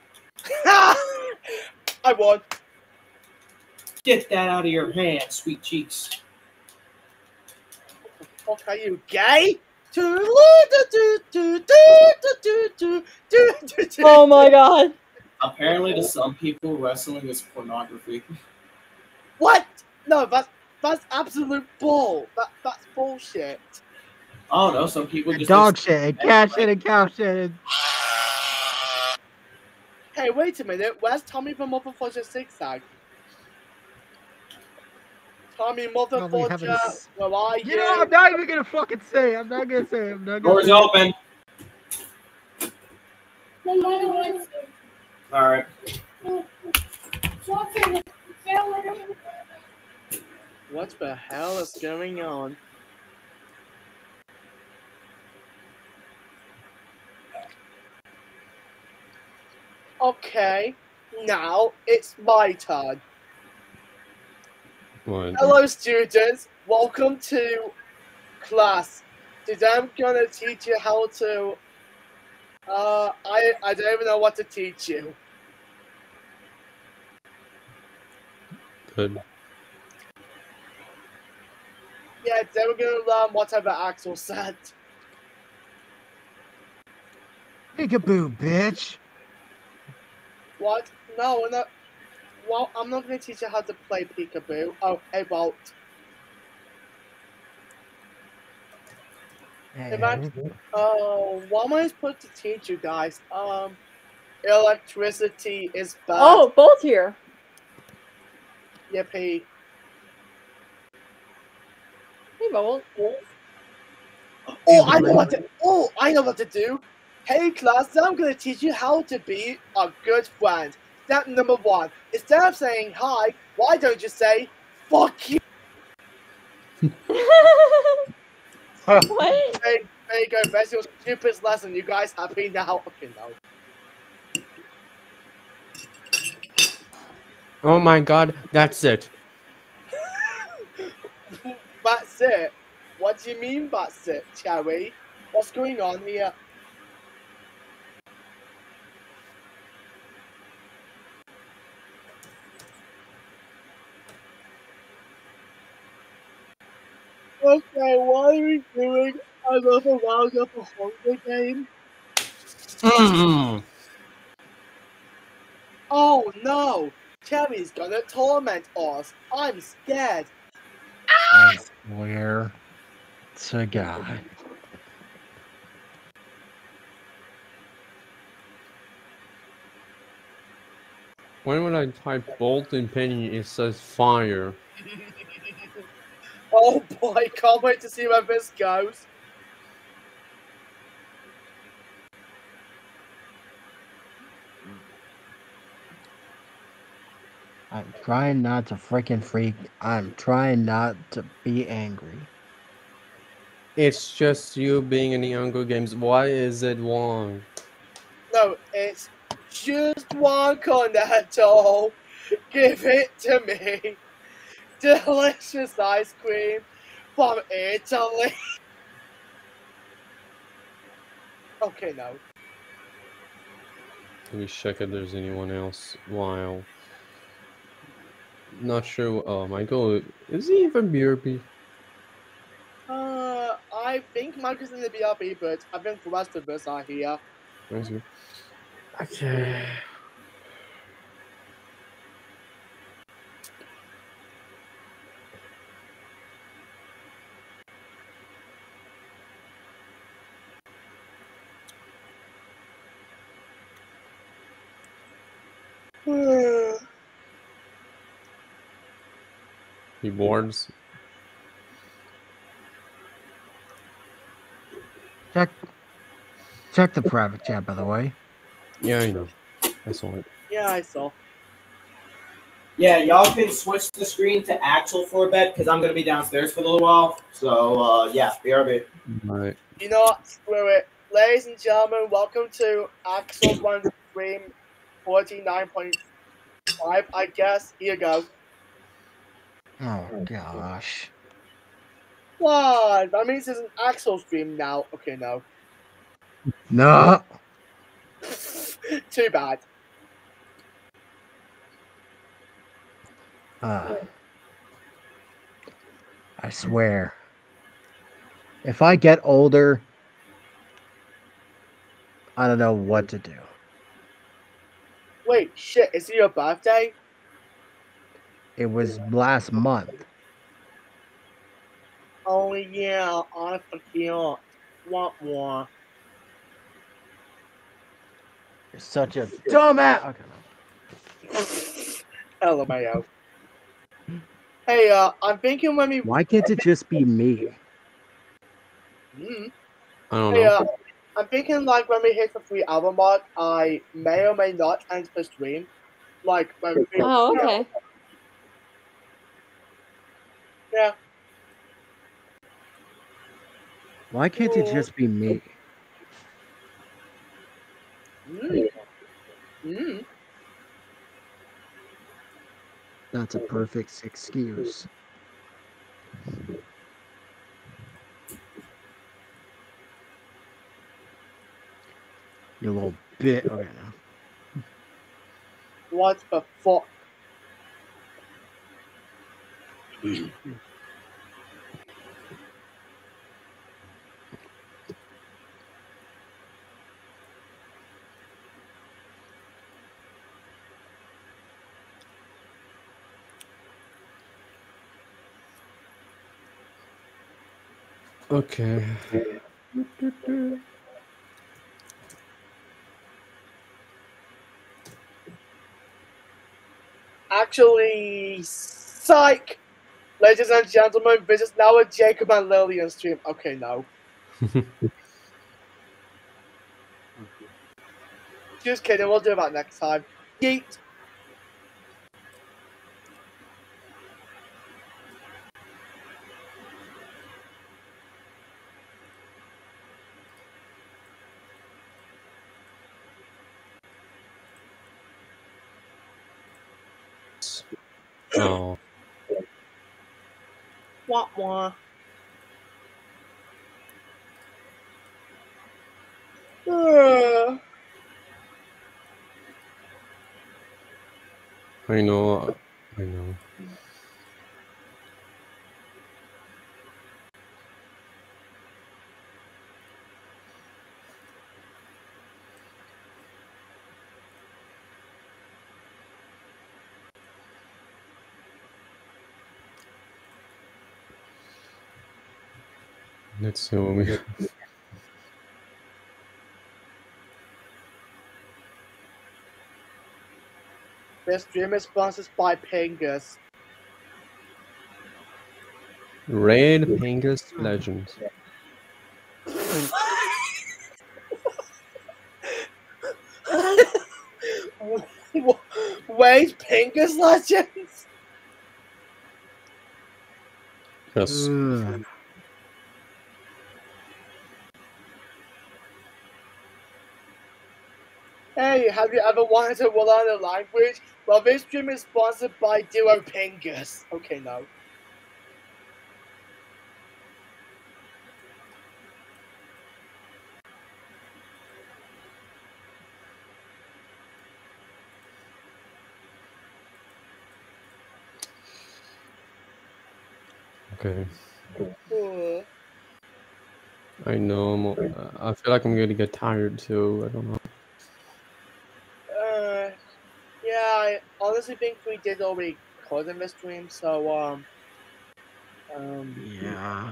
I won. Get that out of your hands, sweet cheeks. Fuck, are you gay? Oh my god. Apparently, to some people, wrestling is pornography. What? No, that's that's absolute bull. That that's bullshit. I don't know. Some people just Dog shit and cat shit and cow shit. And... Hey, wait a minute. Where's Tommy the Motherfucker Zigzag? Tommy Probably having Motherfucker, s- where are you? You know, I'm not even gonna fucking say. I'm not gonna say. I'm not gonna. Doors say. open. All right. What the hell is going on? Okay, now it's my turn. What? Hello, students. Welcome to class. Today I'm gonna teach you how to. Uh, I I don't even know what to teach you. Good. Yeah, today we're gonna learn whatever Axel said. Peekaboo, bitch. What? No, we're not. Well, I'm not gonna teach you how to play peekaboo. Oh, hey, Bolt. In fact, oh, what am I supposed to teach you guys? Um, electricity is bad. Oh, Bolt here. Yippee. Hey, Bolt. Oh, I know what to. Oh, I know what to do. Hey, class, I'm gonna teach you how to be a good friend. Step number one: instead of saying hi, why don't you say "fuck you"? What? Hey, there you go. That's your stupidest lesson. You guys happy now? Okay, no. Oh my god, that's it. That's it. What do you mean that's it, Cherry? What's going on here? Okay, what are we doing? Another round of a Hunger game? Mm. Oh no! Cherry's gonna torment us. I'm scared. I swear to God. When would I type bolt and penny, it says fire. Oh boy, can't wait to see where this goes. I'm trying not to freaking freak. I'm trying not to be angry. It's just you being in the Hunger Games. Why is it wrong? No, it's just one cornetto. Give it to me. Delicious ice cream from Italy. Okay, no. Let me check if there's anyone else. While not sure. Oh, Michael, is he even B R B? Uh, I think Michael's in the B R B, but I think the rest of us are here. That's good. Okay. Keyboards. Check, check the private chat, by the way. Yeah, I know. I saw it. Yeah, I saw. Yeah, y'all can switch the screen to Axel for a bit because I'm gonna be downstairs for a little while. So uh, yeah, B R B. Right. You know what? Screw it. Ladies and gentlemen, welcome to Axel One Stream forty-nine point five, I guess. Here you go. Oh gosh. What? That means it's an Axel stream now. Okay, no. No. Too bad. Uh, I swear. If I get older, I don't know what to do. Wait, shit, is it your birthday? It was last month. Oh yeah, I forgot. What more? You're such a dumbass. Okay, no. L M A O. Hey, uh, I'm thinking when we. Why can't it just be me? Mm. I don't Hey, know. uh, I'm thinking like when we hit the three hour mark, I may or may not end the stream. Like when we. Oh, okay. Yeah. Why can't it just be me? Mm. Mm. That's a perfect excuse. You little bit. Okay, now. What the fuck? Okay. Actually, psych! Ladies and gentlemen, this is now a Jacob and Lillian stream. Okay, no. Just kidding, we'll do that next time. Yeet! Oh. What more? Uh, I know. I know. Let's see what we. this stream is sponsored by Pingus. Raid Pingus Legends. Wait, Pingus Legends? Yes. Ugh. Hey, have you ever wanted to learn a language? Well, this stream is sponsored by Duo Pingus. Okay, no. Okay. Uh, I know. I'm, uh, I feel like I'm gonna get tired too. I don't know. uh, yeah, I honestly think we did all we could in this stream, so, um... Um... Yeah.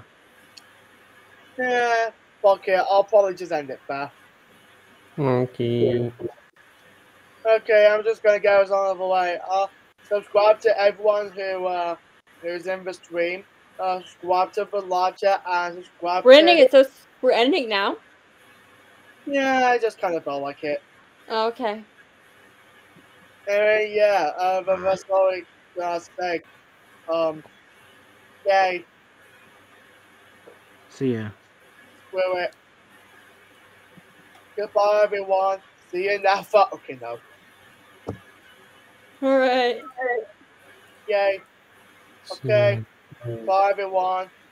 Yeah, fuck it, I'll probably just end it there. Okay. Okay, I'm just gonna get us on the way. Uh, subscribe to everyone who, uh, who's in the stream. Uh, subscribe to the live chat and subscribe We're to... ending it, so we're ending now. Yeah, I just kind of felt like it. Oh, okay. Anyway, yeah, uh, but that's all we gotta say. Um, yay. See ya. Wait, wait. Goodbye, everyone. See you never. Okay, no. All right. Yay. Okay. Bye, everyone.